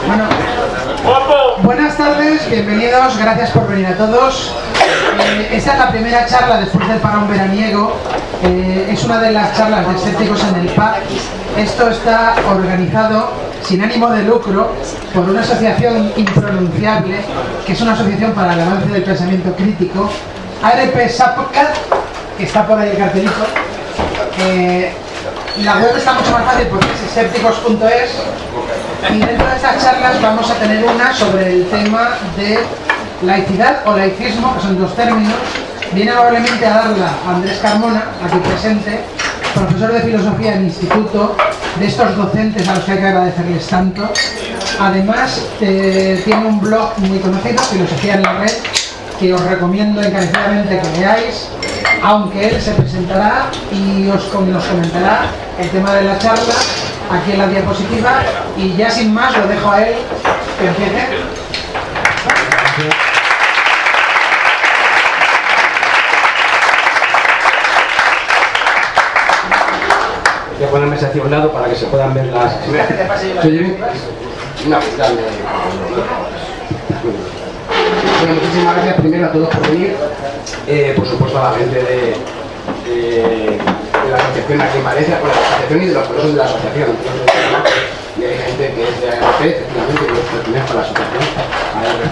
Bueno, buenas tardes, bienvenidos, gracias por venir a todos. Esta es la primera charla después del parón veraniego. Es una de las charlas de escépticos en el PAC. Esto está organizado sin ánimo de lucro por una asociación impronunciable, que es una asociación para el avance del pensamiento crítico, ARP SAPCAT, que está por ahí el cartelito. La web está mucho más fácil porque es escépticos.es, y dentro de estas charlas vamos a tener una sobre el tema de laicidad o laicismo, que son dos términos. Viene amablemente a darla Andrés Carmona, aquí presente, profesor de filosofía en el instituto, de estos docentes a los que hay que agradecerles tanto. Además, tiene un blog muy conocido, Filosofía en la Red, que os recomiendo encarecidamente que leáis, aunque él se presentará y nos comentará el tema de la charla aquí en la diapositiva, y ya sin más lo dejo a él que empiece. Voy a ponerme hacia un lado para que se puedan ver las... ¿Se oye bien? No, dale. Bueno, muchísimas gracias primero a todos por venir. Por supuesto a la gente de la asociación aquí en Valencia, con la asociación y de los profesores de la asociación. Y hay gente que es de ARP, efectivamente, que es pertenece a la asociación, a ARP.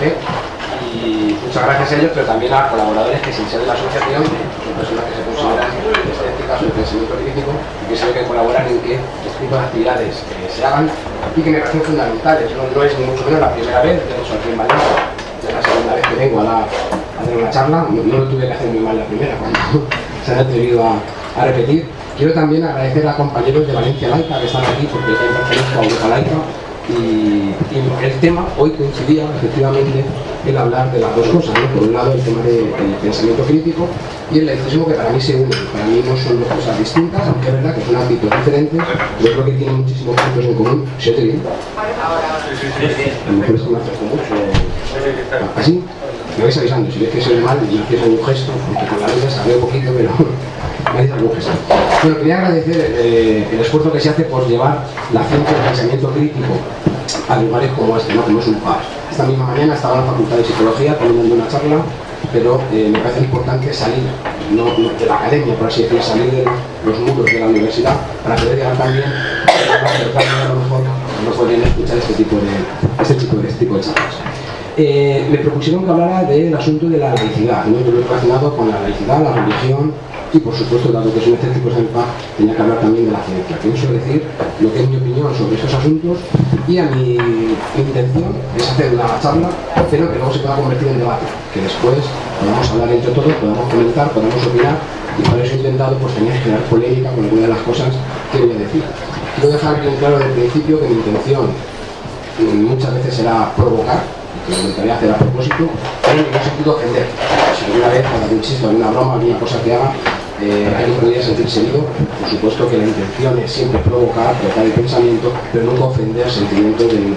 Y muchas gracias a ellos, pero también a colaboradores que sin ser de la asociación son personas que se consideran escépticas o de pensamiento crítico y que se ve que colaboran en que este tipo de actividades se hagan y que me parecen fundamentales. No es ni mucho menos la primera vez, de hecho aquí en Valencia, es la segunda vez que vengo a hacer una charla. No lo tuve que hacer muy mal la primera cuando se han atrevido a repetir. Quiero también agradecer a compañeros de Valencia Laica que están aquí porque también pertenezco a Europa Laica. Y el tema hoy coincidía efectivamente en hablar de las dos cosas, ¿no? Por un lado el tema del pensamiento crítico y el laicismo, que para mí se unen. Para mí no son dos cosas distintas, aunque es verdad que son ámbitos diferentes, pero creo que tienen muchísimos puntos en común. ¿Se oye bien? A lo mejor es que me acerco mucho. ¿Así? Me vais avisando, si ves que soy mal y haces algún gesto, aunque con la luz sabe un poquito, pero me haces algún gesto. Bueno, quería agradecer el esfuerzo que se hace por llevar la ciencia del pensamiento crítico a lugares como este, ¿no? Como es un PAC. Esta misma mañana estaba en la Facultad de Psicología también dando una charla, pero me parece importante salir no de la academia, por así decirlo, salir de los muros de la universidad para poder llegar también a lo mejor no podrían escuchar este tipo de charlas. Me propusieron que hablara del asunto de la laicidad, ¿no? Yo lo he relacionado con la laicidad, la religión y, por supuesto, dado que son escépticos en el PAC, tenía que hablar también de la ciencia. Pienso decir lo que es mi opinión sobre estos asuntos y a mi intención es hacer una charla, pero que luego se pueda convertir en debate, que después podamos hablar entre todos, podamos comentar, podamos opinar, y por eso he intentado pues, generar polémica con alguna de las cosas que voy a decir. Quiero dejar bien claro desde el principio que mi intención muchas veces será provocar, que lo intentaré hacer a propósito, pero en ningún sentido ofender. Si alguna vez, para algún chiste, alguna broma, alguna cosa que haga, alguien podría sentirse herido, por supuesto que la intención es siempre provocar, tocar el pensamiento, pero nunca ofender sentimientos de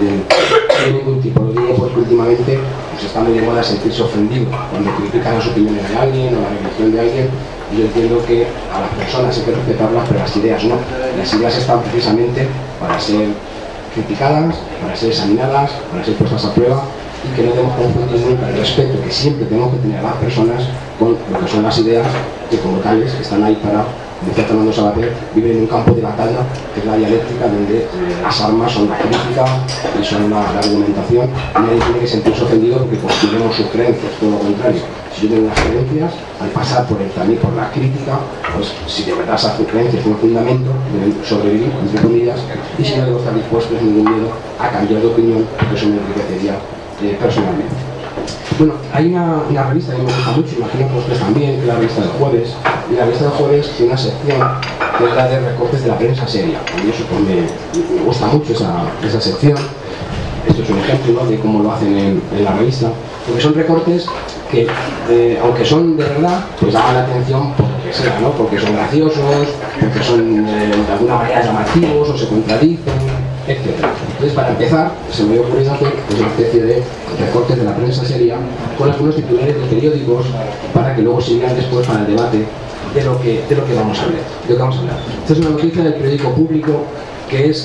ningún tipo. Lo digo porque últimamente pues, está muy de moda sentirse ofendido cuando critican las opiniones de alguien o la religión de alguien. Y yo entiendo que a las personas hay que respetarlas, pero las ideas no. Las ideas están precisamente para ser criticadas, para ser examinadas, para ser puestas a prueba, y que no debemos confundir nunca el respeto que siempre tenemos que tener a las personas con lo que son las ideas, que como tales están ahí para, decía Fernando Savater, viven en un campo de batalla que es la dialéctica, donde las armas son la crítica y son la argumentación, y nadie tiene que sentirse ofendido porque construimos sus creencias, todo lo contrario. Si yo tengo unas creencias, al pasar por la crítica, pues si de verdad esas creencias tienen fundamento, deben sobrevivir, entre comillas, y si no debo estar dispuesto sin ningún miedo a cambiar de opinión, porque eso me enriquecería personalmente. Bueno, hay una revista que me gusta mucho, imagino que ustedes también, que es la revista del Jueves, y la revista del Jueves tiene una sección que es la de recortes de la prensa seria. A mí eso pues, me gusta mucho esa sección. Esto es un ejemplo, ¿no? De cómo lo hacen en la revista, porque son recortes que, aunque son de verdad, pues llaman la atención por lo que sea, ¿no? Porque son graciosos, porque son de alguna manera llamativos o se contradicen, etc. Entonces, para empezar, se me ocurre hacer una especie de recortes de la prensa seria con algunos titulares de periódicos para que luego sigan después para el debate de lo que vamos a hablar. Esta es una noticia del periódico Público que es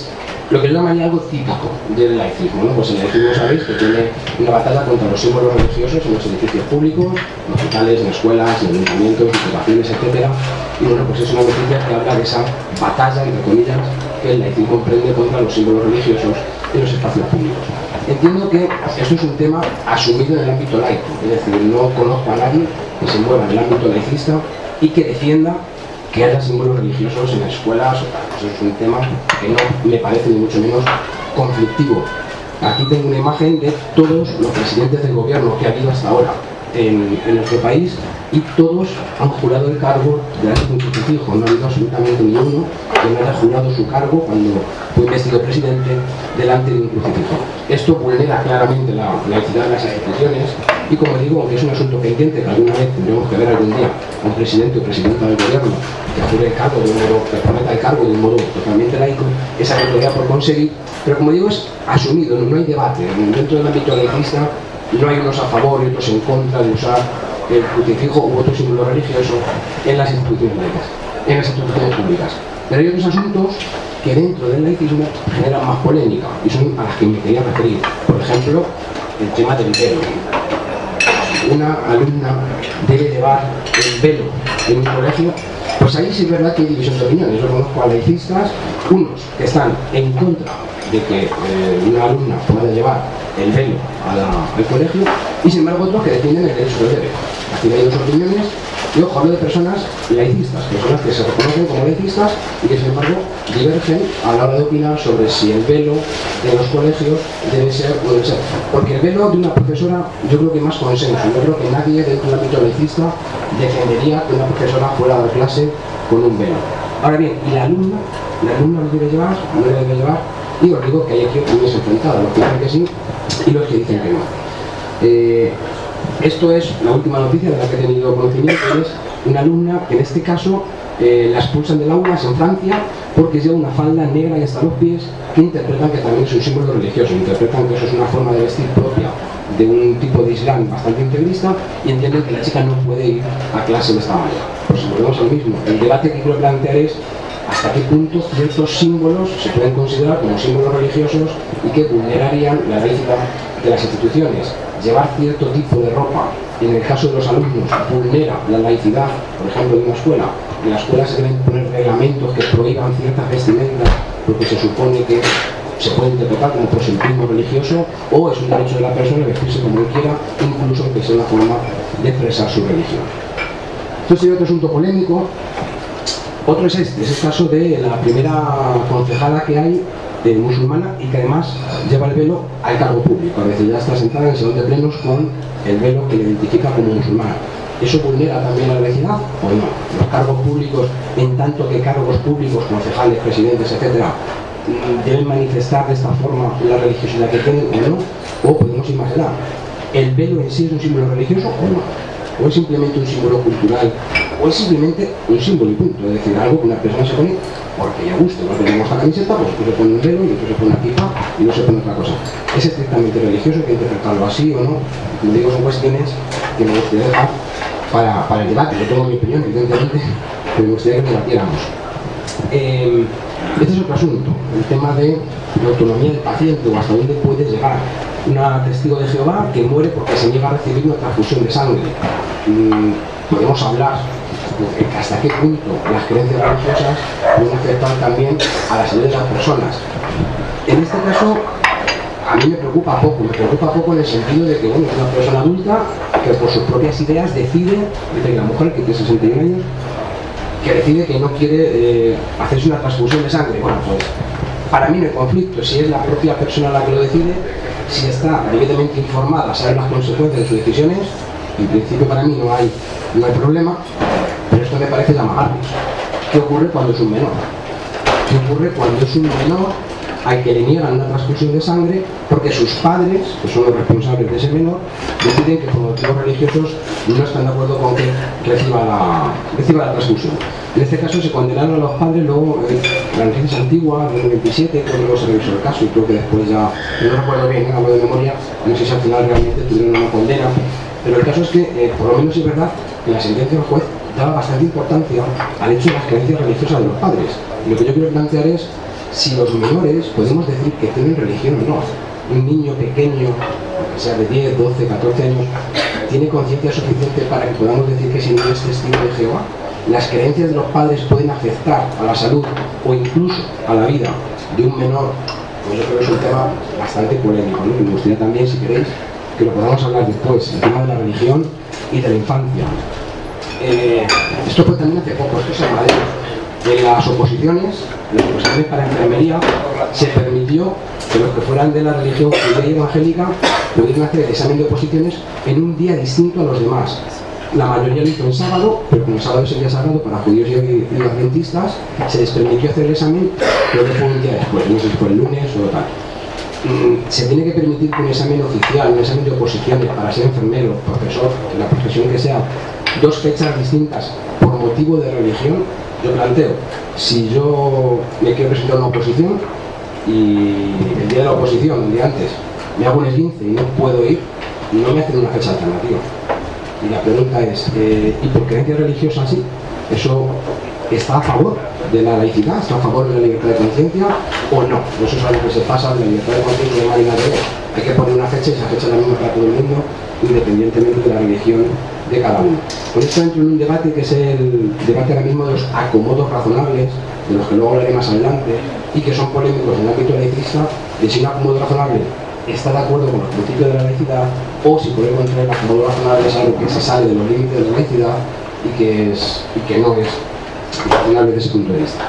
lo que yo llamaría algo típico del laicismo, ¿no? Pues el laicismo, sabéis, que tiene una batalla contra los símbolos religiosos en los edificios públicos, en hospitales, en escuelas, en ayuntamientos, diputaciones, etc. Y bueno, pues es una noticia que habla de esa batalla, entre comillas, que el laicismo emprende contra los símbolos religiosos en los espacios públicos. Entiendo que esto es un tema asumido en el ámbito laico, es decir, no conozco a nadie que se mueva en el ámbito laicista y que defienda que haya símbolos religiosos en las escuelas. Eso es un tema que no me parece ni mucho menos conflictivo. Aquí tengo una imagen de todos los presidentes del gobierno que ha habido hasta ahora en nuestro país, y todos han jurado el cargo delante de un crucifijo. No ha habido absolutamente ni uno que no haya jurado su cargo cuando fue investido presidente delante de un crucifijo. Esto vulnera claramente la laicidad de las instituciones, y como digo, aunque es un asunto pendiente que alguna vez tendremos que ver algún día a un presidente o presidenta del gobierno que jure el cargo de un modo, que prometa el cargo de un modo totalmente laico, es algo todavía por conseguir, pero como digo, es asumido, no hay debate. Dentro del ámbito laicista no hay unos a favor y otros en contra de usar el crucifijo u otro símbolo religioso en las instituciones laicas, en las instituciones públicas. Pero hay otros asuntos que dentro del laicismo generan más polémica, y son a las que me quería referir. Por ejemplo, el tema del velo. Una alumna debe llevar el velo en un colegio. Pues ahí sí es verdad que hay división de opiniones. Yo conozco a laicistas, unos que están en contra de que una alumna pueda llevar el velo al colegio, y sin embargo otros que defienden el derecho del debe. Aquí hay dos opiniones. Yo hablo de personas laicistas, personas que se reconocen como laicistas y que sin embargo divergen a la hora de opinar sobre si el velo de los colegios debe ser o debe ser. Porque el velo de una profesora, yo creo que hay más consenso. Yo creo que nadie dentro del ámbito laicista defendería que una profesora fuera a dar clase con un velo. Ahora bien, ¿y la alumna? ¿La alumna lo debe llevar? ¿No lo debe llevar? Y os digo que hay aquí opiniones enfrentadas, los que dicen que sí y los que dicen que no. Esto es la última noticia de la que he tenido conocimiento, es una alumna que en este caso la expulsan del aula, es en Francia, porque lleva una falda negra y hasta los pies, que interpretan que también es un símbolo religioso, interpretan que eso es una forma de vestir propia de un tipo de islam bastante integrista, y entienden que la chica no puede ir a clase de esta manera. Pues volvemos al mismo. El debate que quiero plantear es hasta qué punto ciertos símbolos se pueden considerar como símbolos religiosos y que vulnerarían la laicidad de las instituciones. Llevar cierto tipo de ropa, en el caso de los alumnos, vulnera la laicidad, por ejemplo, de una escuela. En la escuela se deben poner reglamentos que prohíban ciertas vestimentas porque se supone que se puede interpretar como proselitismo religioso, o es un derecho de la persona vestirse como él quiera, incluso que sea una forma de expresar su religión. Esto sería otro asunto polémico. Otro es este, es el caso de la primera concejala que hay musulmana y que además lleva el velo al cargo público. A veces ya está sentada en el salón de plenos con el velo que le identifica como musulmana. ¿Eso vulnera también la laicidad o no? Los cargos públicos, en tanto que cargos públicos, concejales, presidentes, etcétera, deben manifestar de esta forma la religiosidad que tienen o no, o podemos ir más allá. ¿El velo en sí es un símbolo religioso o no? ¿O es simplemente un símbolo cultural? ¿O es simplemente un símbolo y punto? Es decir, algo que una persona se pone porque le gusta. No tenemos la camiseta, pues tú se pone un velo y otro se pone una pipa y no se pone otra cosa. ¿Es estrictamente religioso? ¿Hay que interpretarlo así o no? Como digo, son cuestiones que me gustaría dejar para el debate. Yo tengo mi opinión, evidentemente, pero me gustaría que debatiéramos. Este es otro asunto, el tema de la autonomía del paciente o hasta dónde puede llegar una testigo de Jehová que muere porque se niega a recibir una transfusión de sangre. Podemos hablar de hasta qué punto las creencias religiosas pueden afectar también a la salud de las personas. En este caso, a mí me preocupa poco en el sentido de que bueno, es una persona adulta que por sus propias ideas decide, la mujer que tiene 61 años, que decide que no quiere hacerse una transfusión de sangre. Bueno, pues para mí no hay conflicto, si es la propia persona la que lo decide, si está debidamente informada, sabe las consecuencias de sus decisiones, en principio para mí no hay problema, pero esto me parece llamagarnos. ¿Qué ocurre cuando es un menor? ¿Qué ocurre cuando es un menor al que le niegan una transfusión de sangre porque sus padres, que son los responsables de ese menor, deciden que por motivos religiosos no están de acuerdo con que reciba la transfusión? En este caso se condenaron a los padres, luego la noticia es antigua, del 27, cuando se revisó el caso, y creo que después ya, no recuerdo bien, hablo de memoria, no sé si al final realmente tuvieron una condena, pero el caso es que, por lo menos es verdad, que la sentencia del juez daba bastante importancia al hecho de las creencias religiosas de los padres. Y lo que yo quiero plantear es si los menores podemos decir que tienen religión o no. Un niño pequeño, que sea de 10, 12, 14 años, tiene conciencia suficiente para que podamos decir que ese niño es testigo de Jehová. Las creencias de los padres pueden afectar a la salud o incluso a la vida de un menor. Pues yo creo que es un tema bastante polémico, ¿no? Y me gustaría también, si queréis, que lo podamos hablar después, el tema de la religión y de la infancia. Esto fue también hace poco, esto es en Madrid. En las oposiciones para enfermería, se permitió que los que fueran de la religión judía y evangélica pudieran hacer el examen de oposiciones en un día distinto a los demás. La mayoría lo hizo en sábado, pero como el sábado es el día sagrado para judíos y adventistas, se les permitió hacer el examen, pero fue un día después, no sé si fue el lunes o tal. Se tiene que permitir que un examen oficial, un examen de oposiciones para ser enfermero, profesor, de la profesión que sea, dos fechas distintas por motivo de religión. Yo planteo, si yo me quiero presentar una oposición y el día de la oposición, el día antes, me hago un esguince y no puedo ir, no me hacen una fecha alternativa. Y la pregunta es, ¿y por creencias religiosas sí? ¿Eso está a favor de la laicidad? ¿Está a favor de la libertad de conciencia o no? Eso es algo que se pasa de la libertad de conciencia de manera de hay que poner una fecha y esa fecha es la misma para todo el mundo, independientemente de la religión de cada uno. Con esto entro en un debate que es el debate ahora mismo de los acomodos razonables, de los que luego hablaré más adelante, y que son polémicos en el ámbito laicista, de si un acomodo razonable está de acuerdo con los principios de la laicidad, o si por el contrario el acomodo razonable es algo que se sale de los límites de la laicidad y que no es razonable desde ese punto de vista.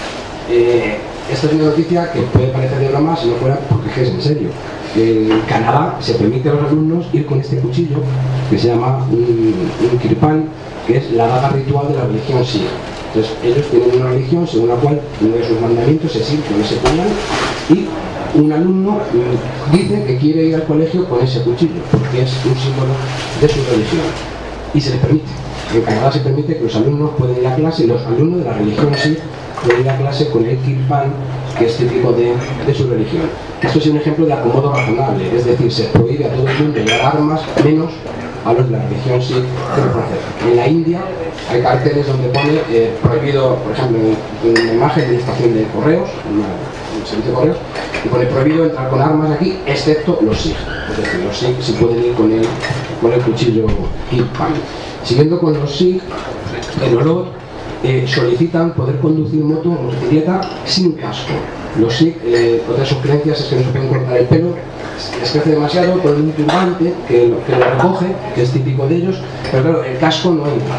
Esta es una noticia que puede parecer de broma si no fuera porque es en serio. En Canadá se permite a los alumnos ir con este cuchillo que se llama un kirpan, que es la daga ritual de la religión Sikh. Entonces ellos tienen una religión según la cual uno de sus mandamientos es ir con ese puñal, y un alumno dice que quiere ir al colegio con ese cuchillo porque es un símbolo de su religión y se les permite. En Canadá se permite que los alumnos pueden ir a clase, los alumnos de la religión Sikh pueden ir a clase con el kirpan, que es típico de su religión. Esto es un ejemplo de acomodo razonable, es decir, se prohíbe a todo el mundo llevar armas, menos a los de la religión Sikh que lo pueden hacer. En la India hay carteles donde pone prohibido, por ejemplo, en una imagen de estación de correos, un servicio de correos, y pone prohibido entrar con armas aquí, excepto los Sikh. Es decir, los Sikh sí pueden ir con el cuchillo kirpan. Siguiendo con los Sikh, en olor, solicitan poder conducir moto o motocicleta sin casco. Los Sikh, otra de sus creencias es que no se pueden cortar el pelo, les crece demasiado, con un turbante que lo recoge, que es típico de ellos, pero claro, el casco no entra.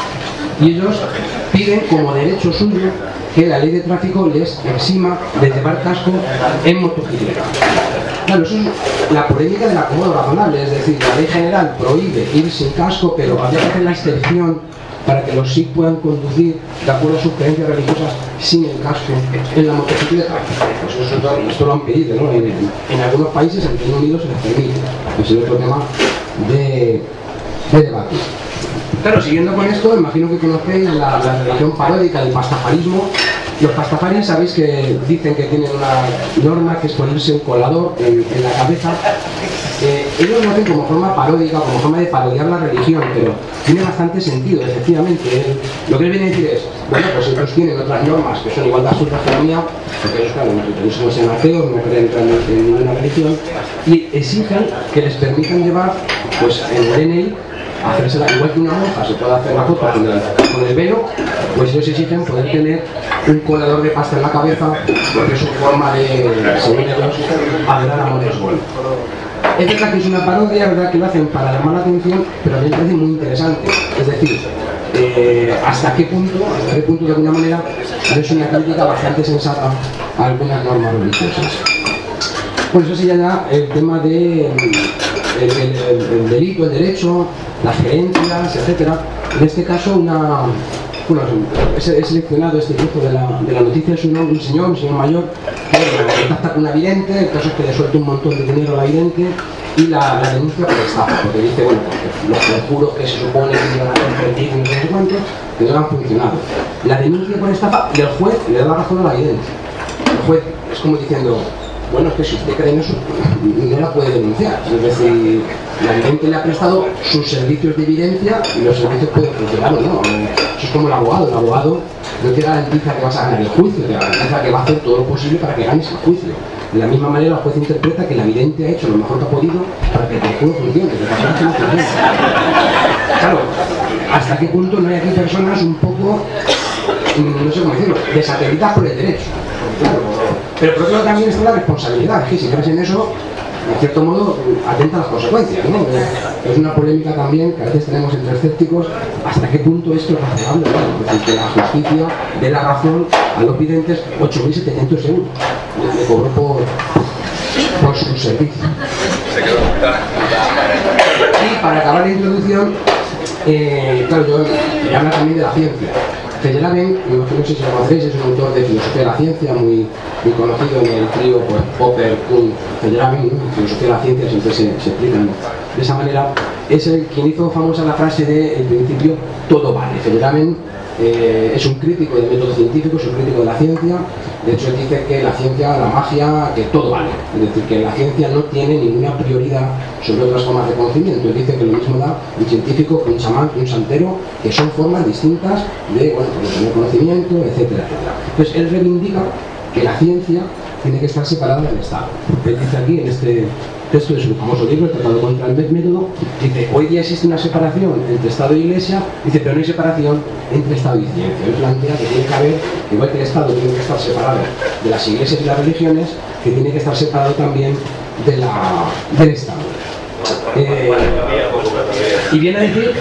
Y ellos piden como derecho suyo que la ley de tráfico les exima de llevar casco en motocicleta. Claro, eso es la polémica del acomodo razonable, es decir, la ley general prohíbe ir sin casco, pero habría que hacer la excepción para que los Sikh puedan conducir de acuerdo a sus creencias religiosas sin el casco en la motocicleta. Pues esto lo han pedido, ¿no? En algunos países, en Reino Unido, se les permite. Es otro tema de debate. Claro, siguiendo con esto, imagino que conocéis la religión paródica del pastafarismo. Los pastafaris sabéis que dicen que tienen una norma que es ponerse un colador en la cabeza. Ellos lo hacen como forma paródica, como forma de parodiar la religión, pero tiene bastante sentido, efectivamente. Lo que les viene a decir es, bueno, pues ellos tienen otras normas que son igual de absurdas que la mía, porque ellos, claro, ellos no son ateos, no creen realmente en ninguna religión, y exigen que les permitan llevar, pues, en el DNI, hacérsela igual que una monja se puede hacer la foto con el velo, pues ellos exigen poder tener un colador de pasta en la cabeza, porque es su forma de, según ellos, adorar a Montesgol. Es verdad que es una parodia, es verdad que lo hacen para llamar la atención, pero a mí me parece muy interesante. Es decir, hasta qué punto de alguna manera no es una crítica bastante sensata a algunas normas religiosas. Por eso sería ya el tema de el delito, el derecho, las creencias, etc. En este caso, he seleccionado este trozo de la noticia. Es un señor mayor que contacta con una vidente. El caso es que le suelta un montón de dinero a la vidente y la denuncia por estafa, porque dice, bueno, porque los conjuros que se supone que iban a hacer no sé cuántos, que no han funcionado. La denuncia por estafa y el juez le da la razón a la vidente. El juez es como diciendo, bueno, es que si usted cree en eso, no la puede denunciar. Es decir, la vidente le ha prestado sus servicios de evidencia y los servicios pueden funcionar o no. Eso es como el abogado. El abogado no te garantiza que vas a ganar el juicio, te garantiza que va a hacer todo lo posible para que ganes el juicio. De la misma manera, el juez interpreta que la vidente ha hecho lo mejor que ha podido para que el conjuro funcione. Claro, ¿hasta qué punto no hay aquí personas un poco, no sé cómo decirlo, desacreditadas por el derecho? Claro, pero por otro lado también está la responsabilidad, que si crees en eso, en cierto modo, atenta a las consecuencias, ¿no? Es una polémica también que a veces tenemos entre escépticos, hasta qué punto esto es razonable, ¿no? Es decir, que la justicia dé la razón a los videntes 8.700 euros le cobró por su servicio. Y para acabar la introducción, claro, yo voy a hablar también de la ciencia. Feyerabend, no sé si lo conocéis, es un autor de filosofía de la ciencia muy conocido en el trío pues, Popper, Kuhn, Feyerabend, ¿no? Filosofía de la ciencia siempre se explican de esa manera. Es el quien hizo famosa la frase de el principio todo vale. Feyerabend es un crítico del método científico, es un crítico de la ciencia. De hecho, él dice que la ciencia, la magia, que todo vale. Es decir, que la ciencia no tiene ninguna prioridad sobre otras formas de conocimiento. Él dice que lo mismo da un científico que un chamán, que un santero, que son formas distintas de, bueno, pues, tener conocimiento, etcétera, etcétera. Entonces, él reivindica que la ciencia tiene que estar separada del Estado. Él dice aquí, en este texto de su famoso libro, el Tratado contra el Método, dice, hoy día existe una separación entre Estado y Iglesia, dice, pero no hay separación entre Estado y ciencia. Él plantea que tiene que haber, igual que el Estado tiene que estar separado de las iglesias y las religiones, que tiene que estar separado también del Estado. Y viene a decir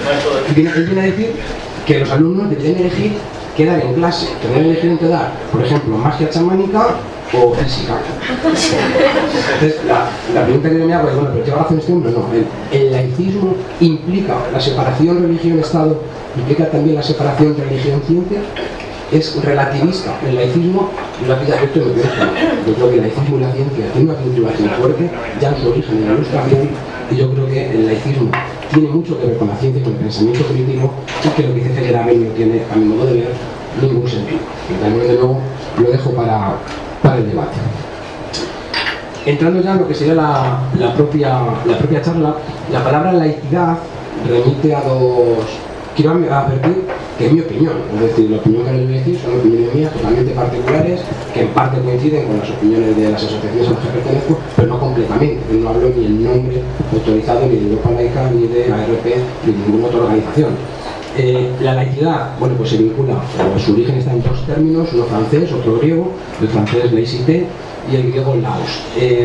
que los alumnos deberían elegir qué dar en clase, que deben elegir entre dar, por ejemplo, magia chamánica o física. Entonces, la pregunta que yo me hago es, bueno, ¿pero lleva razón este hombre? No, el laicismo implica la separación religión-estado, implica también la separación religión-ciencia. Es relativista el laicismo y la vida recto me parece. Yo creo que el laicismo y la ciencia tienen una vinculación fuerte ya en su origen en la ilustración, y yo creo que el laicismo tiene mucho que ver con la ciencia y con el pensamiento crítico, y que lo que dice Feyerabend no tiene, a mi modo de ver, ningún sentido. Y también, de nuevo, lo dejo para el debate. Entrando ya en lo que sería la propia charla, la palabra laicidad remite a dos... Quiero advertir que es mi opinión, es decir, la opinión que les voy a decir son opiniones mías totalmente particulares, que en parte coinciden con las opiniones de las asociaciones a las que pertenezco, pero no completamente. No hablo ni el nombre autorizado ni de Europa Laica, ni de ARP, ni de ninguna otra organización. La laicidad, bueno, pues se vincula, su origen está en dos términos, uno francés, otro griego, el francés laïcité y el griego laos.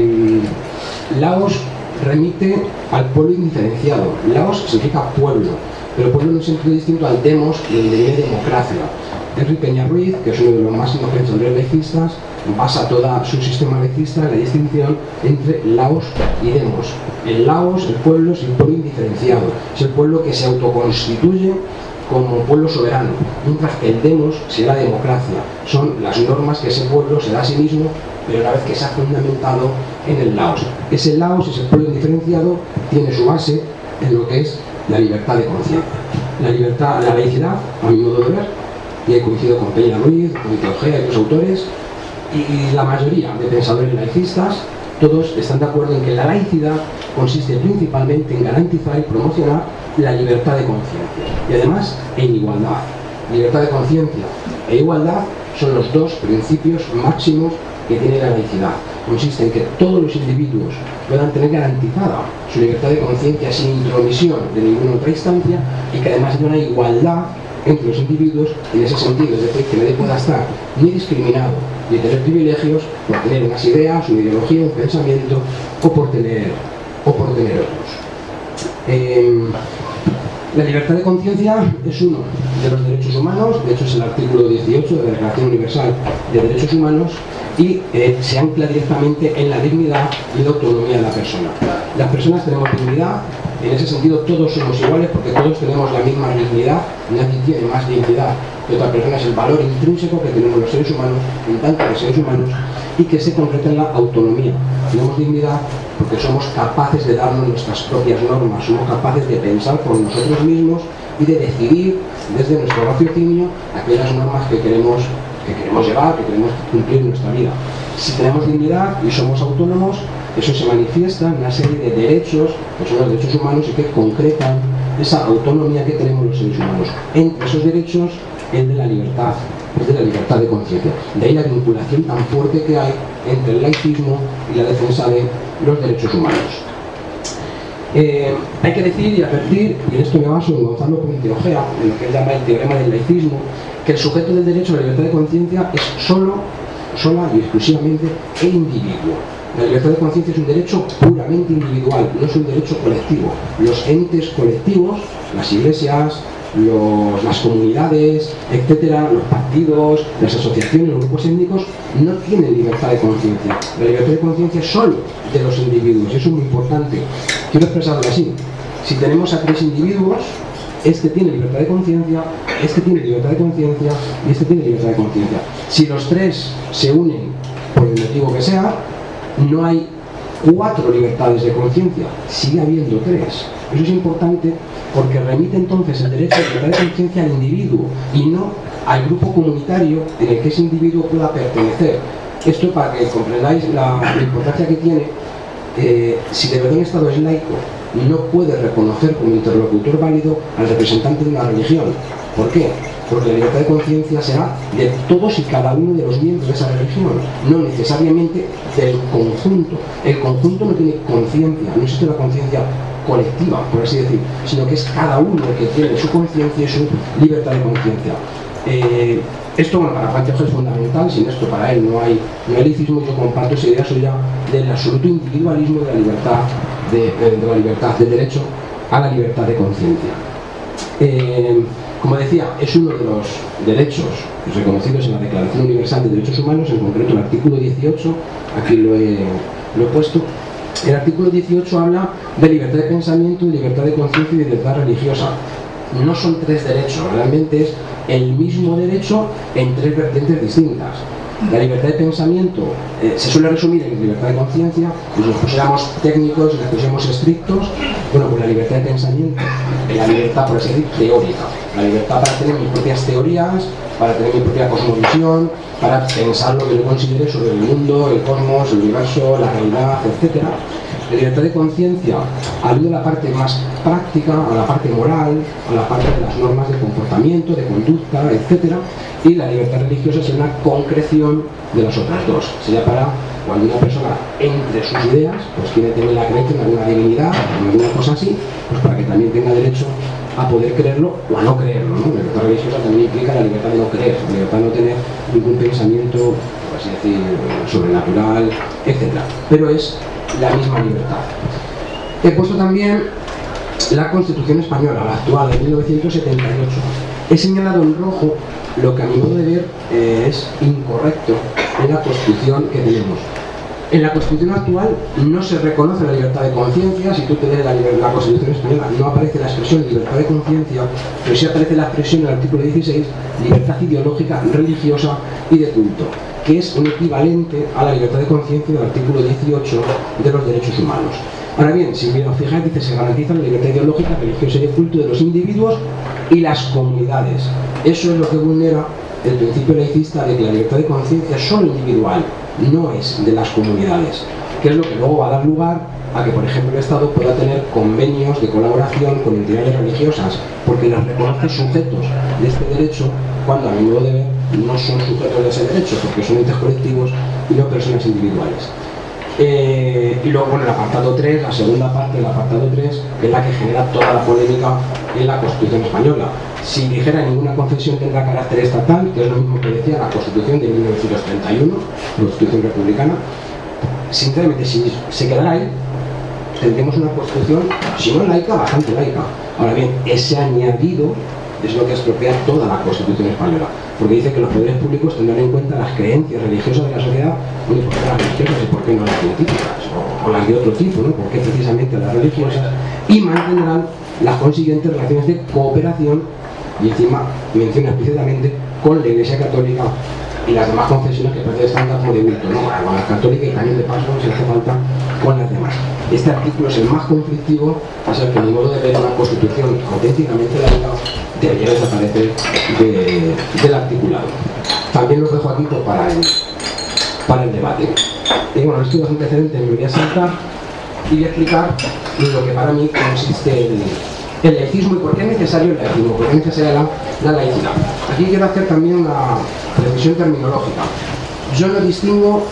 Laos remite al pueblo indiferenciado. Laos significa pueblo, pero pueblo en un sentido distinto al demos y el de democracia. Henry Peña-Ruiz, que es uno de los máximos pensadores laicistas, basa todo su sistema laicista en la distinción entre Laos y demos. El Laos, el pueblo, es el pueblo indiferenciado, es el pueblo que se autoconstituye como pueblo soberano, mientras que el demos será la democracia, son las normas que ese pueblo se da a sí mismo, pero una vez que se ha fundamentado en el Laos. Ese Laos, ese pueblo indiferenciado, tiene su base en lo que es la libertad de conciencia. La laicidad, a mi modo de ver, y he coincidido con Peña-Ruiz, con Teogea y otros autores, y la mayoría de pensadores laicistas, todos están de acuerdo en que la laicidad consiste principalmente en garantizar y promocionar la libertad de conciencia, y además en igualdad. Libertad de conciencia e igualdad son los dos principios máximos que tiene la laicidad. Consiste en que todos los individuos puedan tener garantizada su libertad de conciencia sin intromisión de ninguna otra instancia, y que además haya una igualdad entre los individuos en ese sentido, es decir, que nadie pueda estar ni discriminado ni tener privilegios por tener unas ideas, una ideología, un pensamiento o por tener otros. La libertad de conciencia es uno de los derechos humanos, de hecho es el artículo 18 de la Declaración Universal de Derechos Humanos, y se ancla directamente en la dignidad y la autonomía de la persona. Las personas tenemos dignidad, en ese sentido todos somos iguales porque todos tenemos la misma dignidad, nadie tiene más dignidad que otra persona, es el valor intrínseco que tenemos los seres humanos en tanto que seres humanos, y que se concreta en la autonomía. Tenemos dignidad porque somos capaces de darnos nuestras propias normas, somos capaces de pensar por nosotros mismos y de decidir desde nuestro raciocinio aquellas normas que queremos llevar, que queremos cumplir en nuestra vida. Si tenemos dignidad y somos autónomos, Eso se manifiesta en una serie de derechos, que son los derechos humanos y que concretan esa autonomía que tenemos los seres humanos. Entre esos derechos, el de la libertad de conciencia. De ahí la vinculación tan fuerte que hay entre el laicismo y la defensa de los derechos humanos. Hay que decir y advertir, y en esto me baso en Gonzalo Puente-Ojea, en lo que él llama el teorema del laicismo, que el sujeto del derecho a la libertad de conciencia es sola y exclusivamente el individuo. La libertad de conciencia es un derecho puramente individual, no es un derecho colectivo. Los entes colectivos, las iglesias, las comunidades, etcétera, los partidos, las asociaciones, los grupos étnicos, no tienen libertad de conciencia. La libertad de conciencia es solo de los individuos, y eso es muy importante. Quiero expresarlo así: si tenemos a 3 individuos, este tiene libertad de conciencia, este tiene libertad de conciencia y este tiene libertad de conciencia. Si los 3 se unen por el motivo que sea, no hay 4 libertades de conciencia, sigue habiendo 3. Eso es importante porque remite entonces el derecho a la libertad de conciencia al individuo y no al grupo comunitario en el que ese individuo pueda pertenecer. Esto para que comprendáis la importancia que tiene. Si de verdad un Estado es laico, no puede reconocer como interlocutor válido al representante de una religión. ¿Por qué? Porque la libertad de conciencia será de todos y cada uno de los miembros de esa religión, no necesariamente del conjunto. El conjunto no tiene conciencia, no existe una conciencia colectiva, por así decir, sino que es cada uno el que tiene su conciencia y su libertad de conciencia. Esto, bueno, para Juan Tejo es fundamental, sin esto para él no hay laicismo. Yo comparto esa idea suya del absoluto individualismo de la libertad, del derecho a la libertad de conciencia. Como decía, es uno de los derechos reconocidos en la Declaración Universal de Derechos Humanos, en concreto el artículo 18, aquí lo he puesto. El artículo 18 habla de libertad de pensamiento, de libertad de conciencia y de libertad religiosa. No son 3 derechos, realmente es el mismo derecho en 3 vertientes distintas. La libertad de pensamiento se suele resumir en libertad de conciencia, y si nos pusiéramos técnicos, si nos pusiéramos estrictos, bueno, pues la libertad de pensamiento, la libertad, por así decir, teórica, la libertad para tener mis propias teorías, para tener mi propia cosmovisión, para pensar lo que yo considere sobre el mundo, el cosmos, el universo, la realidad, etc. La libertad de conciencia alude a la parte más práctica, a la parte moral, a la parte de las normas de comportamiento, de conducta, etc. Y la libertad religiosa es una concreción de las otras dos. Sería para cuando una persona, entre sus ideas, pues quiere tener la creencia en alguna divinidad, en alguna cosa así, pues para que también tenga derecho a poder creerlo o a no creerlo, ¿no? La libertad religiosa también implica la libertad de no creer, la libertad de no tener ningún pensamiento, por así decir, sobrenatural, etc. Pero es la misma libertad. He puesto también la Constitución Española, la actual, de 1978. He señalado en rojo lo que a mi modo de ver es incorrecto en la Constitución que tenemos. En la Constitución actual no se reconoce la libertad de conciencia. Si tú te lees la Constitución Española, no aparece la expresión libertad de conciencia, pero sí aparece la expresión en el artículo 16, libertad ideológica, religiosa y de culto, que es un equivalente a la libertad de conciencia del artículo 18 de los derechos humanos. Ahora bien, si os fijáis, dice, se garantiza la libertad ideológica, religiosa y de culto de los individuos y las comunidades. Eso es lo que vulnera el principio laicista de que la libertad de conciencia es solo individual, no es de las comunidades, que es lo que luego va a dar lugar a que, por ejemplo, el Estado pueda tener convenios de colaboración con entidades religiosas, porque las reconoce sujetos de este derecho, cuando a mi modo de ver no son sujetos de ese derecho, porque son entes colectivos y no personas individuales. Y luego, bueno, el apartado 3, la segunda parte del apartado 3, que es la que genera toda la polémica en la Constitución Española. Si dijera ninguna confesión tendrá carácter estatal, que es lo mismo que decía la Constitución de 1931, Constitución republicana. Sinceramente, si se quedara ahí, tendríamos una Constitución, si no laica, bastante laica. Ahora bien, ese añadido es lo que estropea toda la Constitución Española, porque dice que los poderes públicos tendrán en cuenta las creencias religiosas de la sociedad, ¿y por qué las religiosas y por qué no las científicas o las de otro tipo, ¿no? ¿Por qué precisamente las religiosas? Y mantendrán las consiguientes relaciones de cooperación, y encima menciona explícitamente con la Iglesia Católica y las demás confesiones que parece están como de bulto, ¿no? Con la católica y también de paso, si hace falta, con las demás. Este artículo es el más conflictivo, es el que, a mi modo de ver, una Constitución auténticamente laica debería desaparecer del articulado. También los dejo aquí para el debate. Y bueno, esto es un antecedente, me voy a saltar y voy a explicar lo que para mí consiste el laicismo y por qué es necesario el laicismo, por qué es necesaria la laicidad. Aquí quiero hacer también una precisión terminológica. Yo no distingo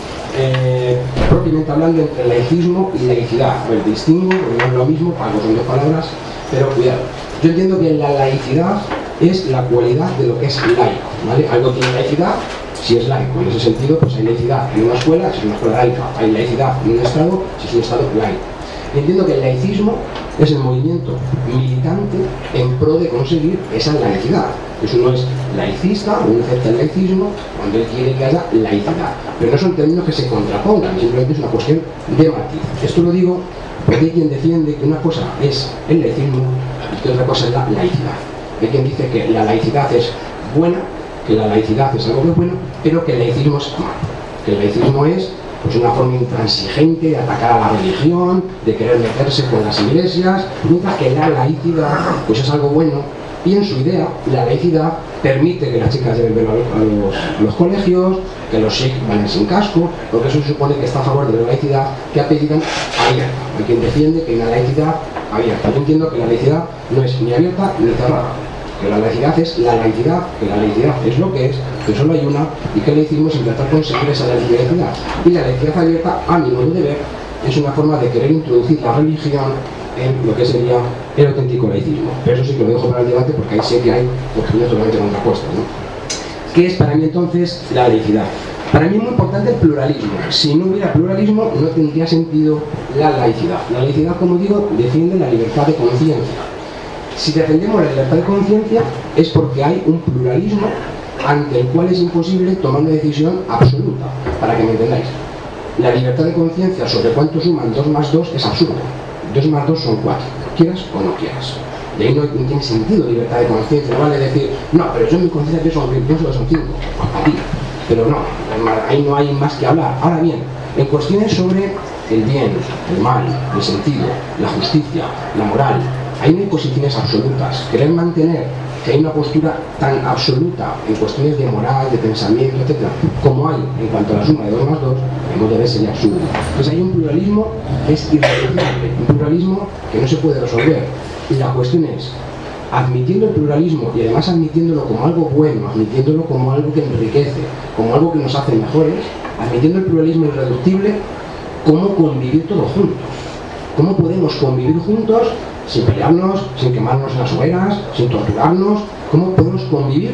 propiamente hablando entre laicismo y laicidad. El distingo, porque no es lo mismo, algo son dos palabras, pero cuidado. Yo entiendo que la laicidad es la cualidad de lo que es laico, ¿vale? Algo tiene laicidad si es laico. En ese sentido, pues hay laicidad en una escuela, si es una escuela laica. Hay laicidad en un Estado, si es un Estado laico. Y entiendo que el laicismo es el movimiento militante en pro de conseguir esa laicidad. Eso no es laicista, uno acepta el laicismo cuando él quiere que haya laicidad. Pero no son términos que se contrapongan, simplemente es una cuestión de matiz. Esto lo digo porque hay quien defiende que una cosa es el laicismo y que otra cosa es la laicidad. Hay quien dice que la laicidad es buena, que la laicidad es algo que es bueno, pero que el laicismo es malo. Que el laicismo es pues una forma intransigente de atacar a la religión, de querer meterse con las iglesias, mientras que la laicidad pues es algo bueno. Y en su idea, la laicidad permite que las chicas lleven velo a los colegios, que los sikhs vayan sin casco, porque eso se supone que está a favor de la laicidad que apellidan abierta. Hay quien defiende que hay una laicidad abierta. Yo entiendo que la laicidad no es ni abierta ni cerrada, que la laicidad es la laicidad, que la laicidad es lo que es, que solo hay una y que le hicimos intentar conseguir esa laicidad. Y la laicidad abierta, a mi modo de ver, es una forma de querer introducir la religión en lo que sería el auténtico laicismo. Pero eso sí que lo dejo para el debate porque ahí sé que hay opiniones totalmente contrapuestas, ¿no? ¿Qué es para mí entonces la laicidad? Para mí es muy importante el pluralismo. Si no hubiera pluralismo no tendría sentido la laicidad. La laicidad, como digo, defiende la libertad de conciencia. Si defendemos la libertad de conciencia es porque hay un pluralismo ante el cual es imposible tomar una decisión absoluta. Para que me entendáis, la libertad de conciencia sobre cuánto suman 2 más 2 es absurdo. 2 más 2 son 4, quieras o no quieras. De ahí no tiene sentido libertad de conciencia. No vale decir, no, pero yo en mi conciencia pienso que son 5, a ti. Pero no, ahí no hay más que hablar. Ahora bien, en cuestiones sobre el bien, el mal, el sentido, la justicia, la moral, ahí no hay posiciones absolutas. Querer mantener que hay una postura tan absoluta en cuestiones de moral, de pensamiento, etc., como hay en cuanto a la suma de 2 más 2, en modo de sería absurdo. Entonces hay un pluralismo que es irreducible, un pluralismo que no se puede resolver. Y la cuestión es, admitiendo el pluralismo y además admitiéndolo como algo bueno, admitiéndolo como algo que enriquece, como algo que nos hace mejores, admitiendo el pluralismo irreductible, ¿cómo convivir todos juntos? ¿Cómo podemos convivir juntos sin pelearnos, sin quemarnos en las hogueras, sin torturarnos? ¿Cómo podemos convivir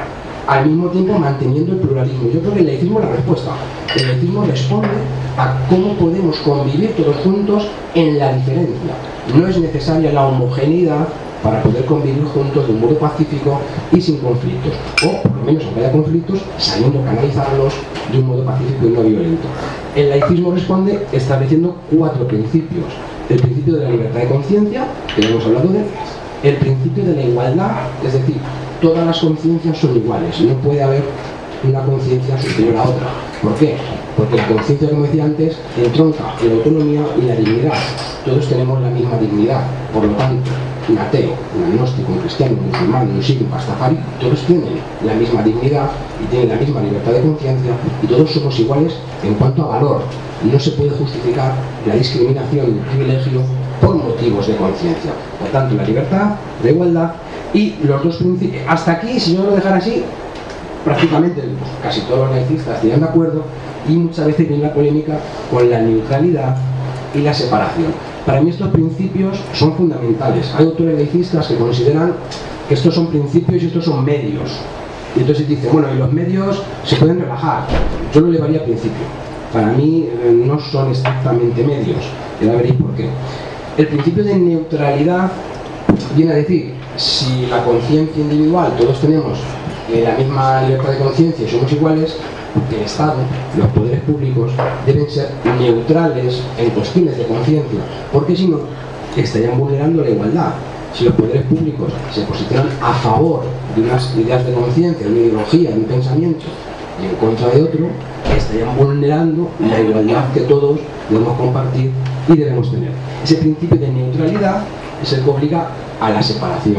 al mismo tiempo manteniendo el pluralismo? Yo creo que el laicismo es la respuesta. El laicismo responde a cómo podemos convivir todos juntos en la diferencia. No es necesaria la homogeneidad para poder convivir juntos de un modo pacífico y sin conflictos, o por lo menos aunque haya conflictos, sabiendo canalizarlos de un modo pacífico y no violento. El laicismo responde estableciendo 4 principios. El principio de la libertad de conciencia, que ya hemos hablado de él, el principio de la igualdad, es decir, todas las conciencias son iguales, no puede haber una conciencia superior a otra. ¿Por qué? Porque la conciencia, como decía antes, entronca en la autonomía y la dignidad. Todos tenemos la misma dignidad, por lo tanto, un ateo, un agnóstico, un cristiano, un musulmán, un sikh, un pastafari, todos tienen la misma dignidad y tienen la misma libertad de conciencia y todos somos iguales en cuanto a valor. Y no se puede justificar la discriminación y el privilegio por motivos de conciencia. Por tanto, la libertad, la igualdad y los 2 principios. Hasta aquí, si yo lo dejara así, prácticamente casi todos los laicistas estarían de acuerdo y muchas veces viene la polémica con la neutralidad y la separación. Para mí estos principios son fundamentales. Hay autores laicistas que consideran que estos son principios y estos son medios. Y entonces dice, bueno, y los medios se pueden relajar. Yo lo elevaría a principio. Para mí no son exactamente medios. Ya veréis por qué. El principio de neutralidad viene a decir, si la conciencia individual, todos tenemos la misma libertad de conciencia y somos iguales, el Estado, los poderes públicos deben ser neutrales en cuestiones de conciencia, porque si no, estarían vulnerando la igualdad. Si los poderes públicos se posicionan a favor de unas ideas de conciencia, de una ideología, de un pensamiento, y en contra de otro, estarían vulnerando la igualdad que todos debemos compartir y debemos tener. Ese principio de neutralidad es el que obliga a la separación.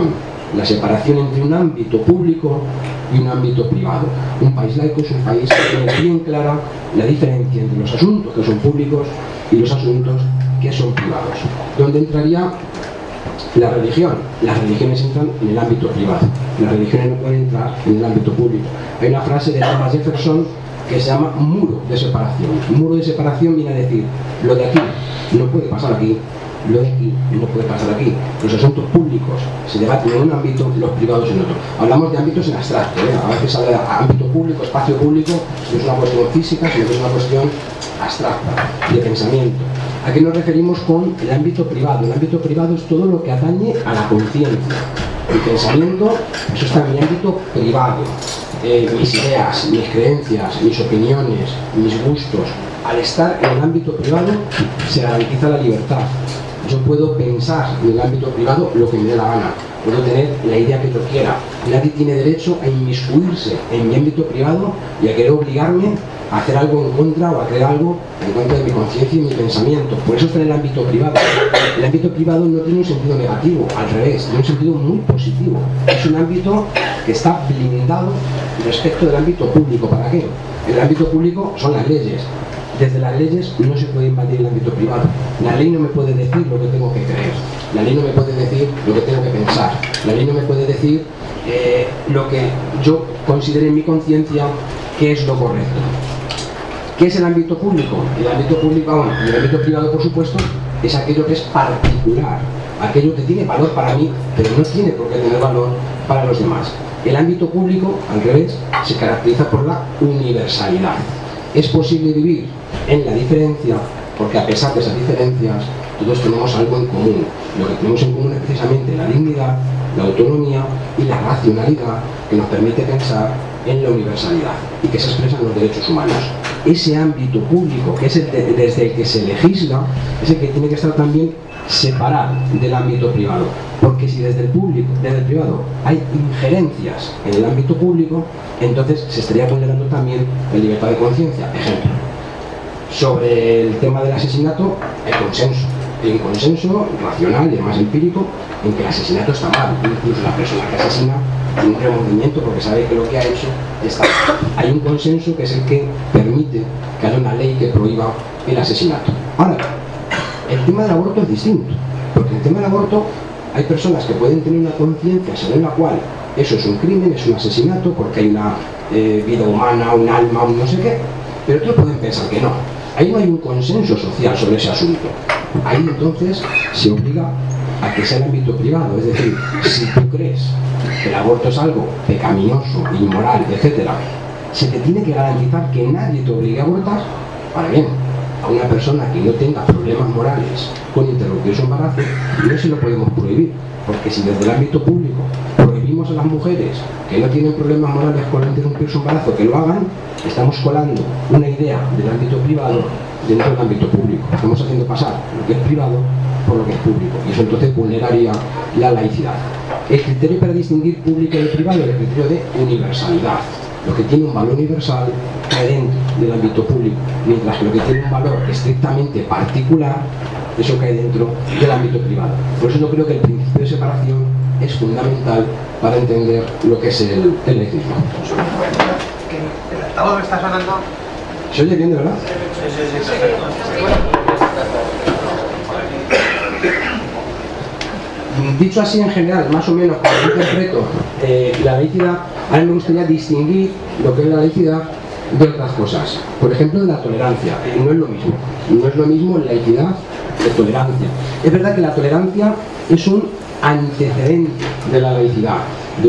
la separación entre un ámbito público y un ámbito privado. Un país laico es un país que tiene bien clara la diferencia entre los asuntos que son públicos y los asuntos que son privados. ¿Dónde entraría la religión? Las religiones entran en el ámbito privado, las religiones no pueden entrar en el ámbito público. Hay una frase de Thomas Jefferson que se llama muro de separación. Un muro de separación viene a decir, lo de aquí no puede pasar aquí, lo de aquí no puede pasar aquí. Los asuntos públicos se debaten en un ámbito, los privados en otro. Hablamos de ámbitos en abstracto, a veces habla de ámbito público, espacio público, no es una cuestión física, sino que es una cuestión abstracta, de pensamiento. ¿A qué nos referimos con el ámbito privado? El ámbito privado es todo lo que atañe a la conciencia. El pensamiento, eso está en mi ámbito privado. Mis ideas, mis creencias, mis opiniones, mis gustos. Al estar en el ámbito privado se garantiza la libertad. Yo puedo pensar en el ámbito privado lo que me dé la gana, puedo tener la idea que yo quiera. Nadie tiene derecho a inmiscuirse en mi ámbito privado y a querer obligarme a hacer algo en contra o a crear algo en contra de mi conciencia y mi pensamiento. Por eso está en el ámbito privado. El ámbito privado no tiene un sentido negativo, al revés, tiene un sentido muy positivo. Es un ámbito que está blindado respecto del ámbito público. ¿Para qué? El ámbito público son las leyes. Desde las leyes no se puede invadir el ámbito privado. La ley no me puede decir lo que tengo que creer. La ley no me puede decir lo que tengo que pensar. La ley no me puede decir lo que yo considere en mi conciencia que es lo correcto. ¿Qué es el ámbito público? El ámbito público, y el ámbito privado, por supuesto, es aquello que es particular, aquello que tiene valor para mí, pero no tiene por qué tener valor para los demás. El ámbito público, al revés, se caracteriza por la universalidad. Es posible vivir en la diferencia, porque a pesar de esas diferencias, todos tenemos algo en común. Lo que tenemos en común es precisamente la dignidad, la autonomía y la racionalidad que nos permite pensar en la universalidad y que se expresan los derechos humanos. Ese ámbito público, que es desde el que se legisla, es el que tiene que estar también separado del ámbito privado, porque si desde el privado hay injerencias en el ámbito público, entonces se estaría vulnerando también la libertad de conciencia. Ejemplo, sobre el tema del asesinato hay consenso. Hay un consenso racional y además empírico en que el asesinato está mal. Incluso la persona que asesina tiene un remordimiento porque sabe que lo que ha hecho está mal. Hay un consenso que es el que permite que haya una ley que prohíba el asesinato. Ahora, el tema del aborto es distinto, porque en el tema del aborto hay personas que pueden tener una conciencia según la cual eso es un crimen, es un asesinato, porque hay una vida humana, un alma, un no sé qué, pero otros pueden pensar que no. Ahí no hay un consenso social sobre ese asunto. Ahí entonces se obliga a que sea el ámbito privado, es decir, si tú crees que el aborto es algo pecaminoso, inmoral, etc., se te tiene que garantizar que nadie te obligue a abortar. Ahora bien, a una persona que no tenga problemas morales con interrumpir su embarazo, no se lo podemos prohibir, porque si desde el ámbito público prohibimos a las mujeres que no tienen problemas morales con interrumpir su embarazo que lo hagan, estamos colando una idea del ámbito privado dentro del ámbito público. Estamos haciendo pasar lo que es privado por lo que es público, y eso entonces vulneraría la laicidad. El criterio para distinguir público y privado es el criterio de universalidad. Lo que tiene un valor universal cae dentro del ámbito público, mientras que lo que tiene un valor estrictamente particular, eso cae dentro del ámbito privado. Por eso yo creo que el principio de separación es fundamental para entender lo que es el laicismo. ¿El altavoz me está sonando? ¿Se oye bien, de verdad? Sí. Dicho así en general, más o menos, como yo interpreto la laicidad, a mí me gustaría distinguir lo que es la laicidad de otras cosas. Por ejemplo, de la tolerancia. No es lo mismo. No es lo mismo laicidad de tolerancia. Es verdad que la tolerancia es un antecedente de la laicidad.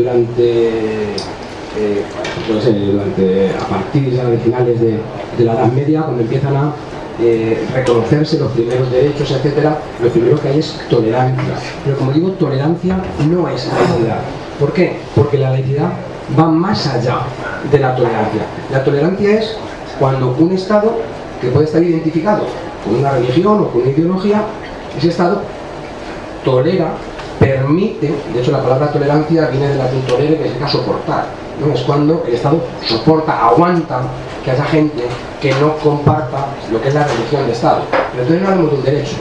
A partir ya de finales de la Edad Media, cuando empiezan a reconocerse los primeros derechos, etcétera, lo primero que hay es tolerancia. Pero como digo, tolerancia no es laicidad. ¿Por qué? Porque la laicidad va más allá de la tolerancia. La tolerancia es cuando un Estado que puede estar identificado con una religión o con una ideología, ese Estado tolera, permite, de hecho la palabra tolerancia viene del latín tolere, que significa soportar, ¿no? Es cuando el Estado soporta, aguanta que haya gente que no comparta lo que es la religión de Estado. Pero entonces no hablamos de un derecho,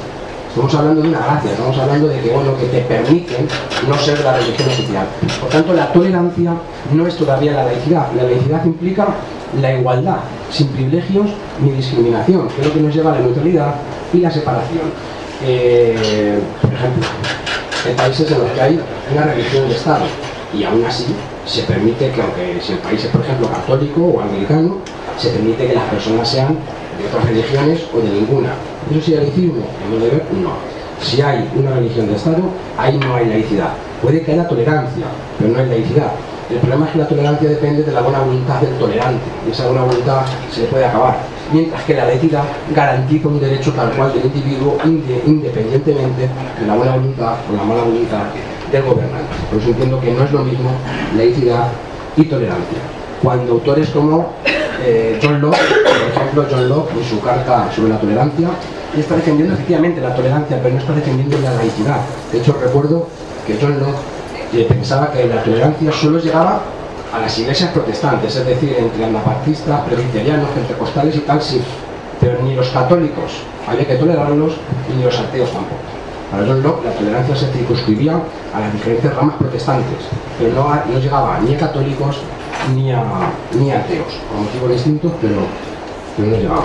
Estamos hablando de una gracia, estamos hablando de que, bueno, que te permiten no ser la religión oficial. Por tanto, la tolerancia no es todavía la laicidad. La laicidad implica la igualdad, sin privilegios ni discriminación, que es lo que nos lleva a la neutralidad y la separación. Por ejemplo, hay países en los que hay una religión de Estado y aún así se permite que, aunque si el país es, por ejemplo, católico o anglicano, se permite que las personas sean de otras religiones o de ninguna. ¿Eso sí hay laicismo? En mi deber, no. Si hay una religión de Estado, ahí no hay laicidad. Puede que haya tolerancia, pero no hay laicidad. El problema es que la tolerancia depende de la buena voluntad del tolerante, y esa buena voluntad se le puede acabar. Mientras que la laicidad garantiza un derecho tal cual del individuo independientemente de la buena voluntad o la mala voluntad del gobernante. Por eso entiendo que no es lo mismo laicidad y tolerancia. Cuando autores como John Locke, por ejemplo, John Locke en su carta sobre la tolerancia, está defendiendo efectivamente la tolerancia, pero no está defendiendo la laicidad. De hecho, recuerdo que John Locke pensaba que la tolerancia solo llegaba a las iglesias protestantes, es decir, entre anabatistas, presbiterianos, pentecostales y tal, sí, pero ni los católicos había que tolerarlos, ni los ateos tampoco. Para John Locke la tolerancia se circunscribía a las diferentes ramas protestantes, pero no llegaba ni a católicos ni a ateos, por motivos distintos, pero no llegaba.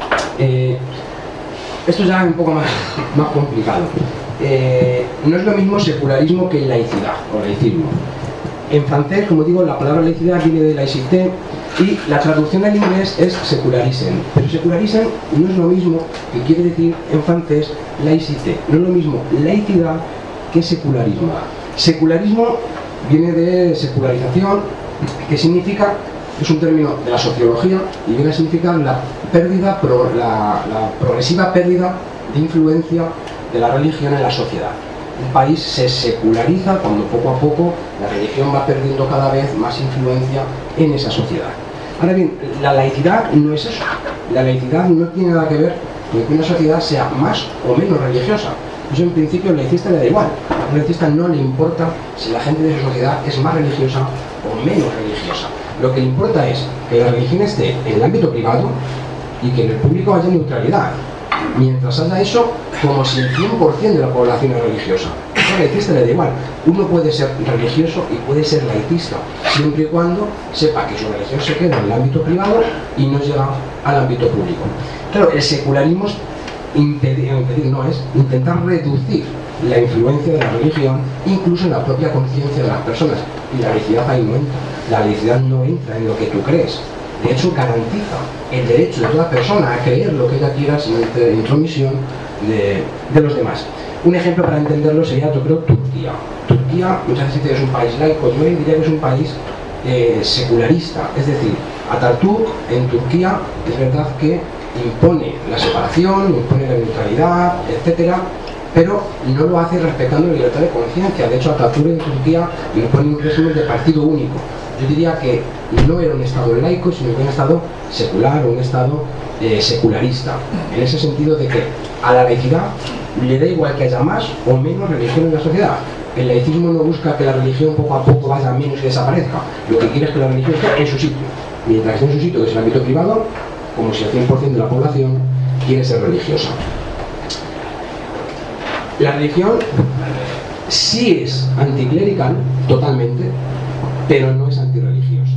Esto ya es un poco más complicado. No es lo mismo secularismo que laicidad o laicismo. En francés, como digo, la palabra laicidad viene de laïcité y la traducción al inglés es secularism. Pero secularism no es lo mismo que quiere decir en francés laïcité. No es lo mismo laicidad que secularismo. Secularismo viene de secularización, que significa, es un término de la sociología y viene a significar la progresiva pérdida de influencia de la religión en la sociedad. Un país se seculariza cuando poco a poco la religión va perdiendo cada vez más influencia en esa sociedad. Ahora bien, la laicidad no es eso. La laicidad no tiene nada que ver con que una sociedad sea más o menos religiosa. Eso en principio al laicista le da igual. A un laicista no le importa si la gente de su sociedad es más religiosa o menos religiosa. Lo que le importa es que la religión esté en el ámbito privado y que en el público haya neutralidad. Mientras haya eso, como si el 100% de la población es religiosa. Al laicista le da igual. Uno puede ser religioso y puede ser laicista, siempre y cuando sepa que su religión se queda en el ámbito privado y no llega al ámbito público. Claro, el secularismo es intentar reducir la influencia de la religión, incluso en la propia conciencia de las personas. Y la laicidad ahí no entra. La laicidad no entra en lo que tú crees. De hecho, garantiza el derecho de toda persona a creer lo que ella quiera sin intromisión de los demás. Un ejemplo para entenderlo sería, yo creo, Turquía. Turquía muchas veces dice que es un país laico, yo diría que es un país secularista. Es decir, Atatürk en Turquía es verdad que impone la separación, impone la neutralidad, etcétera, pero no lo hace respetando la libertad de conciencia. De hecho, Atatürk en Turquía impone un régimen de partido único. Yo diría que no era un Estado laico, sino que era un Estado secular o un Estado secularista, en ese sentido de que a la laicidad le da igual que haya más o menos religión en la sociedad. El laicismo no busca que la religión poco a poco vaya menos y desaparezca. Lo que quiere es que la religión esté en su sitio. Mientras esté en su sitio, que es el ámbito privado, como si el 100% de la población quiere ser religiosa. La religión sí es anticlerical, totalmente, pero no es antirreligiosa.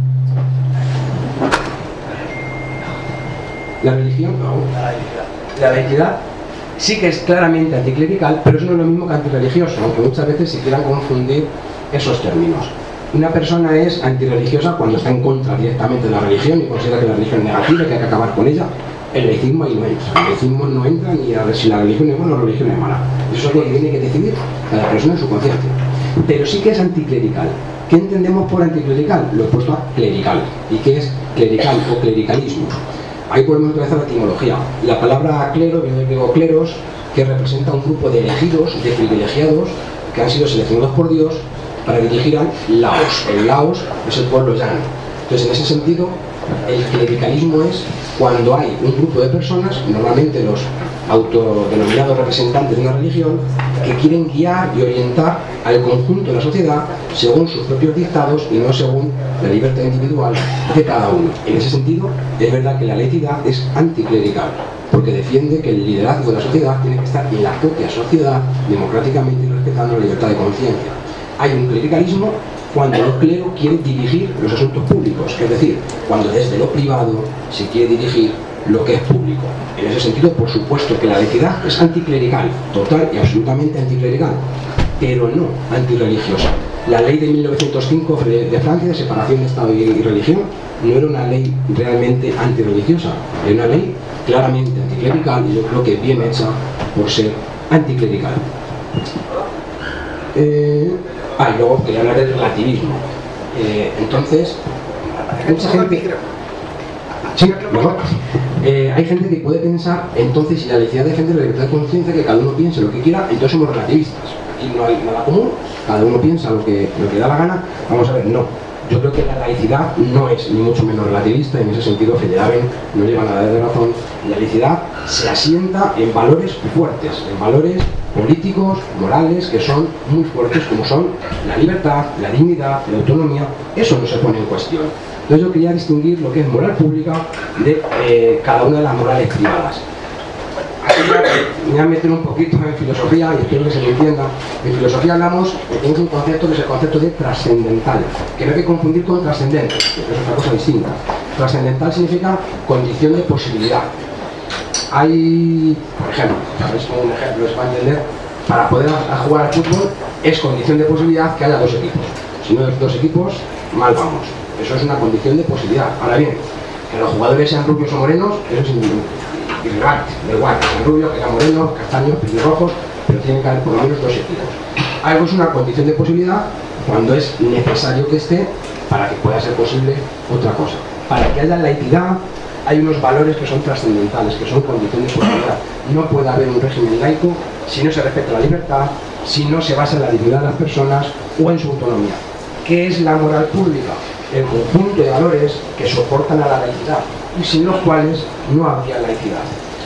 La religión, no. La laicidad sí que es claramente anticlerical, pero eso no es lo mismo que antirreligioso, aunque muchas veces se quieran confundir esos términos. Una persona es antirreligiosa cuando está en contra directamente de la religión y considera que la religión es negativa y que hay que acabar con ella. El laicismo ahí no entra. El laicismo no entra ni a ver si la religión es buena o la religión es mala. Eso es lo que tiene que decidir cada persona en su conciencia. Pero sí que es anticlerical. ¿Qué entendemos por anticlerical? Lo opuesto a clerical. ¿Y qué es clerical o clericalismo? Ahí podemos utilizar la etimología. La palabra clero viene del griego cleros, que representa un grupo de elegidos, de privilegiados, que han sido seleccionados por Dios para dirigir al Laos. El Laos es el pueblo llano. Entonces, en ese sentido, el clericalismo es cuando hay un grupo de personas, normalmente los autodenominados representantes de una religión, que quieren guiar y orientar al conjunto de la sociedad según sus propios dictados y no según la libertad individual de cada uno. En ese sentido, es verdad que la laicidad es anticlerical. porque defiende que el liderazgo de la sociedad tiene que estar en la propia sociedad, democráticamente y respetando la libertad de conciencia. Hay un clericalismo cuando el clero quiere dirigir los asuntos públicos, es decir, cuando desde lo privado se quiere dirigir lo que es público. En ese sentido, por supuesto que la laicidad es anticlerical, total y absolutamente anticlerical, pero no antirreligiosa. La ley de 1905 de Francia de separación de Estado y religión no era una ley realmente antirreligiosa, era una ley claramente anticlerical y yo creo que bien hecha por ser anticlerical. Y luego quería hablar del relativismo. Entonces, mucha gente... Sí, mejor. Hay gente que puede pensar, entonces, si la laicidad defiende la libertad de conciencia, que cada uno piense lo que quiera, entonces somos relativistas. Aquí no hay nada común, cada uno piensa lo que da la gana. Vamos a ver, no. Yo creo que la laicidad no es ni mucho menos relativista, en ese sentido Feyerabend no lleva nada de razón. La laicidad se asienta en valores fuertes, en valores políticos, morales, que son muy fuertes, como son la libertad, la dignidad, la autonomía. Eso no se pone en cuestión. Entonces yo quería distinguir lo que es moral pública de cada una de las morales privadas. Aquí me voy a meter un poquito en filosofía y espero que se me entienda. En filosofía tenemos un concepto que es el concepto de trascendental, que no hay que confundir con trascendente, que es otra cosa distinta. Trascendental significa condición de posibilidad. Hay, por ejemplo, ¿sabéis? Como un ejemplo se va a entender, para poder jugar al fútbol es condición de posibilidad que haya dos equipos. Si no hay dos equipos, mal vamos. Eso es una condición de posibilidad. Ahora bien, que los jugadores sean rubios o morenos, eso es irrelevante. Da igual que sean rubios, que sean morenos, castaños, pelirrojos, pero tienen que haber por lo menos dos equipos. Algo es una condición de posibilidad cuando es necesario que esté para que pueda ser posible otra cosa. Para que haya laicidad hay unos valores que son trascendentales, que son condiciones de posibilidad. No puede haber un régimen laico si no se respeta la libertad, si no se basa en la dignidad de las personas o en su autonomía. ¿Qué es la moral pública? El conjunto de valores que soportan a la laicidad y sin los cuales no habría laicidad.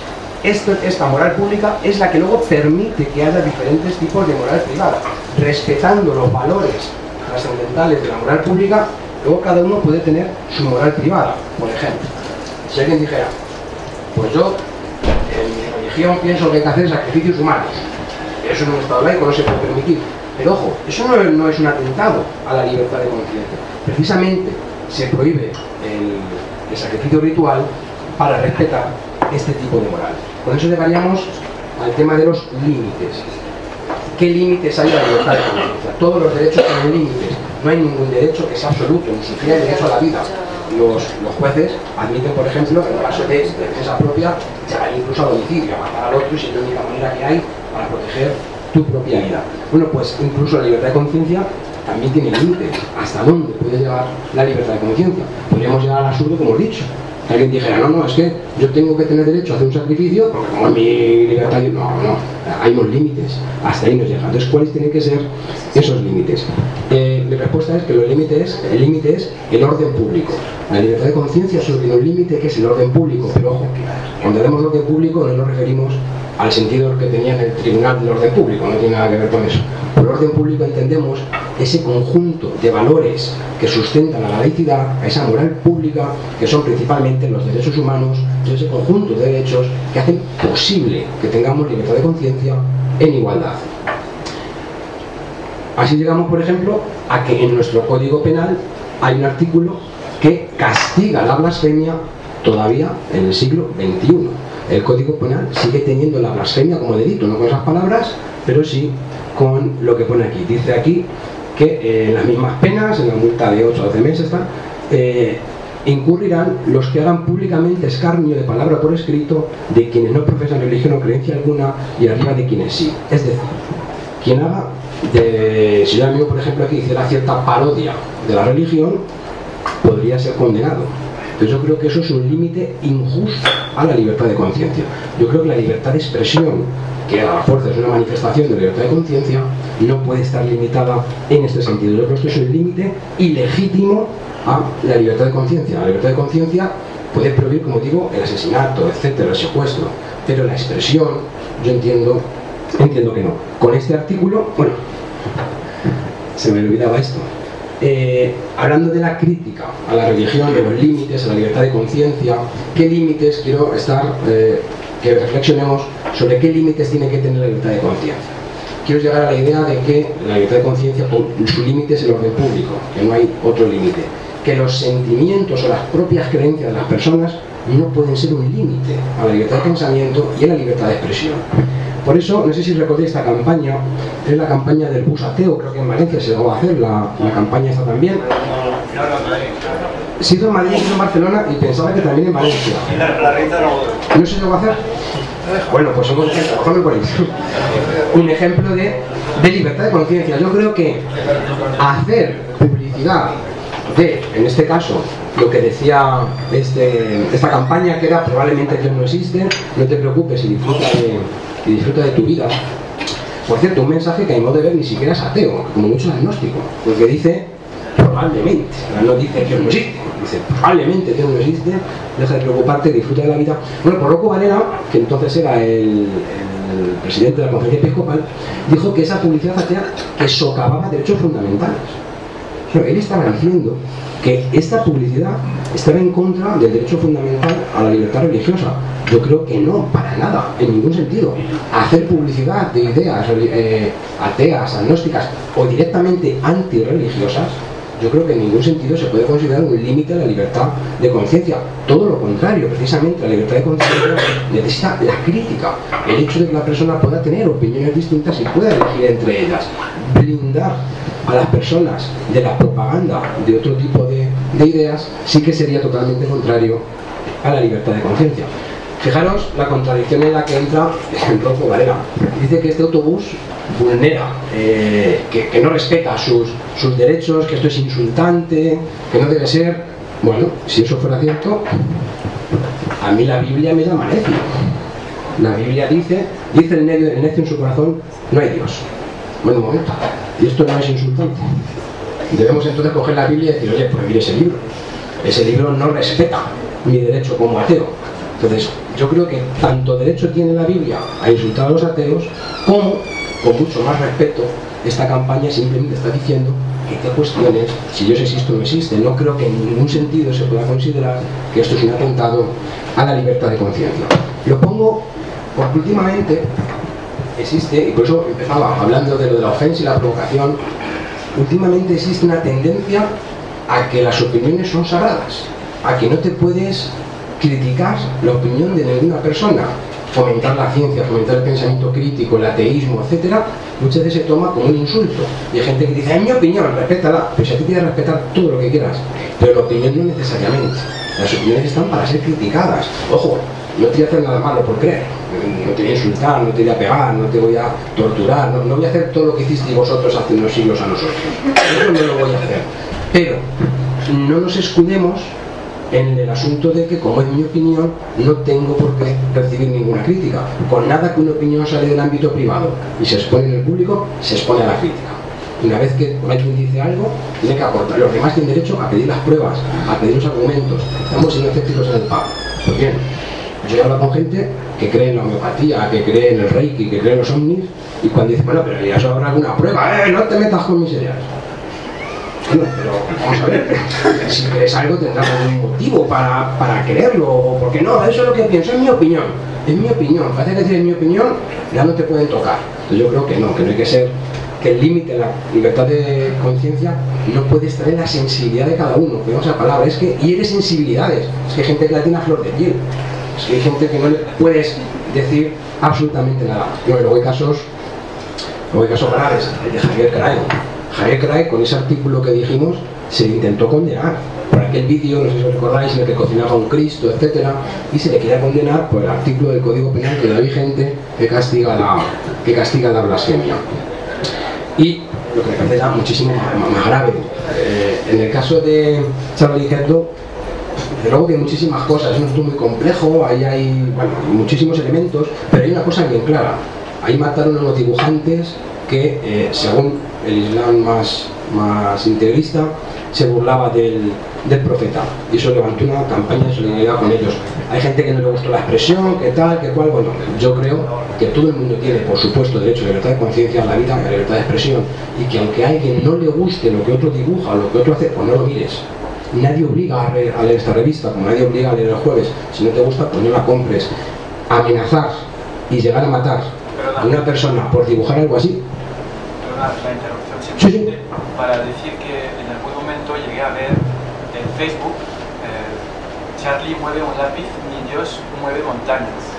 Esta moral pública es la que luego permite que haya diferentes tipos de moral privada. Respetando los valores trascendentales de la moral pública, luego cada uno puede tener su moral privada. Por ejemplo, si alguien dijera, pues yo en mi religión pienso que hay que hacer sacrificios humanos, eso en un estado laico no se puede permitir. Pero ojo, eso no es un atentado a la libertad de conciencia. Precisamente se prohíbe el sacrificio ritual para respetar este tipo de moral. Con eso llegaríamos al tema de los límites. ¿Qué límites hay a la libertad de conciencia? Todos los derechos tienen límites. No hay ningún derecho que sea absoluto, ni siquiera el derecho a la vida. Los jueces admiten, por ejemplo, en caso de defensa propia, llegar incluso al homicidio, a matar al otro, si es la única manera que hay para proteger tu propia vida. Bueno, pues incluso la libertad de conciencia también tiene límites. ¿Hasta dónde puede llegar la libertad de conciencia? Podríamos llegar al absurdo, como he dicho. Que alguien dijera, no, es que yo tengo que tener derecho a hacer un sacrificio, porque como es mi libertad, no, hay unos límites. Hasta ahí nos llega. Entonces, ¿cuáles tienen que ser esos límites? Mi respuesta es que el límite es el orden público. La libertad de conciencia solo tiene un límite, que es el orden público. Pero ojo, cuando demos orden público no nos referimos al sentido que tenía en el Tribunal del Orden Público, no tiene nada que ver con eso. Por orden público entendemos ese conjunto de valores que sustentan a la laicidad, a esa moral pública, que son principalmente los derechos humanos, ese conjunto de derechos que hacen posible que tengamos libertad de conciencia en igualdad. Así llegamos, por ejemplo, a que en nuestro Código Penal hay un artículo que castiga la blasfemia todavía en el siglo XXI. El Código Penal sigue teniendo la blasfemia como delito, no con esas palabras, pero sí con lo que pone aquí. Dice aquí que en las mismas penas, en la multa de 8 a 12 meses, incurrirán los que hagan públicamente escarnio de palabra por escrito de quienes no profesan religión o creencia alguna y arriba de quienes sí. Es decir, quien haga, si yo amigo por ejemplo aquí hiciera cierta parodia de la religión, podría ser condenado. Entonces yo creo que eso es un límite injusto a la libertad de conciencia. Yo creo que la libertad de expresión, que a la fuerza es una manifestación de la libertad de conciencia, no puede estar limitada en este sentido. Yo creo que esto es un límite ilegítimo a la libertad de conciencia. La libertad de conciencia puede prohibir, como digo, el asesinato, etcétera, el secuestro, pero la expresión, yo entiendo que no. Con este artículo, bueno, se me olvidaba esto. Hablando de la crítica a la religión, de los límites, a la libertad de conciencia, ¿qué límites quiero que reflexionemos sobre qué límites tiene que tener la libertad de conciencia. Quiero llegar a la idea de que la libertad de conciencia, su límite es el orden público, que no hay otro límite, que los sentimientos o las propias creencias de las personas no pueden ser un límite a la libertad de pensamiento y a la libertad de expresión. Por eso, no sé si recordáis esta campaña, es la campaña del bus ateo, creo que en Valencia se llegó a hacer la campaña esta también. Se hizo en Madrid, se hizo en Barcelona y pensaba que también en Valencia. ¿No se llegó a hacer? Bueno, pues un ejemplo de libertad de conciencia. Yo creo que hacer publicidad de, en este caso, lo que decía esta campaña, que era probablemente Dios no existe, no te preocupes y disfruta de tu vida. Por cierto, un mensaje que a mi modo de ver ni siquiera es ateo, como mucho agnóstico, porque dice probablemente, no dice Dios no existe, dice probablemente Dios no existe, deja de preocuparte, disfruta de la vida. Bueno, por Rocco Varela, que entonces era el presidente de la Conferencia Episcopal, dijo que esa publicidad atea que socavaba derechos fundamentales. Él estaba diciendo que esta publicidad estaba en contra del derecho fundamental a la libertad religiosa. Yo creo que no, para nada, en ningún sentido. Hacer publicidad de ideas ateas, agnósticas o directamente antirreligiosas, yo creo que en ningún sentido se puede considerar un límite a la libertad de conciencia. Todo lo contrario, precisamente la libertad de conciencia necesita la crítica, el hecho de que la persona pueda tener opiniones distintas y pueda elegir entre ellas. Blindar a las personas de la propaganda de otro tipo de ideas sí que sería totalmente contrario a la libertad de conciencia. Fijaros la contradicción en la que entra Rocco Varela. Dice que este autobús vulnera, que no respeta sus derechos, que esto es insultante, que no debe ser. Bueno, si eso fuera cierto, a mí la Biblia me llama necio. La Biblia dice el necio en su corazón, no hay Dios. Bueno, un momento, y esto no es insultante. Debemos entonces coger la Biblia y decir, oye, prohibir ese libro. Ese libro no respeta mi derecho como ateo. Entonces, yo creo que tanto derecho tiene la Biblia a insultar a los ateos, como, con mucho más respeto, esta campaña simplemente está diciendo que te cuestiones si Dios existe o no existe. No creo que en ningún sentido se pueda considerar que esto es un atentado a la libertad de conciencia. Lo pongo porque últimamente existe, y por eso empezaba hablando de lo de la ofensa y la provocación, últimamente existe una tendencia a que las opiniones son sagradas, a que no te puedes criticar la opinión de ninguna persona. Fomentar la ciencia, fomentar el pensamiento crítico, el ateísmo, etcétera, muchas veces se toma como un insulto. Y hay gente que dice, es mi opinión, respétala. Pero si a ti quieres respetar todo lo que quieras, pero la opinión no necesariamente. Las opiniones están para ser criticadas. Ojo, no te voy a hacer nada malo por creer, no te voy a insultar, no te voy a pegar, no te voy a torturar, no voy a hacer todo lo que hicisteis vosotros hace unos siglos a nosotros. Eso no lo voy a hacer. Pero no nos escudemos en el asunto de que, como es mi opinión, no tengo por qué recibir ninguna crítica. Con nada que una opinión sale del ámbito privado y se expone en el público, se expone a la crítica. Una vez que alguien dice algo, tiene que aportar. Los demás tienen derecho a pedir las pruebas, a pedir los argumentos. Estamos siendo escépticos en el pub. Pues bien, yo he hablado con gente que cree en la homeopatía, que cree en el reiki, que cree en los ovnis, y cuando dice, bueno, pero ya habrá alguna prueba, no te metas con miserias. Bueno, pero vamos a ver, si crees algo tendrás algún motivo para creerlo, porque no, eso es lo que pienso, es mi opinión, parece que decir es mi opinión, ya no te pueden tocar. Entonces yo creo que no hay que ser, que el límite de la libertad de conciencia no puede estar en la sensibilidad de cada uno, que esa palabra, es que hiere sensibilidades, es que hay gente que la tiene a flor de piel, es que hay gente que no le puedes decir absolutamente nada. Bueno, luego hay casos graves, el de Javier Cray. Javier Cray, con ese artículo que dijimos, se le intentó condenar por aquel vídeo, no sé si os recordáis, en el que cocinaba un Cristo, etcétera, y se le quería condenar por el artículo del Código Penal que da vigente que castiga la blasfemia. Y lo que me parece ya muchísimo más grave, en el caso de Charlie Hebdo, de luego que hay muchísimas cosas, es un asunto muy complejo, ahí hay muchísimos elementos, pero hay una cosa bien clara: ahí mataron a unos dibujantes que, según el Islam más integrista, se burlaba del profeta, y eso levantó una campaña de solidaridad con ellos. Hay gente que no le gustó la expresión, que tal, que cual. Bueno, yo creo que todo el mundo tiene, por supuesto, derecho a la libertad de conciencia, a la vida, a la libertad de expresión, y que aunque a alguien no le guste lo que otro dibuja o lo que otro hace, pues no lo mires. Nadie obliga a leer esta revista, como nadie obliga a leer el jueves. Si no te gusta, pues no la compres. amenazar y llegar a matar a una persona por dibujar algo así. Perdona la interrupción, simplemente para decir que en algún momento llegué a ver en Facebook Charlie mueve un lápiz, ni Dios mueve montañas.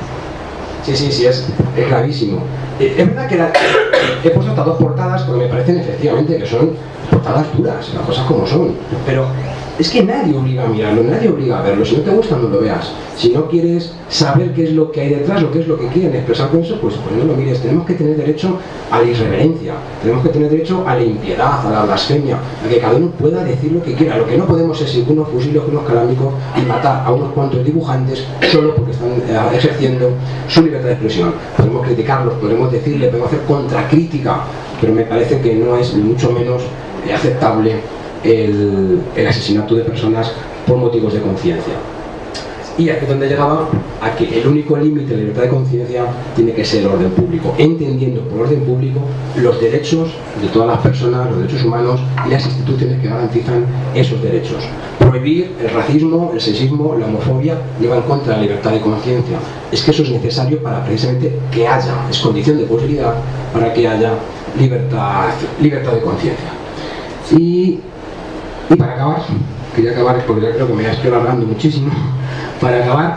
Sí, es gravísimo. Es verdad que he puesto estas dos portadas porque me parecen efectivamente que son portadas duras, las cosas como son. Pero es que nadie obliga a mirarlo, nadie obliga a verlo. Si no te gusta, no lo veas. Si no quieres saber qué es lo que hay detrás, lo que es lo que quieren expresar con eso, pues no lo mires. Tenemos que tener derecho a la irreverencia, tenemos que tener derecho a la impiedad, a la blasfemia, a que cada uno pueda decir lo que quiera. Lo que no podemos es ir con unos fusiles, con unos calámicos y matar a unos cuantos dibujantes solo porque están ejerciendo su libertad de expresión. Podemos criticarlos, podemos decirle, podemos hacer contracrítica, pero me parece que no es ni mucho menos aceptable el asesinato de personas por motivos de conciencia. Y aquí es donde llegaba a que el único límite de la libertad de conciencia tiene que ser el orden público, entendiendo por orden público los derechos de todas las personas, los derechos humanos y las instituciones que garantizan esos derechos. Prohibir el racismo, el sexismo, la homofobia lleva en contra de la libertad de conciencia. Es que eso es necesario para precisamente que haya, es condición de posibilidad para que haya libertad de conciencia. Y para acabar, quería acabar porque ya creo que me estoy alargando muchísimo. Para acabar,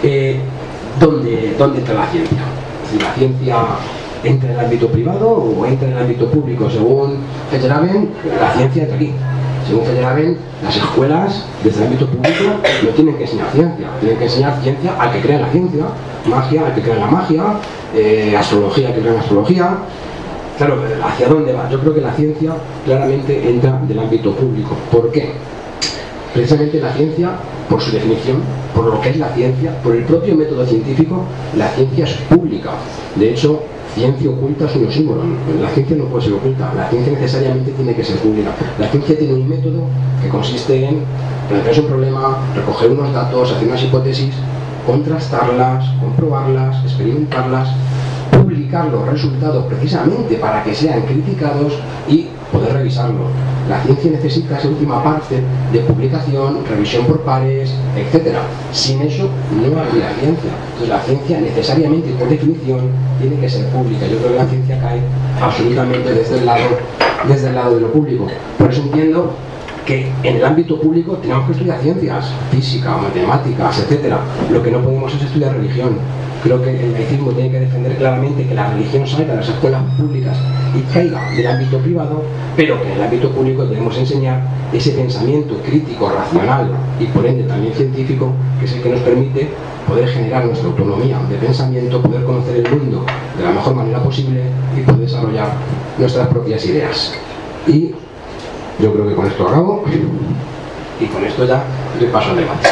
¿dónde entra la ciencia? Si la ciencia entra en el ámbito privado o entra en el ámbito público. Según Feyerabend, la ciencia entra aquí. Según Feyerabend, las escuelas desde el ámbito público no tienen que enseñar ciencia. Tienen que enseñar ciencia al que crea en la ciencia, magia al que crea en la magia, astrología al que crea en la astrología. Claro, ¿hacia dónde va? Yo creo que la ciencia claramente entra del ámbito público. ¿Por qué? Precisamente la ciencia, por su definición, por lo que es la ciencia, por el propio método científico, la ciencia es pública. De hecho, ciencia oculta es un oxímoron. La ciencia no puede ser oculta, la ciencia necesariamente tiene que ser pública. La ciencia tiene un método que consiste en plantearse un problema, recoger unos datos, hacer unas hipótesis, contrastarlas, comprobarlas, experimentarlas, publicar los resultados precisamente para que sean criticados y poder revisarlos. La ciencia necesita esa última parte de publicación, revisión por pares, etc. Sin eso no habría ciencia. Entonces la ciencia necesariamente y por definición tiene que ser pública. Yo creo que la ciencia cae absolutamente desde el lado de lo público. Por eso entiendo que en el ámbito público tenemos que estudiar ciencias, física, matemáticas, etc. Lo que no podemos es estudiar religión. Creo que el laicismo tiene que defender claramente que la religión salga de las escuelas públicas y caiga del ámbito privado, pero que en el ámbito público debemos enseñar ese pensamiento crítico, racional y por ende también científico, que es el que nos permite poder generar nuestra autonomía de pensamiento, poder conocer el mundo de la mejor manera posible y poder desarrollar nuestras propias ideas. Y yo creo que con esto acabo y con esto ya doy paso al debate.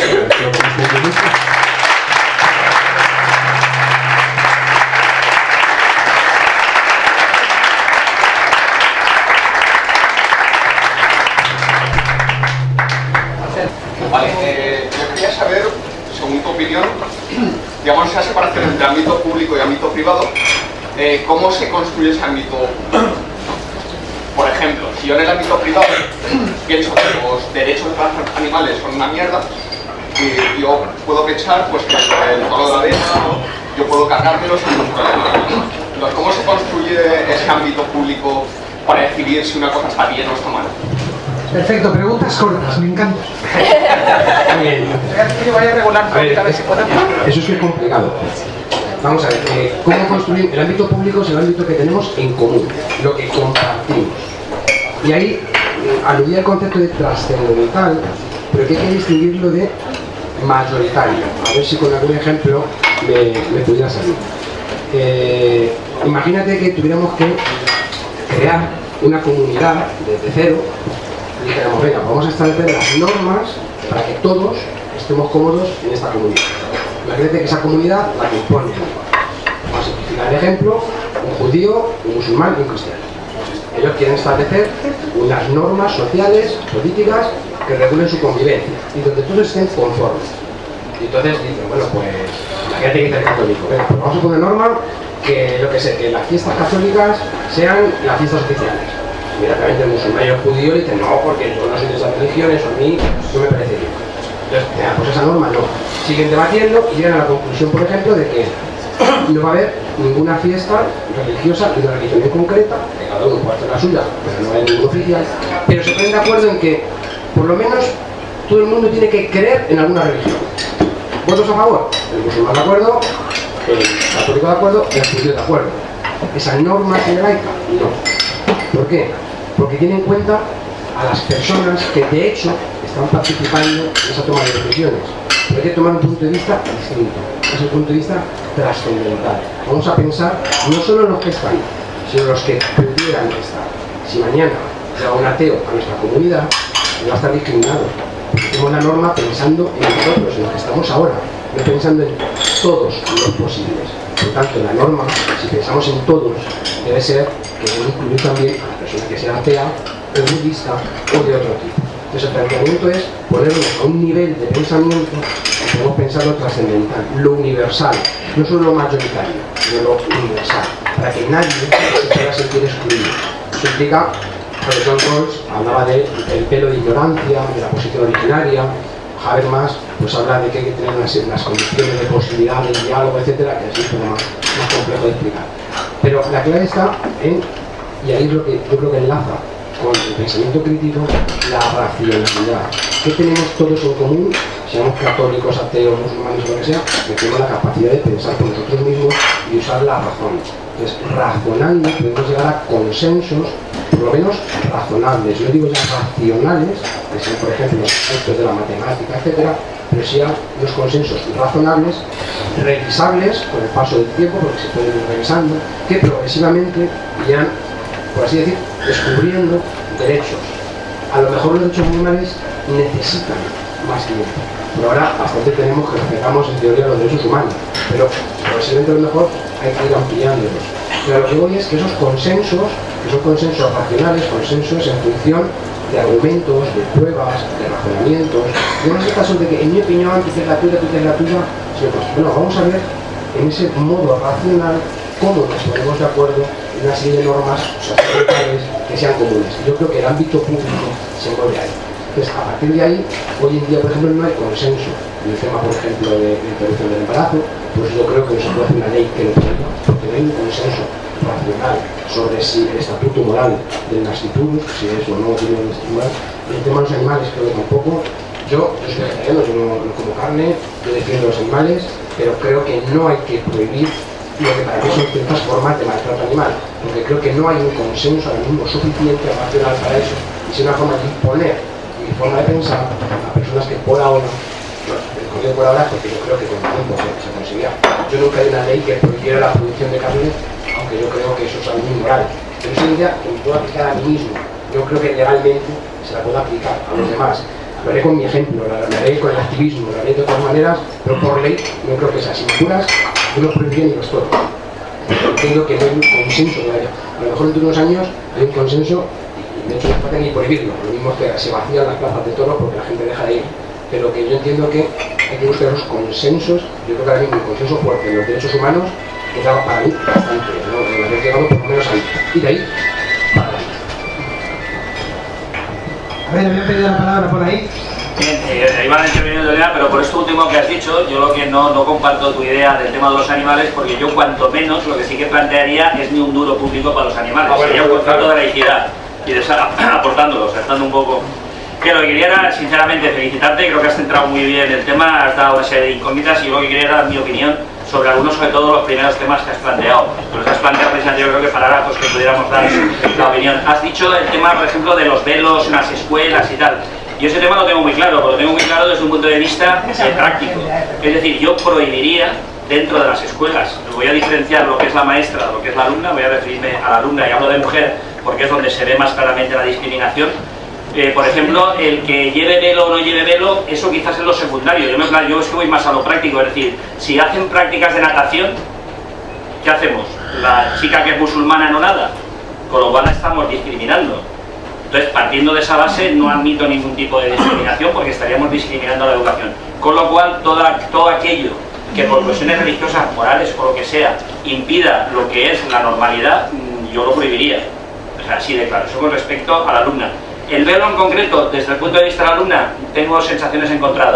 Yo quería saber, según tu opinión, digamos esa separación entre ámbito público y ámbito privado, ¿cómo se construye ese ámbito? Por ejemplo, si yo en el ámbito privado pienso que los derechos de los animales son una mierda, y yo puedo pensar pues, que el palo de la venta, yo puedo cargármelo sin ningún problema. Entonces, ¿cómo se construye ese ámbito público para decidir si una cosa está bien o está mal? Perfecto, preguntas cortas, me encanta. Eso es que es complicado. Vamos a ver, ¿cómo construir? El ámbito público es el ámbito que tenemos en común, lo que compartimos. Y ahí aludía al concepto de trascendental, pero que hay que distinguirlo de mayoritario. A ver si con algún ejemplo me pudiera salir. Imagínate que tuviéramos que crear una comunidad desde cero y dijéramos, venga, vamos a establecer las normas para que todos estemos cómodos en esta comunidad. Imagínate que esa comunidad la compone, vamos a simplificar el ejemplo, un judío, un musulmán y un cristiano. Ellos quieren establecer unas normas sociales, políticas, que regulen su convivencia y donde todos estén conformes. Y entonces dicen, bueno, pues imagínate que dice el católico, venga, pues vamos a poner norma que, yo que sé, que las fiestas católicas sean las fiestas oficiales. Inmediatamente el musulmán y el judío dicen, no, porque yo no soy de esas religiones, o a mí no me parece bien. Entonces, pues esa norma no. siguen debatiendo y llegan a la conclusión, por ejemplo, de que no va a haber ninguna fiesta religiosa de una religión en concreta, que cada uno puede hacer la suya, pero no hay ningún oficial, pero se ponen de acuerdo en que, por lo menos, todo el mundo tiene que creer en alguna religión. ¿Votos a favor? El musulmán de acuerdo, el católico de acuerdo, el judío de acuerdo. ¿Esa norma es laica? No. ¿Por qué? Porque tiene en cuenta a las personas que de hecho están participando en esa toma de decisiones. Pero hay que tomar un punto de vista distinto, es el punto de vista trascendental. Vamos a pensar no solo en los que están, sino en los que pudieran estar. Si mañana llega un ateo a nuestra comunidad, va a estar discriminado. Hacemos la norma pensando en nosotros, en los que estamos ahora, no pensando en todos los posibles. Por tanto, la norma, si pensamos en todos, debe ser que debe incluir también a la persona que sea atea, o budista o de otro tipo. Entonces, el planteamiento es ponernos a un nivel de pensamiento que podemos pensar lo trascendental, lo universal, no solo lo mayoritario, sino lo universal, para que nadie se pueda sentir excluido. Eso implica, John Rawls hablaba del pelo de ignorancia, de la posición originaria. Habermas pues habla de que hay que tener unas condiciones de posibilidad, de diálogo, etcétera, que es un poco más complejo de explicar. Pero la clave está en, y ahí es lo que yo creo que enlaza con el pensamiento crítico, la racionalidad. ¿Qué tenemos todos en común? Seamos católicos, ateos, musulmanes o lo que sea, que tenemos la capacidad de pensar por nosotros mismos y usar la razón. Entonces, razonando podemos llegar a consensos, por lo menos razonables. Yo digo ya racionales, que sean, por ejemplo, aspectos de la matemática, etcétera, pero sean los consensos razonables, revisables con el paso del tiempo, porque se pueden ir revisando, que progresivamente irán, por así decir, descubriendo derechos. A lo mejor los derechos animales necesitan más tiempo. Por ahora bastante tenemos que respetamos en teoría los derechos humanos, pero posiblemente a lo mejor hay que ir ampliándolos. Pero lo que voy es que esos consensos, que son consensos racionales, consensos en función de argumentos, de pruebas, de razonamientos, no es el caso de que en mi opinión tú tienes la tuya, sino pues bueno, vamos a ver en ese modo racional cómo nos ponemos de acuerdo en una serie de normas sociales que sean comunes. Yo creo que el ámbito público se mueve ahí. Entonces, a partir de ahí, hoy en día, por ejemplo, no hay consenso en el tema, por ejemplo, de interrupción del embarazo, pues yo creo que no se puede hacer una ley que lo prohíba, porque no hay un consenso racional sobre si el estatuto moral del nasciturus, si es o no tiene un estatuto moral. En el tema de los animales, creo que tampoco. Yo soy vegetariano, yo no como carne, yo defiendo los animales, pero creo que no hay que prohibir lo que para mí son ciertas formas de maltrato animal, porque creo que no hay un consenso ahora mismo suficiente racional para eso, y si una forma de imponer mi forma de pensar a personas que por ahora, el por ahora porque yo creo que con el tiempo se conseguirá. Yo nunca hay una ley que prohibiera la producción de carne, aunque yo creo que eso es algo inmoral, pero es una idea que me puedo aplicar a mí mismo. Yo creo que legalmente se la puedo aplicar a los demás. Lo haré con mi ejemplo, lo haré con el activismo, lo haré de otras maneras, pero por ley no creo que sea. Si me apuras, yo los prohibiría ni los toros. Entiendo que no hay un consenso todavía. A lo mejor dentro de unos años hay un consenso, y de hecho no falta ni prohibirlo. Lo mismo es que se vacían las plazas de toros porque la gente deja de ir. Pero que yo entiendo que hay que buscar esos consensos. Yo creo que ahora mismo un consenso fuerte en los derechos humanos que da para mí bastante, ¿no? Haber llegado por lo menos ahí. Y de ahí para adelante. A ver, habían pedido la palabra por ahí. Bien, iban a intervenir de Elena, pero por esto último que has dicho, yo lo que no comparto tu idea del tema de los animales, porque yo cuanto menos lo que sí que plantearía es ni un duro público para los animales, sería un contrato de laicidad y de estar aportándolos, estando un poco... Que lo que quería era, sinceramente, felicitarte, creo que has centrado muy bien el tema, has dado una serie de incógnitas y lo que quería era mi opinión sobre algunos, sobre todo los primeros temas que has planteado. Los has planteado precisamente, yo creo que parágrafos que pudiéramos dar la opinión. Has dicho el tema, por ejemplo, de los velos en las escuelas y tal. Yo ese tema lo tengo muy claro, lo tengo muy claro desde un punto de vista práctico. Es decir, yo prohibiría dentro de las escuelas, voy a diferenciar lo que es la maestra de lo que es la alumna, voy a referirme a la alumna y hablo de mujer porque es donde se ve más claramente la discriminación. Por ejemplo, el que lleve velo o no lleve velo, eso quizás es lo secundario. Yo es que voy más a lo práctico, es decir, si hacen prácticas de natación, ¿qué hacemos? La chica que es musulmana no nada, con lo cual la estamos discriminando. Entonces, partiendo de esa base, no admito ningún tipo de discriminación porque estaríamos discriminando la educación. Con lo cual, todo aquello que por cuestiones religiosas, morales o lo que sea, impida lo que es la normalidad, yo lo prohibiría. O sea, así de claro. Eso con respecto a la alumna. El velo en concreto, desde el punto de vista de la alumna, tengo sensaciones encontradas.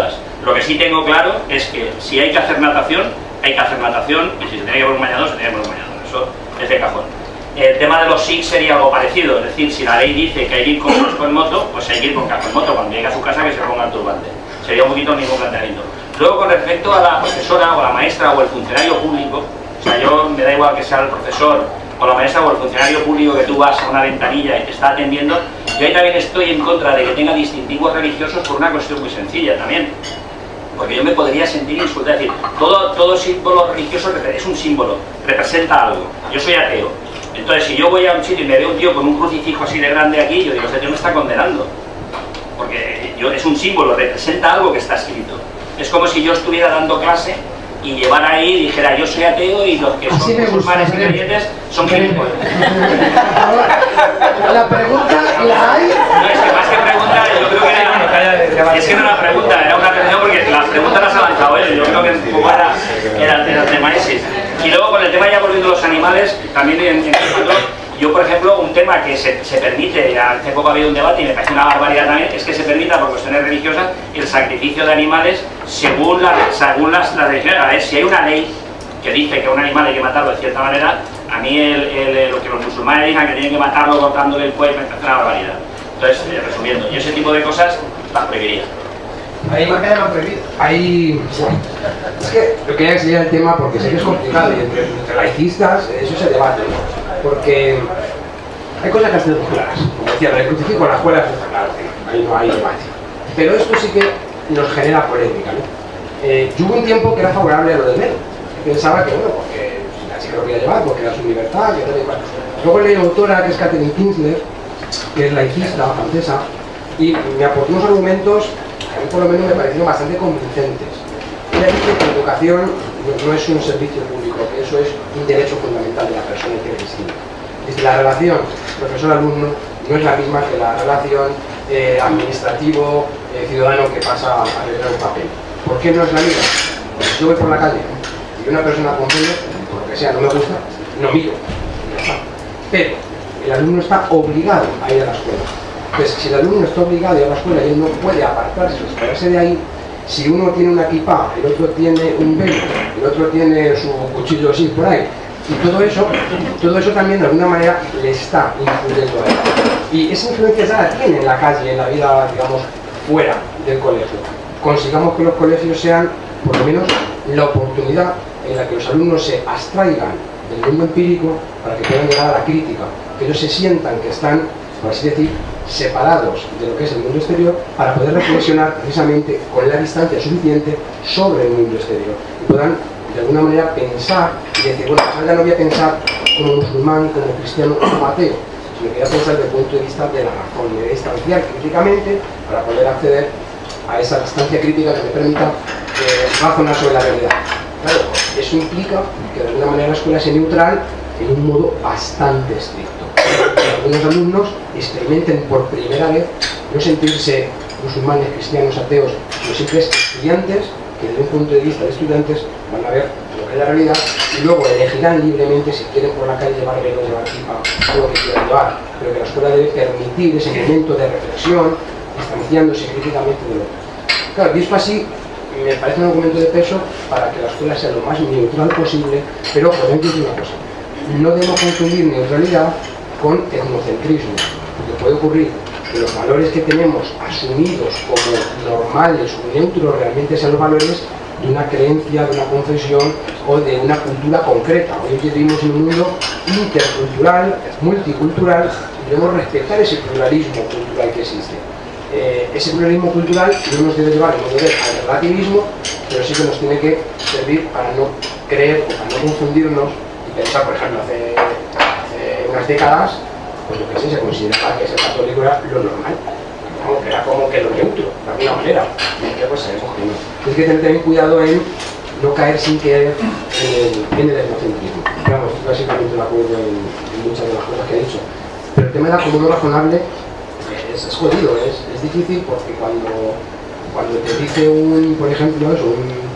Lo que sí tengo claro es que si hay que hacer natación, hay que hacer natación, y si se tiene que poner un bañador, se tiene que poner un bañador. Eso es de cajón. El tema de los SIC sería algo parecido, es decir, si la ley dice que hay que ir con casco en moto, pues hay que ir con casco en moto, cuando llegue a su casa que se ponga el turbante. Sería un poquito el mismo planteamiento. Luego, con respecto a la profesora o la maestra o el funcionario público, o sea, yo me da igual que sea el profesor o la maestra o el funcionario público que tú vas a una ventanilla y te está atendiendo, yo ahí también estoy en contra de que tenga distintivos religiosos por una cuestión muy sencilla también. Porque yo me podría sentir insultado, es decir, todo símbolo religioso es un símbolo, representa algo. Yo soy ateo. Entonces, si yo voy a un sitio y me veo un tío con un crucifijo así de grande aquí, yo digo, este tío me está condenando. Porque es un símbolo, representa algo que está escrito. Es como si yo estuviera dando clase y llevara ahí y dijera, yo soy ateo y los que son musulmanes y creyentes son gilipollas. La pregunta la hay. No, es que más que pregunta, yo creo que es que no era una pregunta, era una atención porque las preguntas las ha lanzado él, yo creo que un poco era el tema ese. Y luego con el tema ya volviendo a los animales, también en yo por ejemplo, un tema que se permite, hace poco ha habido un debate y me parece una barbaridad también, es que se permita por cuestiones religiosas el sacrificio de animales según las religiones. A ver, si hay una ley que dice que a un animal hay que matarlo de cierta manera, a mí lo que los musulmanes digan que tienen que matarlo cortándole el cuello me parece una barbaridad. Entonces, resumiendo, yo ese tipo de cosas las prohibiría. ¿Por qué lo han prohibido? Es que lo quería enseñar el tema porque sé que es complicado y entre laicistas eso se debate, ¿no? Porque hay cosas que están claras. Como decía, el crucifijo en la escuela está claro, ahí no hay debate. Pero esto sí que nos genera polémica, ¿no? Yo hubo un tiempo que era favorable a lo del velo. Pensaba que, bueno, porque la chica lo quería llevar, porque era su libertad, que tal y cual. Luego leí una autora que es Catherine Kinsler, que es laicista francesa, y me aportó unos argumentos que a mí por lo menos me parecieron bastante convincentes. Ella dice que la educación no es un servicio público, que eso es un derecho fundamental de la persona y que es distinto. Dice, la relación profesor-alumno no es la misma que la relación administrativo, ciudadano que pasa a rellenar un papel. ¿Por qué no es la misma? Porque si yo voy por la calle y una persona con pelo, por lo que sea, no me gusta, no miro, ya está. Pero el alumno está obligado a ir a la escuela. Entonces, si el alumno está obligado a ir a la escuela y él no puede apartarse o separarse de ahí, si uno tiene una equipa, el otro tiene un velo, el otro tiene su cuchillo así por ahí, y todo eso también de alguna manera le está influyendo a él. Y esa influencia ya la tiene en la calle, en la vida, digamos, fuera del colegio. Consigamos que los colegios sean, por lo menos, la oportunidad en la que los alumnos se abstraigan del mundo empírico para que puedan llegar a la crítica, que ellos se sientan que están, por así decir, separados de lo que es el mundo exterior para poder reflexionar precisamente con la distancia suficiente sobre el mundo exterior y puedan de alguna manera pensar y decir, bueno, pues ahora no voy a pensar como musulmán, como cristiano, como ateo, sino que voy a pensar desde el punto de vista de la razón y de distanciar críticamente para poder acceder a esa distancia crítica que me permita razonar sobre la realidad. Claro, eso implica que de alguna manera la escuela sea neutral en un modo bastante estricto. Que algunos alumnos experimenten por primera vez no sentirse musulmanes, cristianos, ateos, sino siempre estudiantes que desde un punto de vista de estudiantes van a ver lo que es la realidad y luego elegirán libremente si quieren por la calle llevar velo, llevar kipa, todo lo que quieran llevar, pero que la escuela debe permitir ese momento de reflexión, distanciándose críticamente de lo otro. Claro, visto así, me parece un argumento de peso para que la escuela sea lo más neutral posible, pero podemos decir una cosa, no debemos confundir neutralidad con etnocentrismo, porque puede ocurrir que los valores que tenemos asumidos como normales o neutros realmente sean los valores de una creencia, de una confesión o de una cultura concreta. Hoy vivimos en un mundo intercultural, multicultural, y debemos respetar ese pluralismo cultural que existe. Ese pluralismo cultural no nos debe llevar al relativismo, pero sí que nos tiene que servir para no creer o para no confundirnos y pensar, por ejemplo, hace unas décadas, pues lo que sí se consideraba que ser católico era lo normal, que era como que lo neutro, de alguna manera, y que pues sabemos que no. Hay que tener también cuidado en no caer sin querer en el etnocentrismo. Vamos, estoy básicamente de acuerdo en muchas de las cosas que he dicho, pero el tema de la común razonable es jodido, es difícil porque cuando te dice por ejemplo, eso,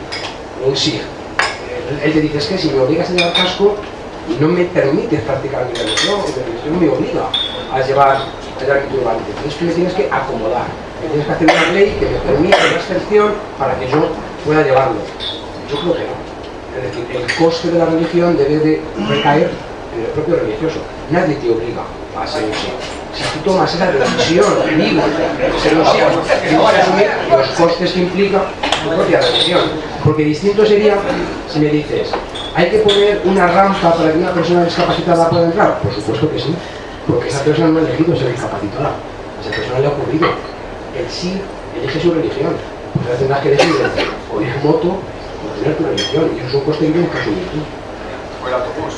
un sikh, él te dice, es que si me obligas a llevar casco, no me permites practicar mi religión, mi religión me obliga a llevar el ámbito urbano. Entonces tú me tienes que acomodar, me tienes que hacer una ley que me permita una excepción para que yo pueda llevarlo. Yo creo que no. Es decir, el coste de la religión debe de recaer en el propio religioso. Nadie te obliga a ser un sí. Si tú tomas esa decisión, digo, de ser un sí, tienes que asumir los costes que implica tu propia religión. Porque distinto sería si me dices, ¿hay que poner una rampa para que una persona discapacitada pueda entrar? Por supuesto que sí, porque esa persona no ha elegido ser discapacitada. A esa persona le ha ocurrido. Él sí elige su religión. Pues ahora tendrás que decidir o ir moto o tener tu religión. Y eso es un coste que tienes que asumir tú. O el autobús.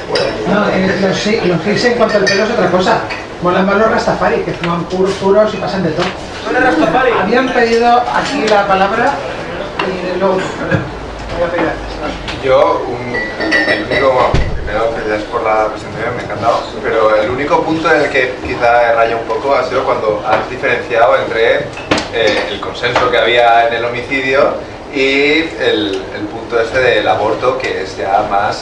No, los gigs en cuanto al pelo es otra cosa. Molan más los rastafari, que fuman puros y pasan de todo. ¿Tú eres rastafari? Habían pedido aquí la palabra y luego... Voy a pedir antes. Yo, el único, primero felicidades por la presentación, me ha encantado, pero el único punto en el que quizá raya un poco ha sido cuando has diferenciado entre el consenso que había en el homicidio y el punto este del aborto, que es ya más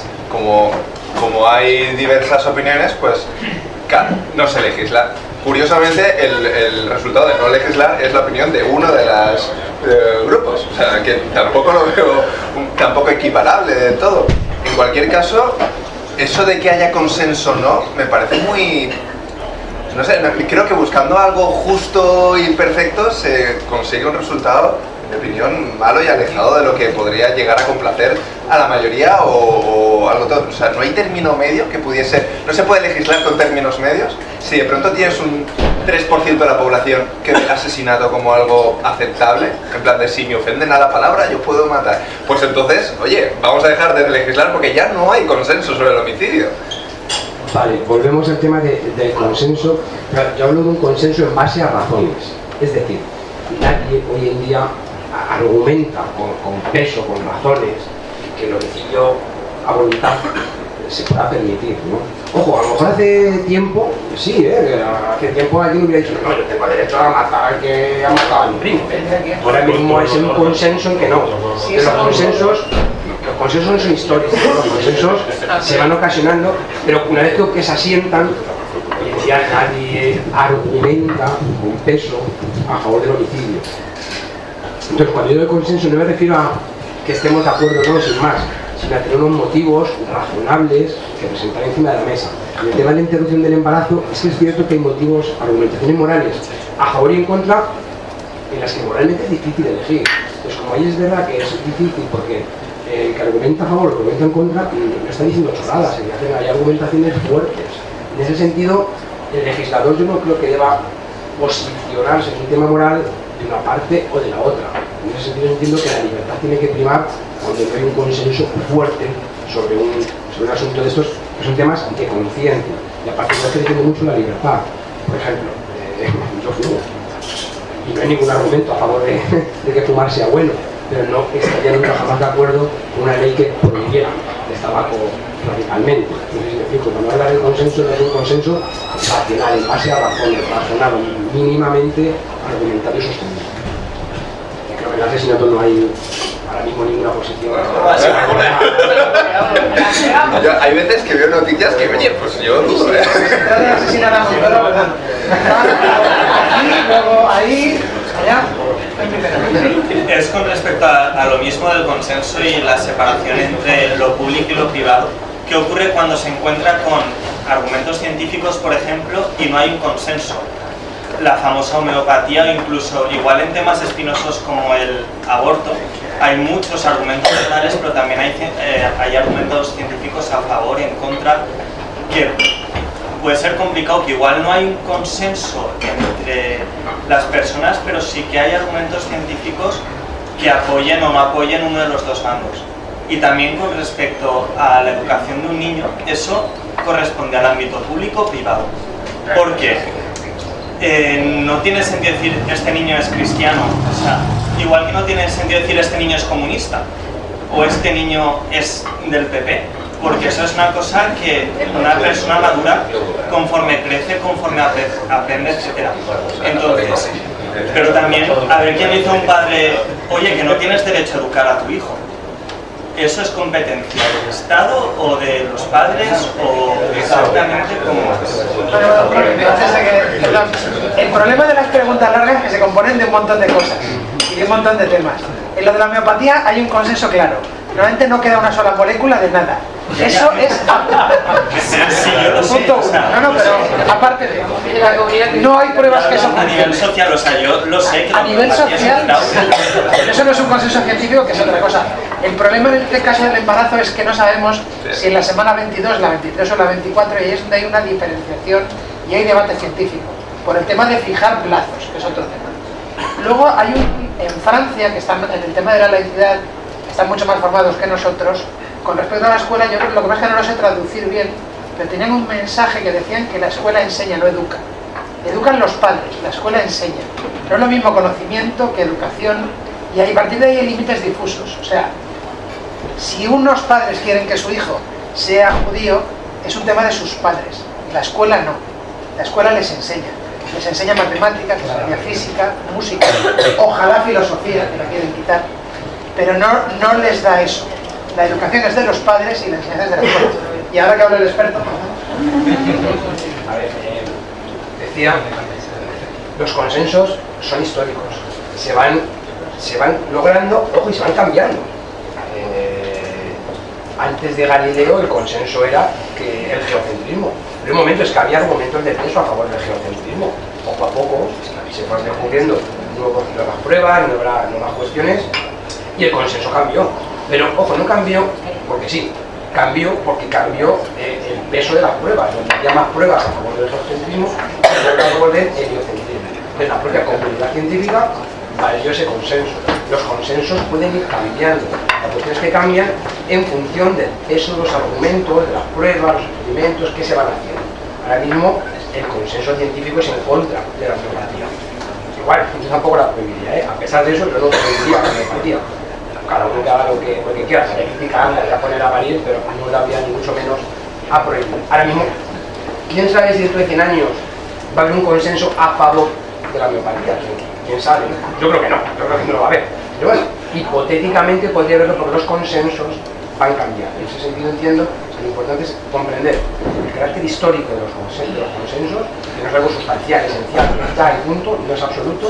como hay diversas opiniones, pues claro, no se legisla. Curiosamente, el resultado de no legislar es la opinión de uno de los grupos, o sea, que tampoco lo veo tampoco equiparable del todo. En cualquier caso, eso de que haya consenso o no, me parece muy... No sé, creo que buscando algo justo y perfecto se consigue un resultado, en mi opinión, malo y alejado de lo que podría llegar a complacer a la mayoría o algo todo. O sea, no hay término medio que pudiese... No se puede legislar con términos medios. Si de pronto tienes un 3% de la población que ve el asesinato como algo aceptable, en plan de si me ofenden a la palabra yo puedo matar, pues entonces, oye, vamos a dejar de legislar porque ya no hay consenso sobre el homicidio. Vale, volvemos al tema del consenso. Yo hablo de un consenso en base a razones. Es decir, nadie hoy en día argumenta con peso, con razones, que el homicidio a voluntad se pueda permitir, ¿no? Ojo, a lo mejor hace tiempo, sí, hace tiempo alguien hubiera dicho, no, yo tengo derecho a matar al que ha matado a mi primo. Ahora mismo hay un consenso en que no. Que los consensos no son históricos, los consensos se van ocasionando, pero una vez que se asientan, ya nadie argumenta con peso a favor del homicidio. Entonces, cuando yo digo consenso, no me refiero a que estemos de acuerdo o no, sin más, sino a tener unos motivos razonables que presentar encima de la mesa. En el tema de la interrupción del embarazo, es que es cierto que hay motivos, argumentaciones morales a favor y en contra, en las que moralmente es difícil elegir. Entonces, como ahí es verdad que es difícil porque el que argumenta a favor o argumenta en contra no está diciendo chorradas, hay argumentaciones fuertes. En ese sentido, el legislador yo no creo que deba posicionarse en un tema moral de una parte o de la otra. En ese sentido entiendo que la libertad tiene que primar cuando no hay un consenso fuerte sobre un asunto de estos, que son temas de conciencia. Y aparte no se defiende mucho la libertad. Por ejemplo, yo fumo. Y no hay ningún argumento a favor de que fumar sea bueno, pero no estaría nunca jamás de acuerdo con una ley que prohibiera el tabaco radicalmente. Entonces, cuando habla de consenso, no es un consenso racional, en base a razones, razonado, mínimamente argumentado y sostenido. Creo que en el asesinato no hay ahora mismo ninguna posición. Hay veces que veo noticias que, oye, pues yo dudo, ¿eh? Asesinar a Montoro, ¿verdad? Aquí, luego ahí, allá. Es con respecto a lo mismo del consenso y la separación entre lo público y lo privado. ¿Qué ocurre cuando se encuentra con argumentos científicos, por ejemplo, y no hay un consenso? La famosa homeopatía, o incluso igual en temas espinosos como el aborto, hay muchos argumentos legales, pero también hay argumentos científicos a favor y en contra, que puede ser complicado, que igual no hay un consenso entre las personas, pero sí que hay argumentos científicos que apoyen o no apoyen uno de los dos bandos. Y también con respecto a la educación de un niño, eso corresponde al ámbito público o privado. ¿Por qué? No tiene sentido decir este niño es cristiano, o sea, igual que no tiene sentido decir este niño es comunista o este niño es del PP, porque eso es una cosa que una persona madura, conforme crece, conforme aprende, etc. Entonces, pero también, a ver quién dice a un padre, oye, que no tienes derecho a educar a tu hijo. ¿Eso es competencia del Estado o de los padres o exactamente cómo es? El problema de las preguntas largas es que se componen de un montón de cosas y de un montón de temas. En lo de la homeopatía hay un consenso claro. Normalmente no queda una sola molécula de nada. Eso es... Sí, yo lo sé. Punto uno. No, pero aparte de... No hay pruebas que eso a nivel social, o sea, yo lo sé que a nivel social, eso no es un consenso científico, que es otra cosa. El problema en este caso del embarazo es que no sabemos si en la semana 22, la 23 o la 24, y es donde hay una diferenciación y hay debate científico, por el tema de fijar plazos, que es otro tema. Luego hay en Francia, que están en el tema de la laicidad, están mucho más formados que nosotros. Con respecto a la escuela, yo creo que lo que pasa es que no lo sé traducir bien, pero tenían un mensaje que decían que la escuela enseña, no educa. Educan los padres, la escuela enseña. No es lo mismo conocimiento que educación, y a partir de ahí hay límites difusos. O sea, si unos padres quieren que su hijo sea judío, es un tema de sus padres. La escuela no. La escuela les enseña matemáticas, les enseña física, música, ojalá filosofía, que la quieren quitar, pero no les da eso. La educación es de los padres y la enseñanza es de la escuela. Y ahora que habla el experto... A ver, decía, los consensos son históricos, se van logrando, ojo, y se van cambiando. Antes de Galileo el consenso era que el geocentrismo, pero un momento es que había argumentos de peso a favor del geocentrismo. Poco a poco se fueron descubriendo nuevas pruebas, nuevas cuestiones, y el consenso cambió. Pero, ojo, no cambió porque sí, cambió porque cambió el peso de las pruebas. Donde había más pruebas a favor del geocentrismo que a favor del heliocentrismo. Entonces, la propia comunidad científica valió ese consenso. Los consensos pueden ir cambiando. La cuestión es que cambian en función del peso de los argumentos, de las pruebas, los experimentos que se van haciendo. Ahora mismo, el consenso científico es en contra de la homeopatía. Igual, yo tampoco la prohibiría, a pesar de eso, yo no prohibiría la homeopatía. Cada uno que haga lo que quiera, se le critica, le voy a poner a parir, pero no la voy a ni mucho menos a prohibir. Ahora mismo, ¿quién sabe si dentro de 100 años va a haber un consenso a favor de la homeopatía? ¿Quién sabe? Yo creo que no, yo creo que no lo va a haber. Pero bueno, hipotéticamente podría haberlo porque los consensos van cambiando. En ese sentido entiendo que lo importante es comprender el carácter histórico de los consensos, que no es algo sustancial, esencial, ya y punto, no es absoluto,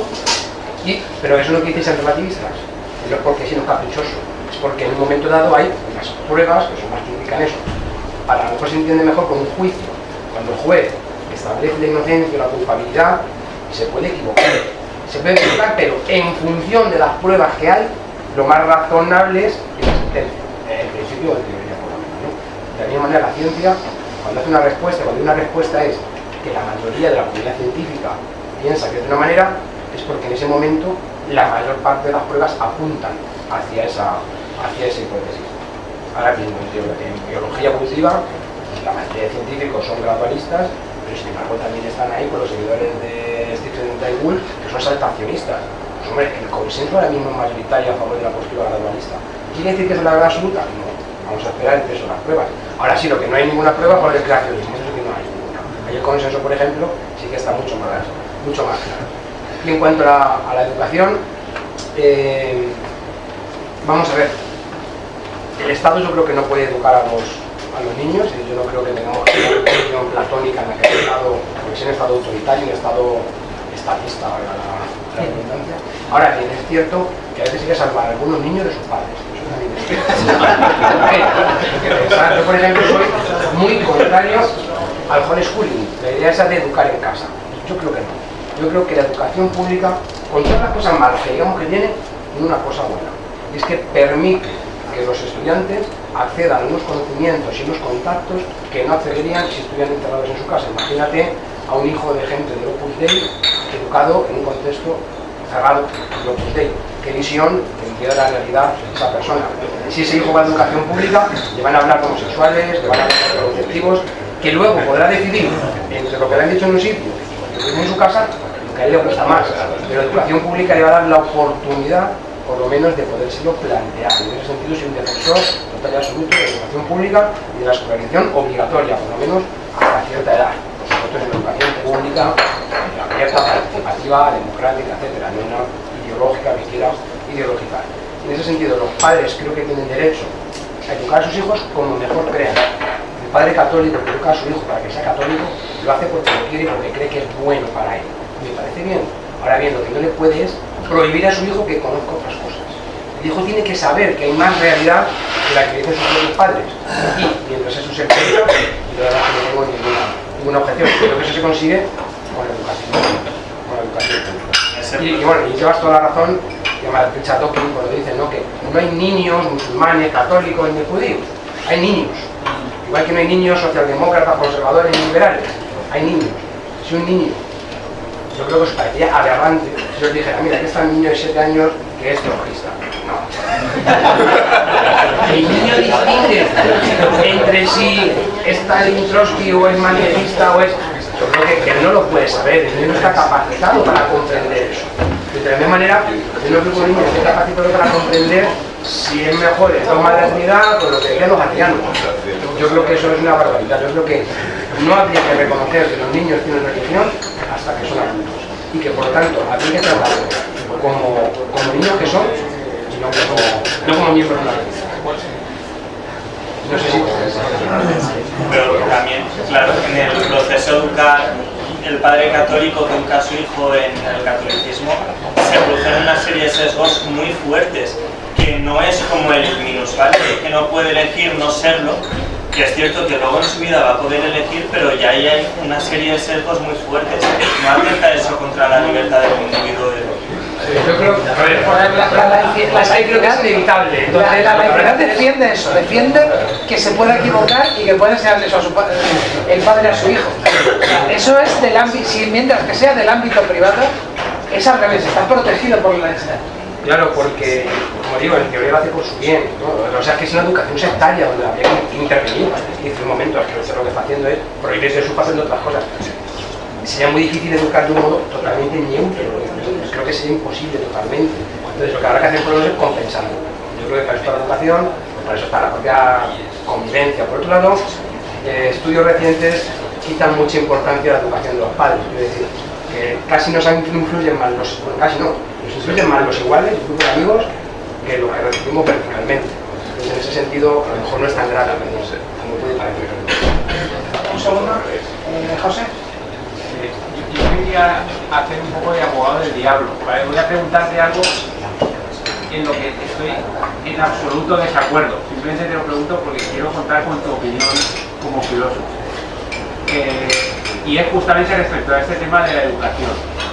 pero eso no quiere decir ser relativistas. No es porque sea caprichoso, es porque en un momento dado hay unas pruebas que son más que indican eso. A lo mejor se entiende mejor con un juicio. Cuando el juez establece la inocencia o la culpabilidad, se puede equivocar. Se puede equivocar, pero en función de las pruebas que hay, lo más razonable es la sentencia. El principio de teoría, por lo menos, ¿no? De la misma manera, la ciencia, cuando hace una respuesta, cuando una respuesta es que la mayoría de la comunidad científica piensa que es de una manera, es porque en ese momento la mayor parte de las pruebas apuntan hacia esa hipótesis. Ahora mismo, en biología evolutiva, la mayoría de científicos son gradualistas, pero sin embargo también están ahí con los seguidores de Stephen Jay Gould, que son saltacionistas. Pues, hombre, el consenso ahora mismo es mayoritario a favor de la postura gradualista. ¿Quiere decir que es la verdad absoluta? No. Vamos a esperar el peso de las pruebas. Ahora sí, lo que no hay ninguna prueba por el creacionismo, eso sí que no hay ninguna. Ahí el consenso, por ejemplo, sí que está mucho más claro. Y en cuanto a la educación, vamos a ver, el Estado yo creo que no puede educar a los niños, y yo no creo que tengamos una educación platónica en la que el Estado, porque es un Estado autoritario, un Estado estatista, valga la redundancia. Ahora bien, es cierto que a veces hay que salvar a algunos niños de sus padres. Yo, por ejemplo, soy muy contrario al homeschooling, la idea esa de educar en casa. Yo creo que no. Yo creo que la educación pública, con todas las cosas malas que digamos que tiene, tiene una cosa buena. Y es que permite que los estudiantes accedan a unos conocimientos y unos contactos que no accederían si estuvieran encerrados en su casa. Imagínate a un hijo de gente del Opus Dei educado en un contexto cerrado del Opus Dei. ¿Qué visión entiende la realidad de esa persona? Si ese hijo va a educación pública, le van a hablar de homosexuales, le van a hablar de conceptivos, que luego podrá decidir entre lo que le han dicho en un sitio en su casa, lo que a él le gusta más. Pero la educación pública le va a dar la oportunidad, por lo menos, de podérselo plantear. En ese sentido, soy un defensor total y absoluto de la educación pública y de la escolarización obligatoria, por lo menos hasta cierta edad. Por supuesto, en la educación pública, abierta, participativa, democrática, etcétera, no una ideológica que quiera ideologizar. En ese sentido, los padres creo que tienen derecho a educar a sus hijos como mejor crean. En El padre católico que educa a su hijo para que sea católico lo hace porque lo quiere y porque cree que es bueno para él. Me parece bien. Ahora bien, lo que no le puede es prohibir a su hijo que conozca otras cosas. El hijo tiene que saber que hay más realidad que la que dicen sus propios padres. Y mientras eso se explica, yo la verdad que no tengo ninguna objeción. Creo que eso se consigue con la educación. Con la educación pública. Y bueno, y llevas toda la razón, llama el Chatokli cuando dicen, ¿no?, que no hay niños musulmanes, católicos ni judíos. Hay niños. Igual que no hay niños socialdemócratas, conservadores ni liberales. Hay niños. Si un niño, yo creo que os parecía aberrante si os dijera, mira, aquí está un niño de 7 años que es teologista. No. El niño distingue entre si es Stalin, Trotsky o es manierista o es... Yo creo que él no lo puede saber, el niño no está capacitado para comprender eso. De la misma manera, yo no creo que un niño esté capacitado para comprender si es mejor el dogma de la Trinidad o lo que decían los arianos. Yo creo que eso es una barbaridad. Yo creo que no habría que reconocer que los niños tienen religión hasta que son adultos. Y que por lo tanto habría que tratarlos como niños que son y no como miembros de una religión. No sé si... Pero también, claro, en el proceso de educar, el padre católico que educa a su hijo en el catolicismo, se producen una serie de sesgos muy fuertes, que no es como el minusválido, que no puede elegir no serlo, que es cierto que luego en su vida va a poder elegir, pero ya ahí hay una serie de sesgos muy fuertes. No atenta eso contra la libertad del individuo. Yo creo que la creo que es inevitable. Entonces, la laicidad defiende eso, defiende que se pueda equivocar y que pueda enseñarle eso a el padre a su hijo. Eso es del ámbito, mientras que sea del ámbito privado, es al revés, está protegido por la laicidad. Claro, porque, como digo, en teoría lo hace por su bien, ¿no? O sea, que es una educación sectaria donde habría que intervenir. Y en un momento, es que lo que está haciendo es prohibirse su haciendo otras cosas. Sería muy difícil educar de un modo totalmente neutro. Creo que sería imposible totalmente. Entonces, lo que habrá que hacer por lo menos es compensarlo. Yo creo que para eso está la educación, para eso está la propia convivencia. Por otro lado, estudios recientes quitan mucha importancia a la educación de los padres. Es decir, que casi nos influyen más los... Bueno, casi no. Nos influyen más los iguales, el grupo de amigos, que lo que recibimos verticalmente. Entonces, en ese sentido, a lo mejor no es tan grave, no sé, como puede parecer. Un segundo, José. Yo quería hacer un poco de abogado del diablo, ¿vale? Voy a preguntarte algo en lo que estoy en absoluto desacuerdo. Simplemente te lo pregunto porque quiero contar con tu opinión como filósofo. Y es justamente respecto a este tema de la educación.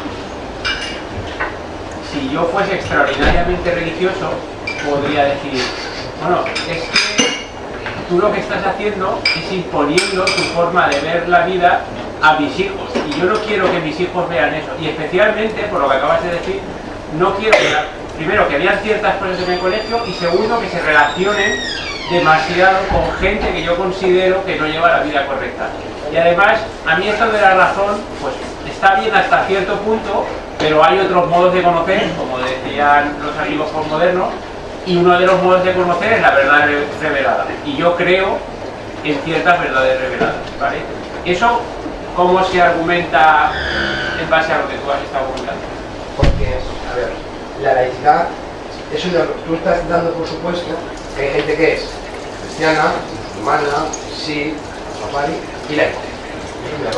Si yo fuese extraordinariamente religioso, podría decir, bueno, es que tú lo que estás haciendo es imponiendo tu forma de ver la vida a mis hijos, y yo no quiero que mis hijos vean eso, y especialmente, por lo que acabas de decir, no quiero que, primero, que vean ciertas cosas en el colegio, y segundo, que se relacionen demasiado con gente que yo considero que no lleva la vida correcta. Y además, a mí esto de la razón, pues está bien hasta cierto punto, pero hay otros modos de conocer, como decían los amigos postmodernos, y uno de los modos de conocer es la verdad revelada, y yo creo en ciertas verdades reveladas, ¿vale? Eso, ¿cómo se argumenta en base a lo que tú has estado comentando? Porque, a ver, la laicidad es una... Tú estás dando por supuesto que hay gente que es cristiana, musulmana, sí, safari y laico. Eso es una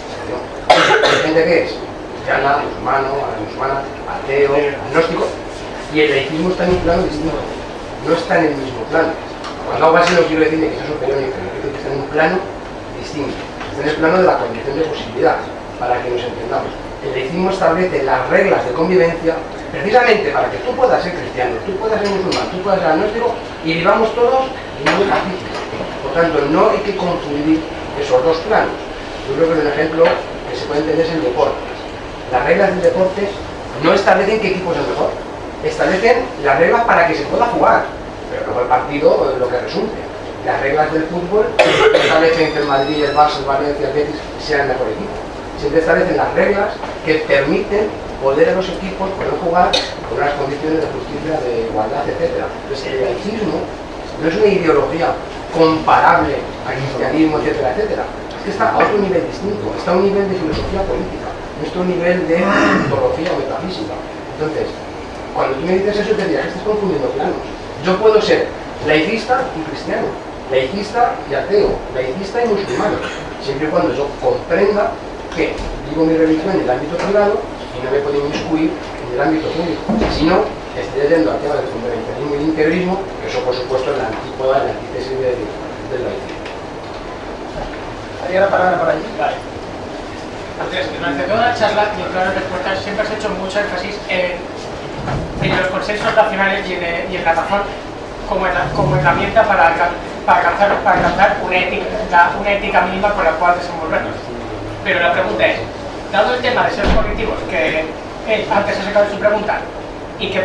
verdad. Hay gente que es cristiana, musulmana, ateo, agnóstico, y el laicismo está en un plano distinto. No está en el mismo plano. Cuando hago así no quiero decirle que sea superior ni inferior, quiero decir que está en un plano distinto. En el plano de la condición de posibilidad, para que nos entendamos. El laicismo establece las reglas de convivencia precisamente para que tú puedas ser cristiano, tú puedas ser musulmán, tú puedas ser agnóstico y vivamos todos en un pacífico. Por tanto, no hay que confundir esos dos planos. Yo creo que un ejemplo que se puede entender es el deporte. Las reglas del deporte no establecen qué equipo es el mejor, establecen las reglas para que se pueda jugar, pero luego el partido lo que resulte. Las reglas del fútbol establecen que el Madrid, el Barça, el Valencia, el Betis sean el mejor equipo. Siempre establecen las reglas que permiten poder a los equipos poder jugar con unas condiciones de justicia, de igualdad, etc. Entonces el laicismo no es una ideología comparable al cristianismo, etcétera, etcétera. Es que está a otro nivel distinto, está a un nivel de filosofía política, no está a un nivel de ontología o metafísica. Entonces, cuando tú me dices eso, te diría que estás confundiendo planos. Yo puedo ser laicista y cristiano. laicista y ateo, laicista y musulmán, siempre y cuando yo comprenda que vivo mi religión en el ámbito privado y no me puedo inmiscuir en el ámbito público. Si no, estoy yendo al tema del fundamentalismo y el integrismo, que eso por supuesto es la antípoda, la antítesis del laicismo. ¿Haría la palabra por allí? Vale. Entonces, durante toda la charla y en todas las respuestas siempre has hecho mucho énfasis en los consensos nacionales y en la razón como herramienta para alcanzar una ética mínima con la cual desenvolvernos. Pero la pregunta es, dado el tema de seres cognitivos que él antes ha sacado en su pregunta y que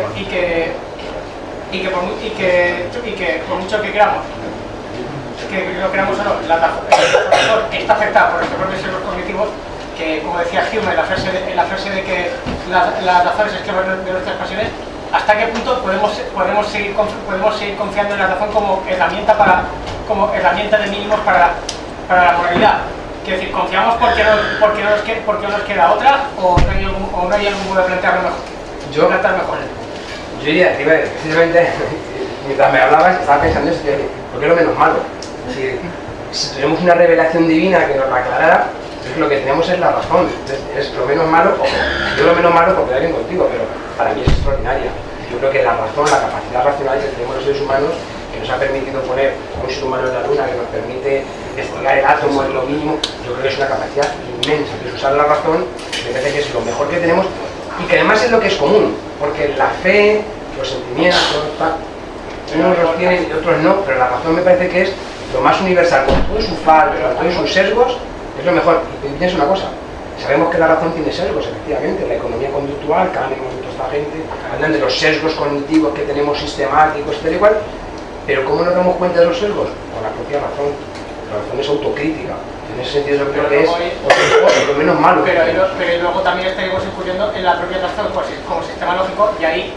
por mucho que queramos lo queramos o no, la razón está afectada por los propios seres cognitivos, que como decía Hume en la frase de que la razón es esclava de nuestras pasiones, ¿hasta qué punto podemos seguir confiando en la razón como herramienta de mínimos para la moralidad? Quiero decir, ¿confiamos porque no nos queda otra o no hay algún modo de plantearlo mejor? Yo diría, precisamente, mientras me hablabas, estaba pensando eso, ¿por qué lo menos malo? Es decir, si tenemos una revelación divina que nos la aclarara, lo que tenemos es la razón. Es lo menos malo, yo lo menos malo porque alguien contigo, pero para mí es extraordinaria. Yo creo que la razón, la capacidad racional que tenemos los seres humanos, que nos ha permitido poner a un ser humano en la luna, que nos permite investigar el átomo en lo mínimo, yo creo que es una capacidad inmensa. Entonces usar la razón me parece que es lo mejor que tenemos y que además es lo que es común, porque la fe, los sentimientos, unos los tienen y otros no, pero la razón me parece que es lo más universal, con todo su fallo, con todos sus sesgos, es lo mejor. Y piensa una cosa, sabemos que la razón tiene sesgos, efectivamente, la economía conductual, cada vez hemos visto esta gente, hablan de los sesgos cognitivos que tenemos sistemáticos, tal y cual, pero ¿cómo nos damos cuenta de los sesgos? Con la propia razón. La razón es autocrítica. En ese sentido yo creo que es lo menos malo. Pero luego también estaríamos incurriendo en la propia razón como sistema lógico y ahí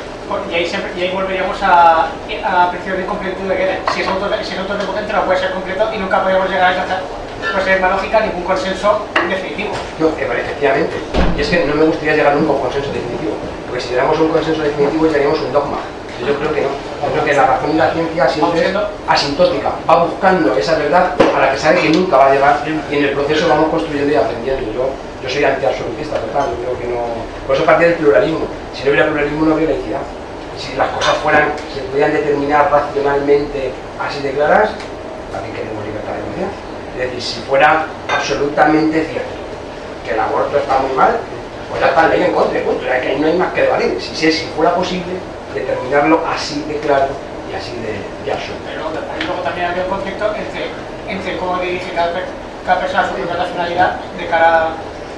volveríamos a principios de incompletud de Gödel. Si es autodepotente no puede ser completo y nunca podríamos llegar a alcanzar por ser más lógica ningún consenso definitivo. No, efectivamente. Y es que no me gustaría llegar nunca a un consenso definitivo, porque si llegamos a un consenso definitivo llegaríamos a un dogma. Yo creo que no. Yo creo que la razón y la ciencia siempre es asintótica, va buscando esa verdad a la que sabe que nunca va a llegar y en el proceso vamos construyendo y aprendiendo. Yo soy antiabsolutista total, yo creo que no. Por eso parte del pluralismo. Si no hubiera pluralismo no habría laicidad. Si las cosas se pudieran determinar racionalmente así de claras, también queremos libertad de conciencia. Es decir, si fuera absolutamente cierto que el aborto está muy mal, pues ya está la ley en contra, punto, ya que ahí no hay más que debatir. Si fuera posible determinarlo así de claro y así de absurdo. Pero luego también había un conflicto entre cómo dirige cada persona su propia nacionalidad de cara a,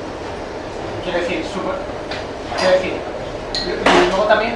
quiero decir, y luego también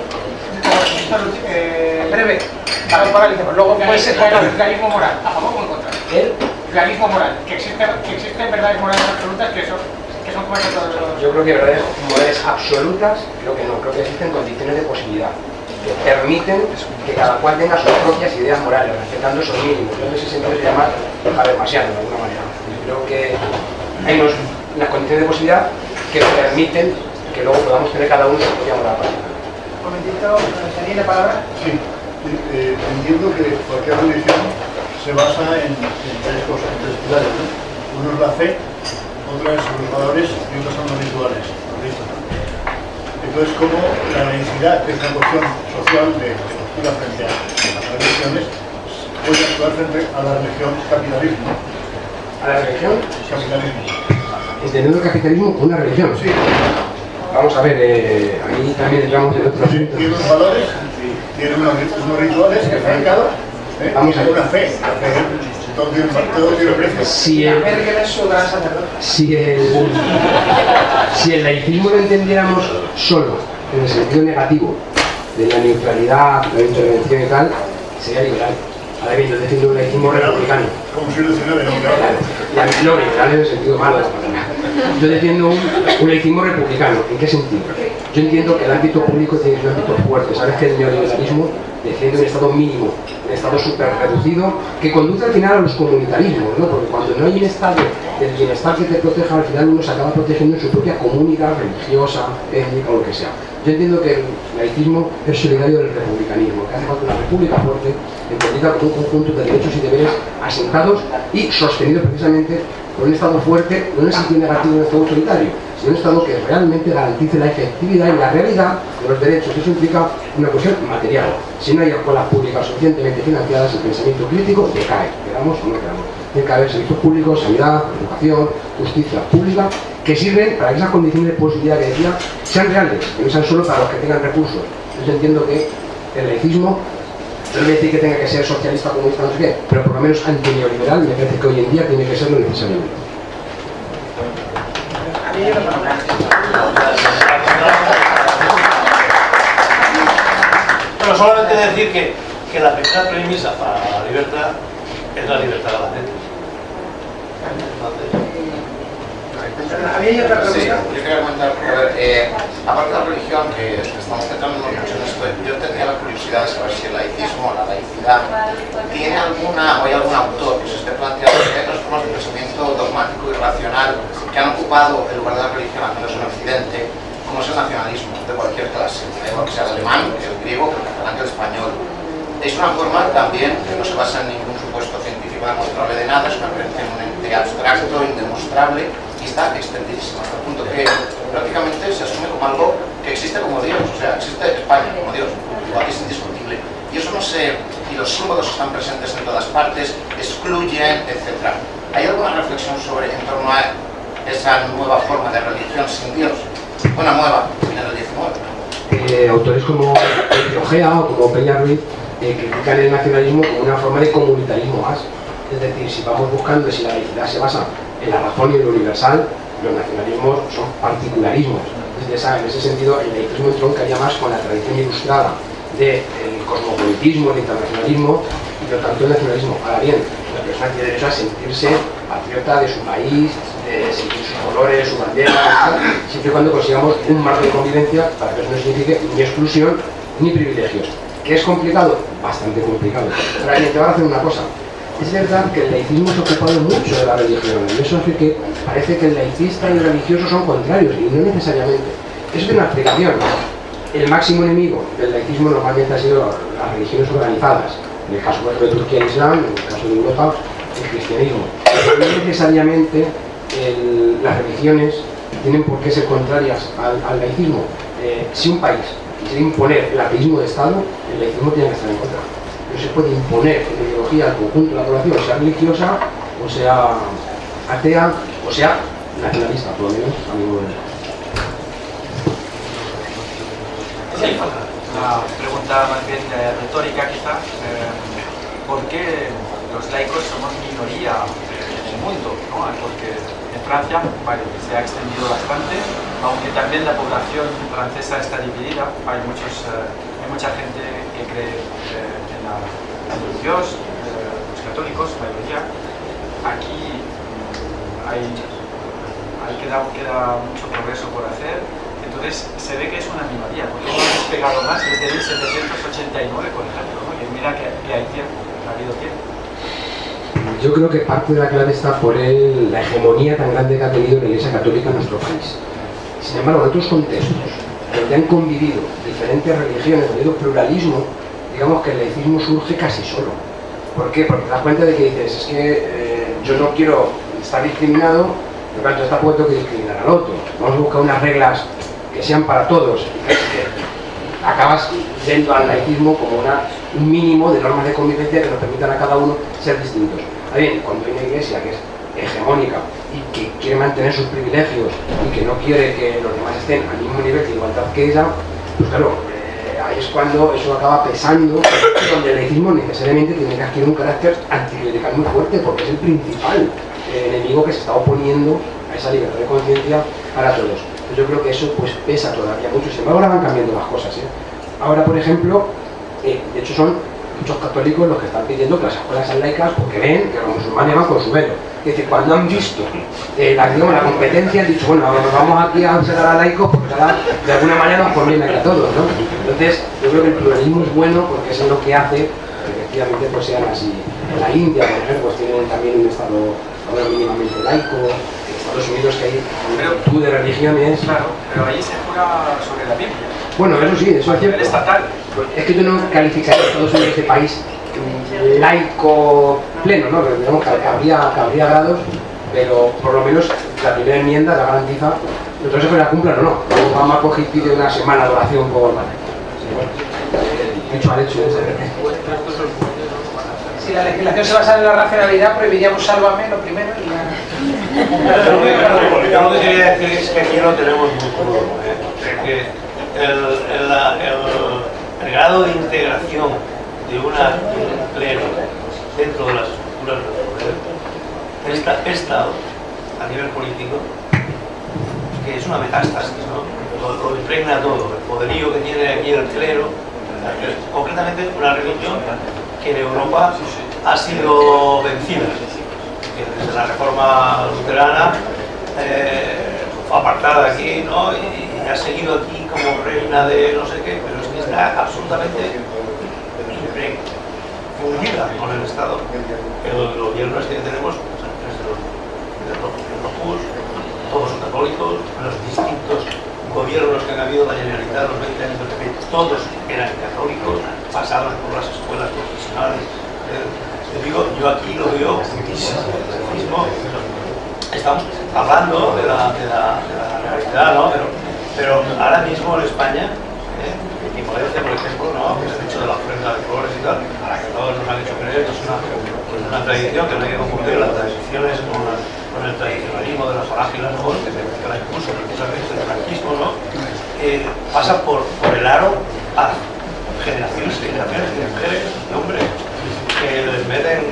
breve, paralicemos, luego puede ser realismo moral, a favor o en contra. ¿El? Realismo moral, que existen verdades morales absolutas que son como todos los... Yo creo que verdades morales absolutas, creo que no, creo que existen condiciones de posibilidad que permiten que cada cual tenga sus propias ideas morales, respetando esos mínimos. Yo en ese sentido se llama demasiado de alguna manera. Yo creo que hay unas condiciones de posibilidad que permiten que luego podamos tener cada uno su propia moral personal. Un momentito, ¿sería la palabra? Sí, entiendo que cualquier religión se basa en tres cosas, en tres pilares, ¿no? Uno es la fe, otra es los valores y otros son los rituales. Entonces, como la laicidad, que es una cuestión social de postura frente a las religiones, puede actuar frente a la religión capitalismo. ¿A la religión? Capitalismo. Entendiendo el capitalismo como una religión. Sí. Vamos a ver, ahí también entramos en otros asuntos. Tiene unos valores, tiene unos rituales que el mercado, vamos a ver. Una fe. Todo tiene precio. Si el laicismo lo entendiéramos solo en el sentido negativo de la neutralidad, la intervención y tal, sería liberal. Ahora bien, yo defiendo un laicismo republicano. Como si lo hiciera de no. No, liberal en el sentido malo. Yo defiendo un laicismo republicano. ¿En qué sentido? Yo entiendo que el ámbito público tiene un ámbito fuerte. Sabes que el neoliberalismo defiende un estado mínimo, un estado súper reducido, que conduce al final a los comunitarismos, ¿no? Porque cuando no hay un estado del bienestar que te proteja, al final uno se acaba protegiendo en su propia comunidad religiosa, étnica o lo que sea. Yo entiendo que el laicismo es solidario del republicanismo, que hace falta una república fuerte, entendida como un conjunto de derechos y deberes asentados y sostenidos precisamente por un Estado fuerte, no en el sentido negativo de un Estado autoritario, sino un Estado que realmente garantice la efectividad y la realidad de los derechos. Eso implica una cuestión material. Si no hay escuelas públicas suficientemente financiadas, el pensamiento crítico decae, queramos o no queramos. Tiene que haber servicios públicos, sanidad, educación, justicia pública, que sirven para que esas condiciones de posibilidad que decía sean reales, que no sean solo para los que tengan recursos. Yo entiendo que el laicismo, no voy a decir que tenga que ser socialista, comunista, no sé qué, pero por lo menos antineoliberal me parece que hoy en día tiene que serlo necesariamente. Bueno, solamente decir que la primera premisa para la libertad es la libertad de la gente. ¿Había otra pregunta? Sí, yo quería comentar, porque a ver, aparte de la religión, que estamos centrándonos mucho en esto, yo tenía la curiosidad de saber si el laicismo, la laicidad, tiene alguna, o hay algún autor que se esté planteando que hay otras formas de pensamiento dogmático y racional que han ocupado el lugar de la religión, al menos en Occidente, como es el nacionalismo de cualquier clase, da igual que sea el alemán, que el griego, que el catalán, que el español. Es una forma también que no se basa en ningún supuesto científico demostrable de nada, es una creencia en un ente abstracto, indemostrable, y está extendidísima hasta el punto que prácticamente se asume como algo que existe como Dios, o sea, existe España como Dios, igual es indiscutible. Y eso no sé, y los símbolos están presentes en todas partes, excluyen, etc. ¿Hay alguna reflexión sobre en torno a esa nueva forma de religión sin Dios? Una nueva, en el 19. Autores como Ojea o como Peña Ruiz critican el nacionalismo como una forma de comunitarismo más. Es decir, si vamos buscando si la laicidad se basa en la razón y en lo universal, los nacionalismos son particularismos. En ese sentido, el laicismo entroncaría más con la tradición ilustrada del cosmopolitismo, el internacionalismo y no tanto el nacionalismo. Ahora bien, la persona tiene derecho a sentirse patriota de su país, de sentir sus colores, su bandera, siempre y cuando consigamos un marco de convivencia para que eso no signifique ni exclusión ni privilegios. ¿Que es complicado? Bastante complicado. Ahora bien, te voy a hacer una cosa. Es verdad que el laicismo se ha ocupado mucho de la religión, y eso hace que parece que el laicista y el religioso son contrarios, y no necesariamente. Eso tiene una explicación. El máximo enemigo del laicismo normalmente ha sido las religiones organizadas. En el caso de Turquía, el Islam, en el caso de Europa, el cristianismo. No necesariamente las religiones tienen por qué ser contrarias al laicismo. Si un país quisiera imponer el ateísmo de Estado, el laicismo tiene que estar en contra. No se puede imponer una ideología al conjunto de la población, sea religiosa, o sea atea, o sea nacionalista, por lo menos a mi modo de ver. Una pregunta más bien retórica quizá. ¿Por qué los laicos somos minoría en el mundo? ¿No? Porque en Francia se ha extendido bastante, aunque también la población francesa está dividida. Hay mucha gente que cree en Dios, los católicos, la mayoría. Aquí queda mucho progreso por hacer. Entonces se ve que es una minoría, porque no ha despegado más desde 1789, por ejemplo, ¿no? Y mira que hay tiempo, ha habido tiempo. Yo creo que parte de la clave está por la hegemonía tan grande que ha tenido la Iglesia Católica en nuestro país. Sin embargo, en otros contextos, donde han convivido diferentes religiones, donde ha habido pluralismo, digamos que el laicismo surge casi solo. ¿Por qué? Porque te das cuenta de que dices, es que yo no quiero estar discriminado, por lo tanto, está puesto que discriminar al otro. Vamos a buscar unas reglas que sean para todos, y que acabas yendo al laicismo como un mínimo de normas de convivencia que nos permitan a cada uno ser distintos. Ahora bien, cuando hay una iglesia que es hegemónica y que quiere mantener sus privilegios y que no quiere que los demás estén al mismo nivel de igualdad que ella, pues claro, ahí es cuando eso acaba pesando, donde el laicismo necesariamente tiene que adquirir un carácter anticlerical muy fuerte, porque es el principal enemigo que se está oponiendo a esa libertad de conciencia para todos. Entonces yo creo que eso pues pesa todavía mucho. Sin embargo, ahora van cambiando las cosas. Ahora, por ejemplo, de hecho son muchos católicos los que están pidiendo que las escuelas sean laicas porque ven que los musulmanes van con su velo. Es decir, cuando han visto la competencia, han dicho, bueno, vamos aquí a ser a laicos porque ahora de alguna manera nos conviene a todos, ¿no? Entonces, yo creo que el pluralismo es bueno porque eso es lo que hace que efectivamente pues sean así. En la India, por ejemplo, pues tienen también un estado ahora mínimamente laico, en Estados Unidos que hay multitud de religiones. Claro, pero ahí se jura sobre la Biblia. Bueno, eso sí, eso es cierto. El estatal. Es que yo no calificaría a Estados Unidos de país laico pleno, ¿no? Pero digamos que habría grados, pero por lo menos la primera enmienda la garantiza. Entonces que la cumplan o no. Obama coge y pide una semana de oración por hecho al hecho. Si la legislación se basa en la racionalidad, prohibiríamos Sálvame lo primero y Yo lo que quería decir es que aquí lo tenemos muy crudo, que el grado de integración de un clero dentro de las estructuras del poder Estado a nivel político, que es una metástasis, ¿no? Lo impregna todo, el poderío que tiene aquí el clero, concretamente una religión que en Europa ha sido vencida, que desde la reforma luterana fue apartada aquí, ¿no? Y ha seguido aquí como reina de no sé qué, pero es que está absolutamente fundida con el Estado. El gobierno este que tenemos es de los Rojos, todos son católicos, los distintos gobiernos que han habido, la Generalitat, los 20 años del PP, todos eran católicos, pasaban por las escuelas profesionales. Te digo, yo aquí lo veo muchísimo. Estamos hablando de la realidad, ¿no? Pero ahora mismo en España, en Valencia, por ejemplo, ¿no? Que se ha dicho de la ofrenda de flores y tal, para que todos nos han hecho creer que es una tradición, que no hay que confundir las tradiciones con el tradicionalismo de las orágilas, ¿no? Que la impuso precisamente el franquismo, ¿no? Pasa por el aro a generaciones y generaciones de mujeres y hombres que les meten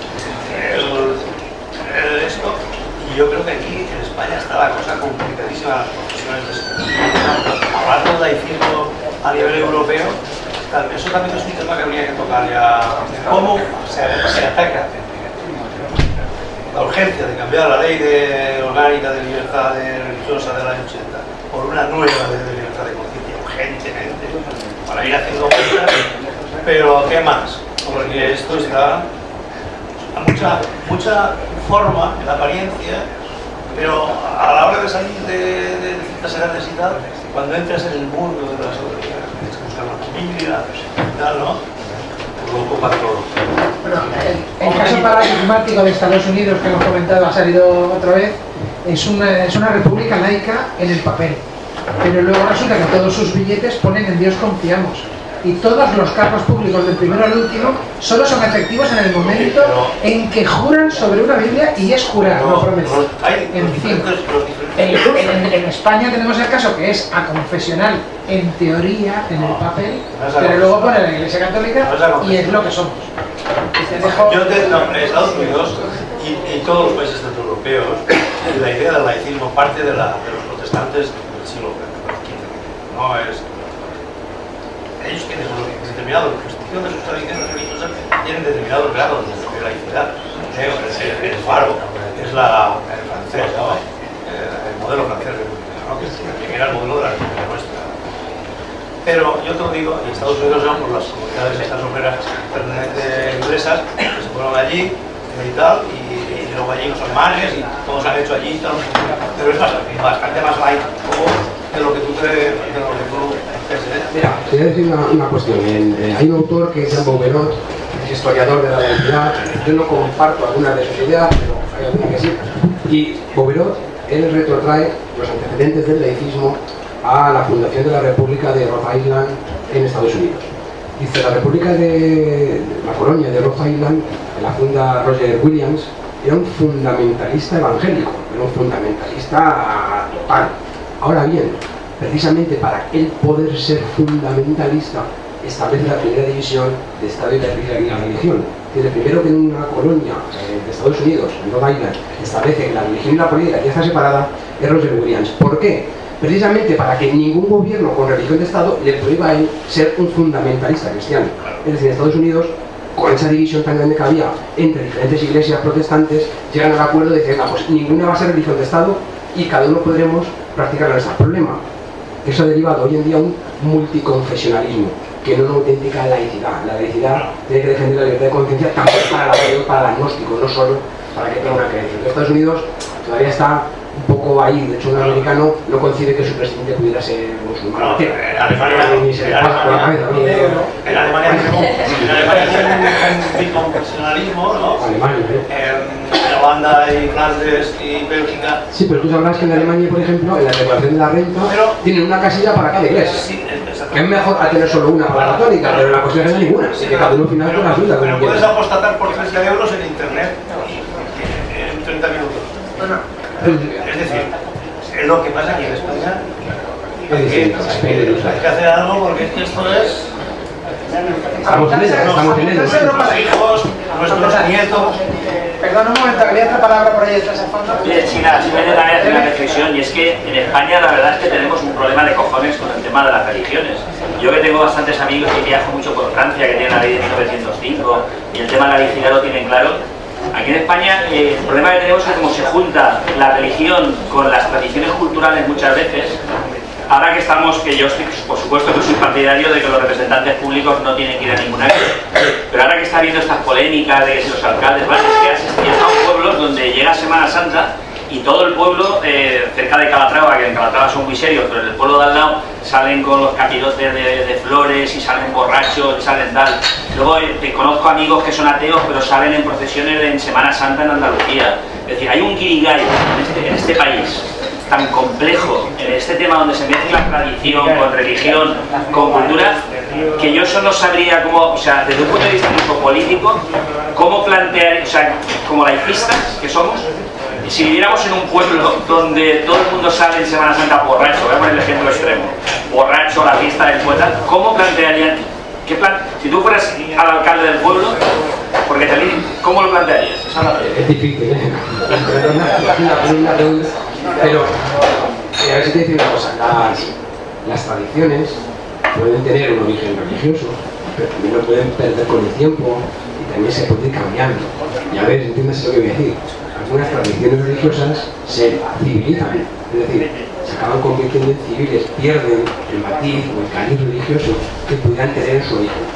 esto. Y yo creo que aquí en España está la cosa complicadísima, las profesiones de seguridad. Hablando del laicismo a nivel europeo, eso también es un tema que habría que tocar ya. ¿Cómo se ataca la urgencia de cambiar la ley orgánica de libertad religiosa del año 80 por una nueva ley de libertad de conciencia urgentemente para ir haciendo cosas? Pero ¿qué más? Porque esto está mucha forma en la apariencia, pero a la hora de salir de ciertas edades y tal, cuando entras en el mundo de las otras, tienes que buscar la familia y tal, ¿no? Lo ocupa todo. Bueno, el caso paradigmático de Estados Unidos que hemos comentado, ha salido otra vez, es una república laica en el papel, pero luego resulta que todos sus billetes ponen en Dios confiamos. Y todos los cargos públicos del primero al último solo son efectivos en el momento en que juran sobre una Biblia, y es jurar, no prometer. En fin, en España tenemos el caso que es aconfesional en teoría, en el papel, pero luego pone la Iglesia Católica y es lo que somos. En Estados Unidos y todos los países centroeuropeos, la idea del laicismo parte de los protestantes del siglo XV. No es... Ellos tienen determinado restricción de sus tradiciones religiosas, tienen determinados grados de laicidad. El faro es el francés, ¿no? El modelo francés republicano, ¿no? Que era el modelo de la República nuestra. Pero yo te lo digo, en Estados Unidos son por las comunidades estas obreras inglesas que se fueron allí y tal, y luego allí los alemanes y todos han hecho allí y tal. Pero es bastante más laico de lo que tú crees, de lo que tú... Mira, te voy a decir una cuestión. Hay un autor que se llama Bouguereau, que es historiador de la laicidad. Yo no comparto algunas de sus ideas, pero hay alguna que sí. Y Bouguereau, él retrotrae los antecedentes del laicismo a la fundación de la República de Rhode Island en Estados Unidos. Dice, la República de la colonia de Rhode Island, la funda Roger Williams, era un fundamentalista evangélico, era un fundamentalista total. Ahora bien, precisamente para él poder ser fundamentalista, establece la primera división de Estado y la religión. Dice, primero que en una colonia de Estados Unidos, en Rhode Island, establece que la religión y la política ya está separada, es Roger Williams. ¿Por qué? Precisamente para que ningún gobierno con religión de Estado le prohíba a él ser un fundamentalista cristiano. Es decir, en Estados Unidos, con esa división tan grande que había entre diferentes iglesias protestantes, llegan al acuerdo de decir, pues ninguna va a ser religión de Estado y cada uno podremos practicar nuestro problema. Eso ha derivado hoy en día un multiconfesionalismo, que no es una auténtica laicidad. La laicidad tiene que defender la libertad de conciencia también para el agnóstico, no solo para que tenga una creencia. En Estados Unidos todavía está un poco ahí, de hecho un americano no concibe que su presidente pudiera ser musulmán. En Alemania tiene un biconfesionalismo, ¿no? En Holanda y Flandes y Bélgica. Sí, pero tú sabrás que en Alemania, por ejemplo, en la declaración de la renta, tienen una casilla para cada iglesia. Que es mejor a tener solo una para la católica, pero la cuestión es que no hay ninguna, así que cada uno al final con la suya. Pero puedes apostatar por 13 euros en internet en 30 minutos. Es decir, lo que pasa aquí en España, hay que hacer algo porque esto es... Estamos en ello, nuestros hijos, nuestros nietos... Perdón un momento, había otra palabra por ahí detrás al fondo. Sí, nada, simplemente también hacer una reflexión, y es que en España la verdad es que tenemos un problema de cojones con el tema de las religiones. Yo que tengo bastantes amigos que viajo mucho por Francia, que tienen la ley de 1905, y el tema de la laicidad lo tienen claro. Aquí en España el problema que tenemos es que como se junta la religión con las tradiciones culturales muchas veces, ahora que estamos, que yo estoy, por supuesto que soy partidario de que los representantes públicos no tienen que ir a ningún acto, pero ahora que está habiendo estas polémicas de que si los alcaldes van, es que asistí a pueblos donde llega Semana Santa y todo el pueblo, cerca de Calatrava, que en Calatrava son muy serios, pero en el pueblo de al lado salen con los capirotes de flores y salen borrachos y salen tal. Luego conozco amigos que son ateos, pero salen en procesiones en Semana Santa en Andalucía. Es decir, hay un guirigay en este país tan complejo, en este tema donde se mezcla tradición con religión, con cultura, que yo solo sabría cómo, o sea, desde un punto de vista incluso político, cómo plantear, o sea, como laicistas que somos, si viviéramos en un pueblo donde todo el mundo sale en Semana Santa borracho, voy a poner el ejemplo extremo, borracho a la fiesta del poeta, ¿cómo plantearían? ¿Qué plan? Si tú fueras al alcalde del pueblo, porque ¿cómo lo plantearías? Es difícil, pero a ver si te dice una cosa, las tradiciones pueden tener un origen religioso, pero también lo pueden perder con el tiempo y también se puede ir cambiando. Y a ver, entiendes lo que voy a decir. Algunas tradiciones religiosas se civilizan, es decir, se acaban convirtiendo en civiles, pierden el matiz o el cariz religioso que pudieran tener en su origen.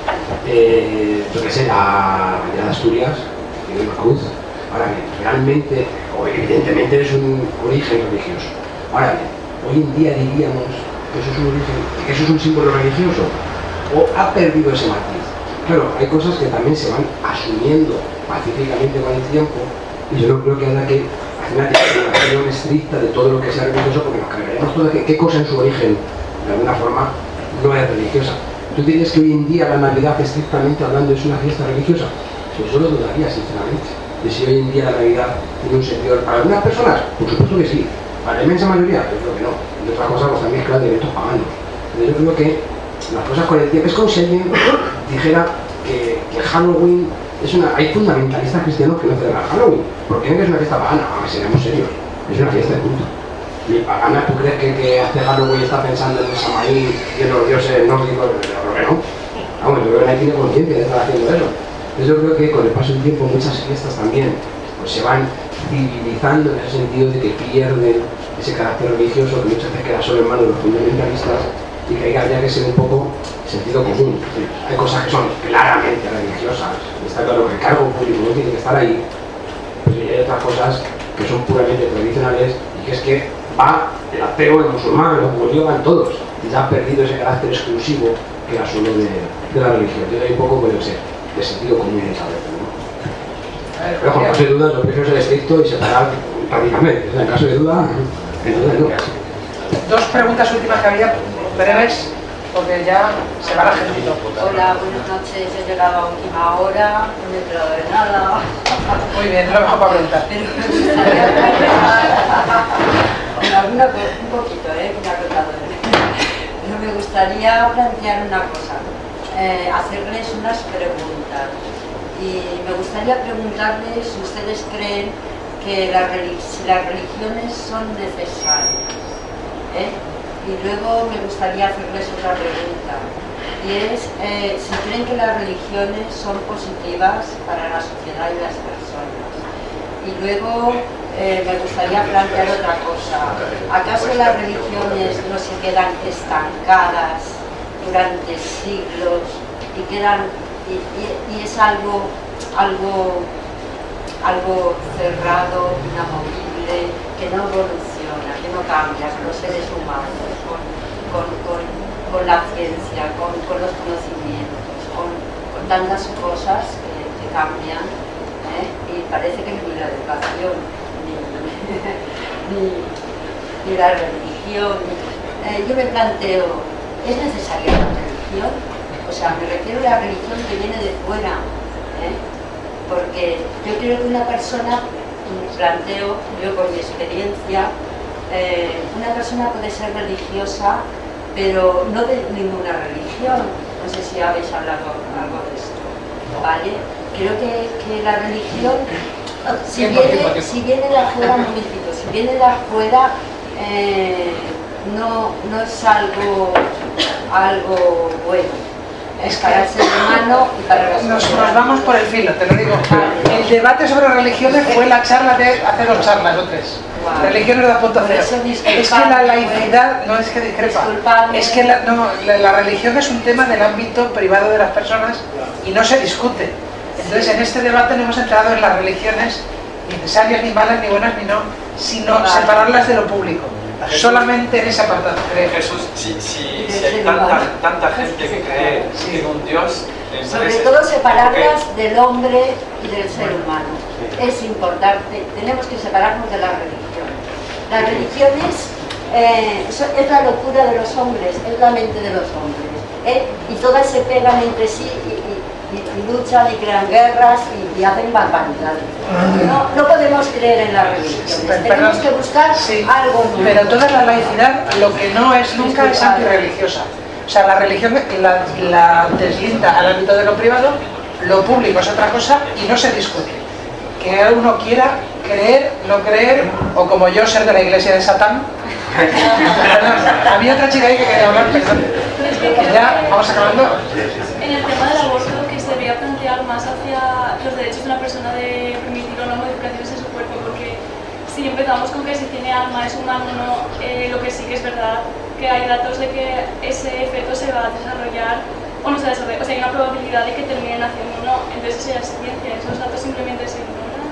Yo que sé, la Bahía de Asturias tiene una cruz. Ahora bien, realmente, o evidentemente es un origen religioso. Ahora bien, hoy en día diríamos que eso es un origen, que eso es un símbolo religioso, o ha perdido ese matiz. Claro, hay cosas que también se van asumiendo pacíficamente con el tiempo, y yo no creo que haya que hacer una definición estricta de todo lo que sea religioso, porque nos cargaremos todo qué cosa en su origen, de alguna forma, no es religiosa. ¿Tú dirías que hoy en día la Navidad, estrictamente hablando, es una fiesta religiosa? Pues yo lo dudaría, sinceramente, de si hoy en día la Navidad tiene un sentido. Para algunas personas, por supuesto que sí. Para la inmensa mayoría, yo creo que no. De otra cosa, pues también claro, de eventos paganos. Pero yo creo que las cosas con el tiempo, es como si alguien dijera que Halloween es una... Hay fundamentalistas cristianos que no celebran Halloween. ¿Por qué no que es una fiesta pagana? A ver, seríamos serios. Es una fiesta de culto. ¿Y pagana tú crees que hace Halloween está pensando en el Samaín y en los dioses nórdicos? Yo creo que no. Vamos, yo creo que nadie tiene conciencia de estar haciendo eso. Entonces yo creo que con el paso del tiempo muchas fiestas también pues se van civilizando en ese sentido de que pierden ese carácter religioso que muchas veces queda solo en manos de los fundamentalistas y que habría que ser un poco sentido común. Hay cosas que son claramente religiosas, está claro que el cargo público no tiene que estar ahí, pues hay otras cosas que son puramente tradicionales y que es que va el ateo, el musulmán, los judíos, van todos y ya han perdido ese carácter exclusivo que era solo de la religión. Entonces hay un poco puede ser de sentido común muchas veces, ¿no? Pero en caso de duda, lo prefiero ser estricto y separar radicalmente. En caso de duda, entonces no. Dos preguntas últimas que había, breves, porque ya se va la gente. Hola, buenas noches. He llegado a última hora, no me he enterado de nada. Muy bien, te lo dejo para preguntar. Pero me gustaría un poquito, pero me gustaría plantear una cosa, hacerles unas preguntas. Y me gustaría preguntarles si ustedes creen que si las religiones son necesarias. Y luego me gustaría hacerles otra pregunta, y es si creen que las religiones son positivas para la sociedad y las personas. Y luego me gustaría plantear otra cosa. ¿Acaso las religiones no se quedan estancadas durante siglos y quedan y es algo cerrado, inamovible, que no evoluciona? evoluciona, que no cambia con los seres humanos, con la ciencia, con los conocimientos, con tantas cosas que cambian, y parece que ni la educación, ni la religión. Yo me planteo, ¿es necesaria la religión? O sea, me refiero a la religión que viene de fuera, porque yo creo que una persona, planteo, yo con mi experiencia, una persona puede ser religiosa, pero no de ninguna religión. No sé si habéis hablado algo de esto, ¿vale? Creo que la religión, si viene de afuera, un momentito, si viene de afuera, no es algo bueno. Es para el ser humano y para las nos vamos por el filo, te lo digo. El debate sobre religiones fue la charla de hace 2 charlas o 3. Religiones 2.0. Es que la laicidad no es que discrepa. Es que la religión es un tema del ámbito privado de las personas y no se discute. Entonces en este debate no hemos entrado en las religiones ni necesarias, ni malas, ni buenas, ni no, sino separarlas de lo público. Solamente en ese apartado. Jesús, si hay tanta gente que cree en un Dios, sobre todo separarlas del hombre y del ser humano. Es importante, tenemos que separarnos de las religiones. Las religiones es la locura de los hombres, es la mente de los hombres. Y todas se pegan entre sí y luchan y crean guerras y hacen barbaridades. No podemos creer en las religiones, tenemos que buscar algo nuevo. Pero toda la laicidad lo que no es nunca es antirreligiosa. O sea, la religión la deslinda al ámbito de lo privado, lo público es otra cosa y no se discute. Que uno quiera creer, no creer, o como yo ser de la iglesia de Satán. Había otra chica ahí que quería hablar, perdón. Ya, vamos acabando. En el tema del aborto, que se debería plantear más hacia los derechos de una persona de permitir o no modificaciones en su cuerpo, porque si empezamos con que si tiene alma es humano o no, lo que sí que es verdad, que hay datos de que ese feto se va a desarrollar o no se va a desarrollar, o sea, hay una probabilidad de que termine naciendo o no, entonces eso ya es ciencia, esos datos simplemente se ignoran.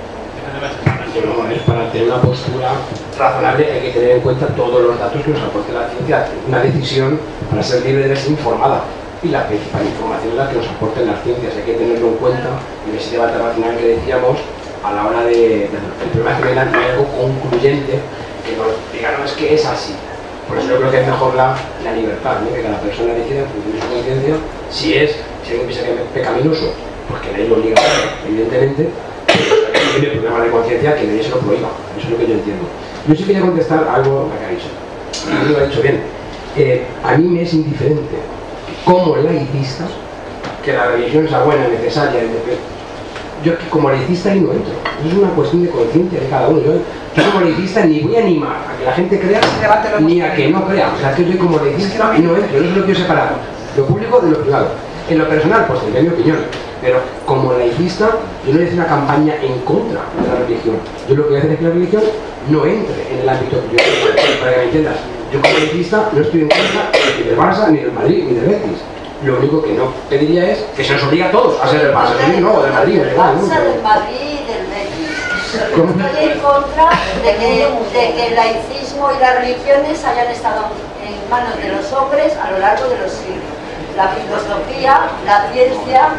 Bueno, para tener una postura razonable hay que tener en cuenta todos los datos que nos aporte la ciencia. Una decisión, para ser libre, debe ser informada. Y la principal información es la que nos aporten las ciencias. Hay que tenerlo en cuenta en ese debate racional que decíamos a la hora de el problema es que no hay algo concluyente que nos diga, no, es que es así. Por eso yo creo que es mejor la libertad, ¿no? Que cada persona decida en función de su conciencia si alguien piensa que es pecaminoso, pues que nadie lo obliga, evidentemente. Tiene problemas de conciencia, que nadie se lo prohíba. Eso es lo que yo entiendo. Yo sí quería contestar algo que ha dicho. Y lo ha dicho bien. A mí me es indiferente, como laicista, que la religión sea buena, necesaria. Yo como laicista ahí no entro. Eso es una cuestión de conciencia de cada uno. Yo como laicista ni voy a animar a que la gente crea ni a que no crea. O sea, que yo como laicista ahí no entro. Yo no es lo que quiero separar. Lo público de lo privado. En lo personal, pues tendré mi opinión. Pero como laicista, yo no voy a hacer una campaña en contra de la religión. Yo lo que voy a hacer es que la religión no entre en el ámbito que yo quiero, para que me entiendas. Yo como laicista no estoy en contra ni del Barça, ni del Madrid, ni del Betis. Lo único que no pediría es que se nos obligue a todos a ser del Barça, no, del Madrid, del Barça, del Madrid y del Betis. Estoy en contra de que el laicismo y las religiones hayan estado en manos de los hombres a lo largo de los siglos. La filosofía, la ciencia.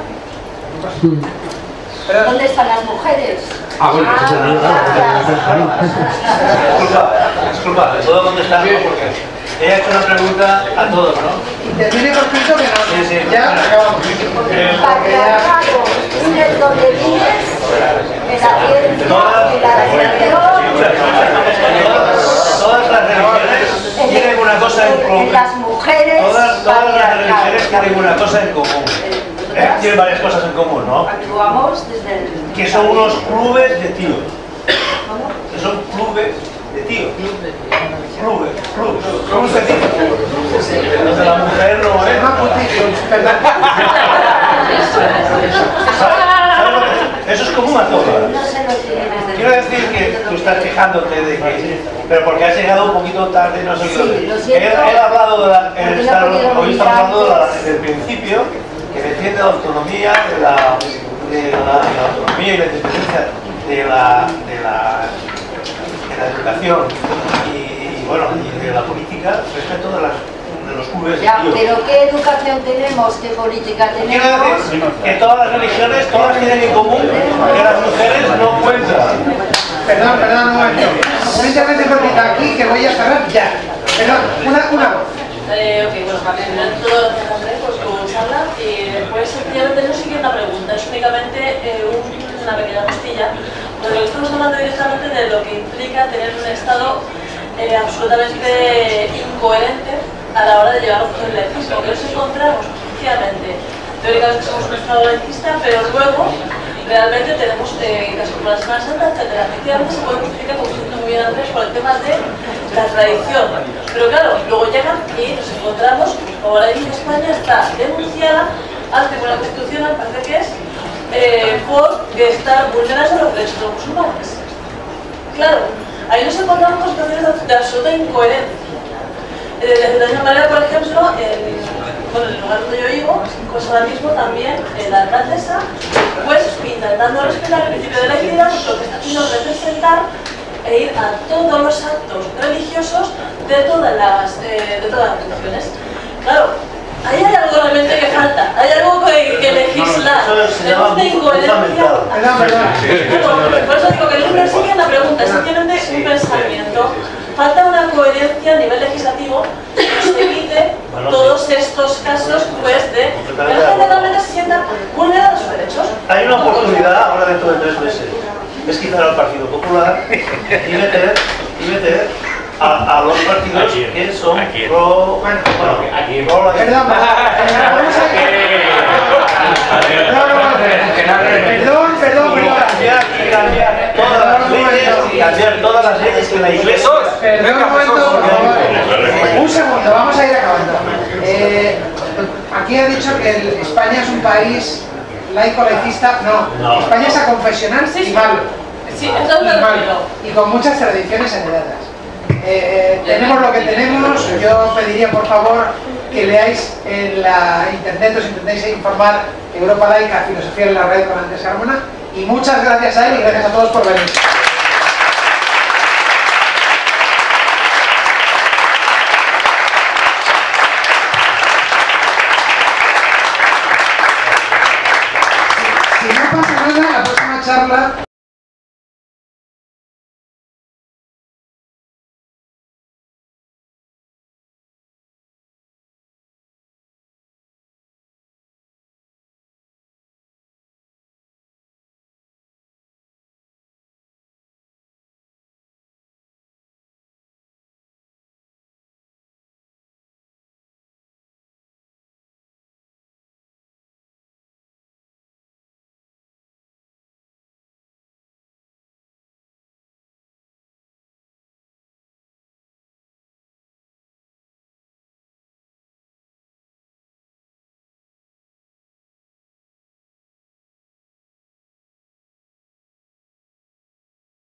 ¿Dónde están las mujeres? Bueno, disculpa, ¿le puedo contestar? Porque ella ha hecho una pregunta a todos, ¿no? Interviene por punto que no. Sí. Ya acabamos. Patriarcado, es donde vives, en la ciencia, en la religión. Todas las religiones tienen una cosa en común. En las mujeres. Todas las religiones tienen una cosa en común. Tienen varias cosas en común, ¿no? Actuamos desde el... Que son unos clubes de tíos. Que son clubes de tíos. Clubes. ¿Cómo se dice? Los de la mujer no es. Eso es común a todos. Quiero decir que tú estás quejándote de que... Pero porque has llegado un poquito tarde, no sé qué. Él ha hablado de la... Hoy estamos hablando del principio que defiende la autonomía, de la autonomía y la independencia de la educación y bueno, y de la política respecto de los clubes. Ya, pero ¿qué educación tenemos? ¿Qué política tenemos? Quiero decir que todas las religiones, todas tienen en común que las mujeres no cuentan. Perdón, un momento. Un internet de política aquí que voy a cerrar ya. Perdón, una voz. Ok, bueno, primero de todo, gracias Andrés por tu charla y después sencillamente no sigue una pregunta, es únicamente una pequeña postilla, porque estamos hablando directamente de lo que implica tener un Estado absolutamente incoherente a la hora de llevar a el laicismo, que nos encontramos efectivamente, teóricamente somos un Estado laicista, pero luego realmente tenemos casos como la Semana Santa, etcétera. Efectivamente se puede justificar, como dice muy bien Andrés, por el tema de la tradición. Pero claro, luego llegan y nos encontramos, como la ley de España está denunciada al Tribunal Constitucional, parece que es, por estar vulnerando los derechos de los musulmanes. Claro, ahí nos encontramos con situaciones de absoluta incoherencia. De la misma manera, por ejemplo, en el lugar donde yo vivo, pues ahora mismo también la alcaldesa, pues intentando respetar el principio de laicidad, pues lo que está haciendo es representar e ir a todos los actos religiosos de todas las religiones. Claro, ahí hay algo realmente que falta, hay algo que legislar, tenemos una incoherencia. Por eso digo que no persigue la pregunta, es simplemente un pensamiento. Falta una coherencia a nivel legislativo que nos evite todos estos casos pues, de que la gente realmente se sienta vulnerada sus derechos. Hay una oportunidad ahora dentro de 3 meses, es quitar al Partido Popular y meter a los partidos que son pro... Bueno, aquí pro... Perdón. Cambiar todas las leyes que la Iglesia... Un segundo, vamos a ir acabando. Aquí ha dicho que España es un país laico, laicista. No. España es aconfesional y malo. Sí, eso es y con muchas tradiciones heredadas. Tenemos lo que tenemos. Yo pediría por favor que leáis en la internet, os intentéis informar Europa Laica, Filosofía en la Red con Andrés Carmona. Y muchas gracias a él y gracias a todos por venir. Si no pasa nada, la próxima charla